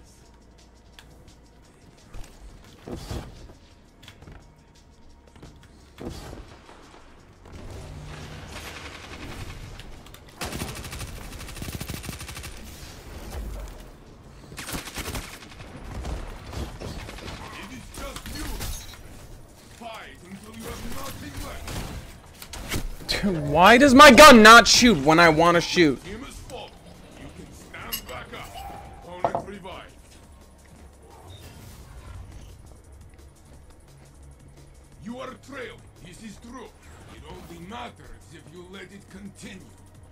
It is just you. Fight until you have nothing left. Dude, why does my gun not shoot when I want to shoot? Team is full. You can stand back up. Opponent revived. You are trailing. This is true. It only matters if you let it continue.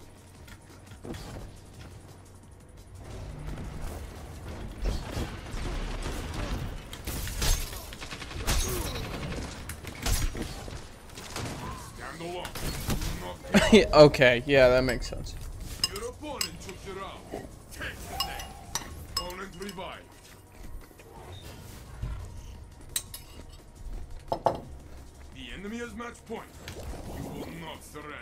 Stand alone. Do not give up. Okay, yeah, that makes sense. Your opponent took the round. Take the next. Opponent revived. The enemy has match point. You will not surrender.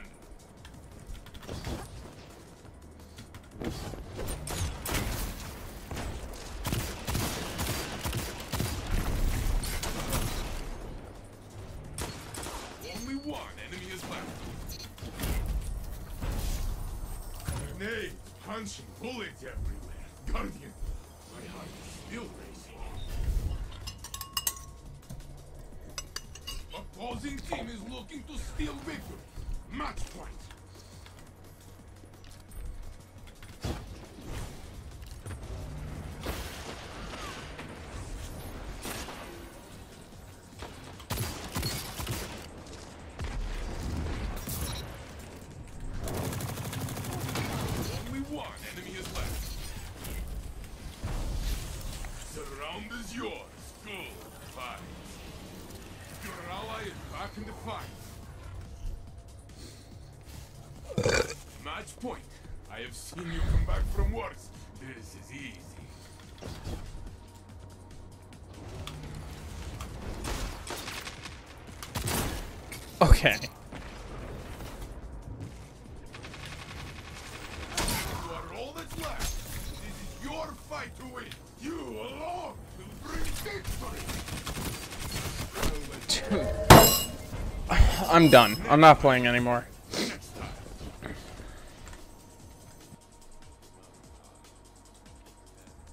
Only one enemy is left. Grenade, punching, bullets everywhere. Guardian, my heart is still racing. Opposing team is looking to steal victory. Match point. Only one enemy is left. The round is yours. Good fight. Your ally is back in the fight. Match point. I have seen you come back from worse. This is easy. Okay. You are all that's left. This is your fight to win. You alone will bring victory. Dude. I'm done. I'm not playing anymore.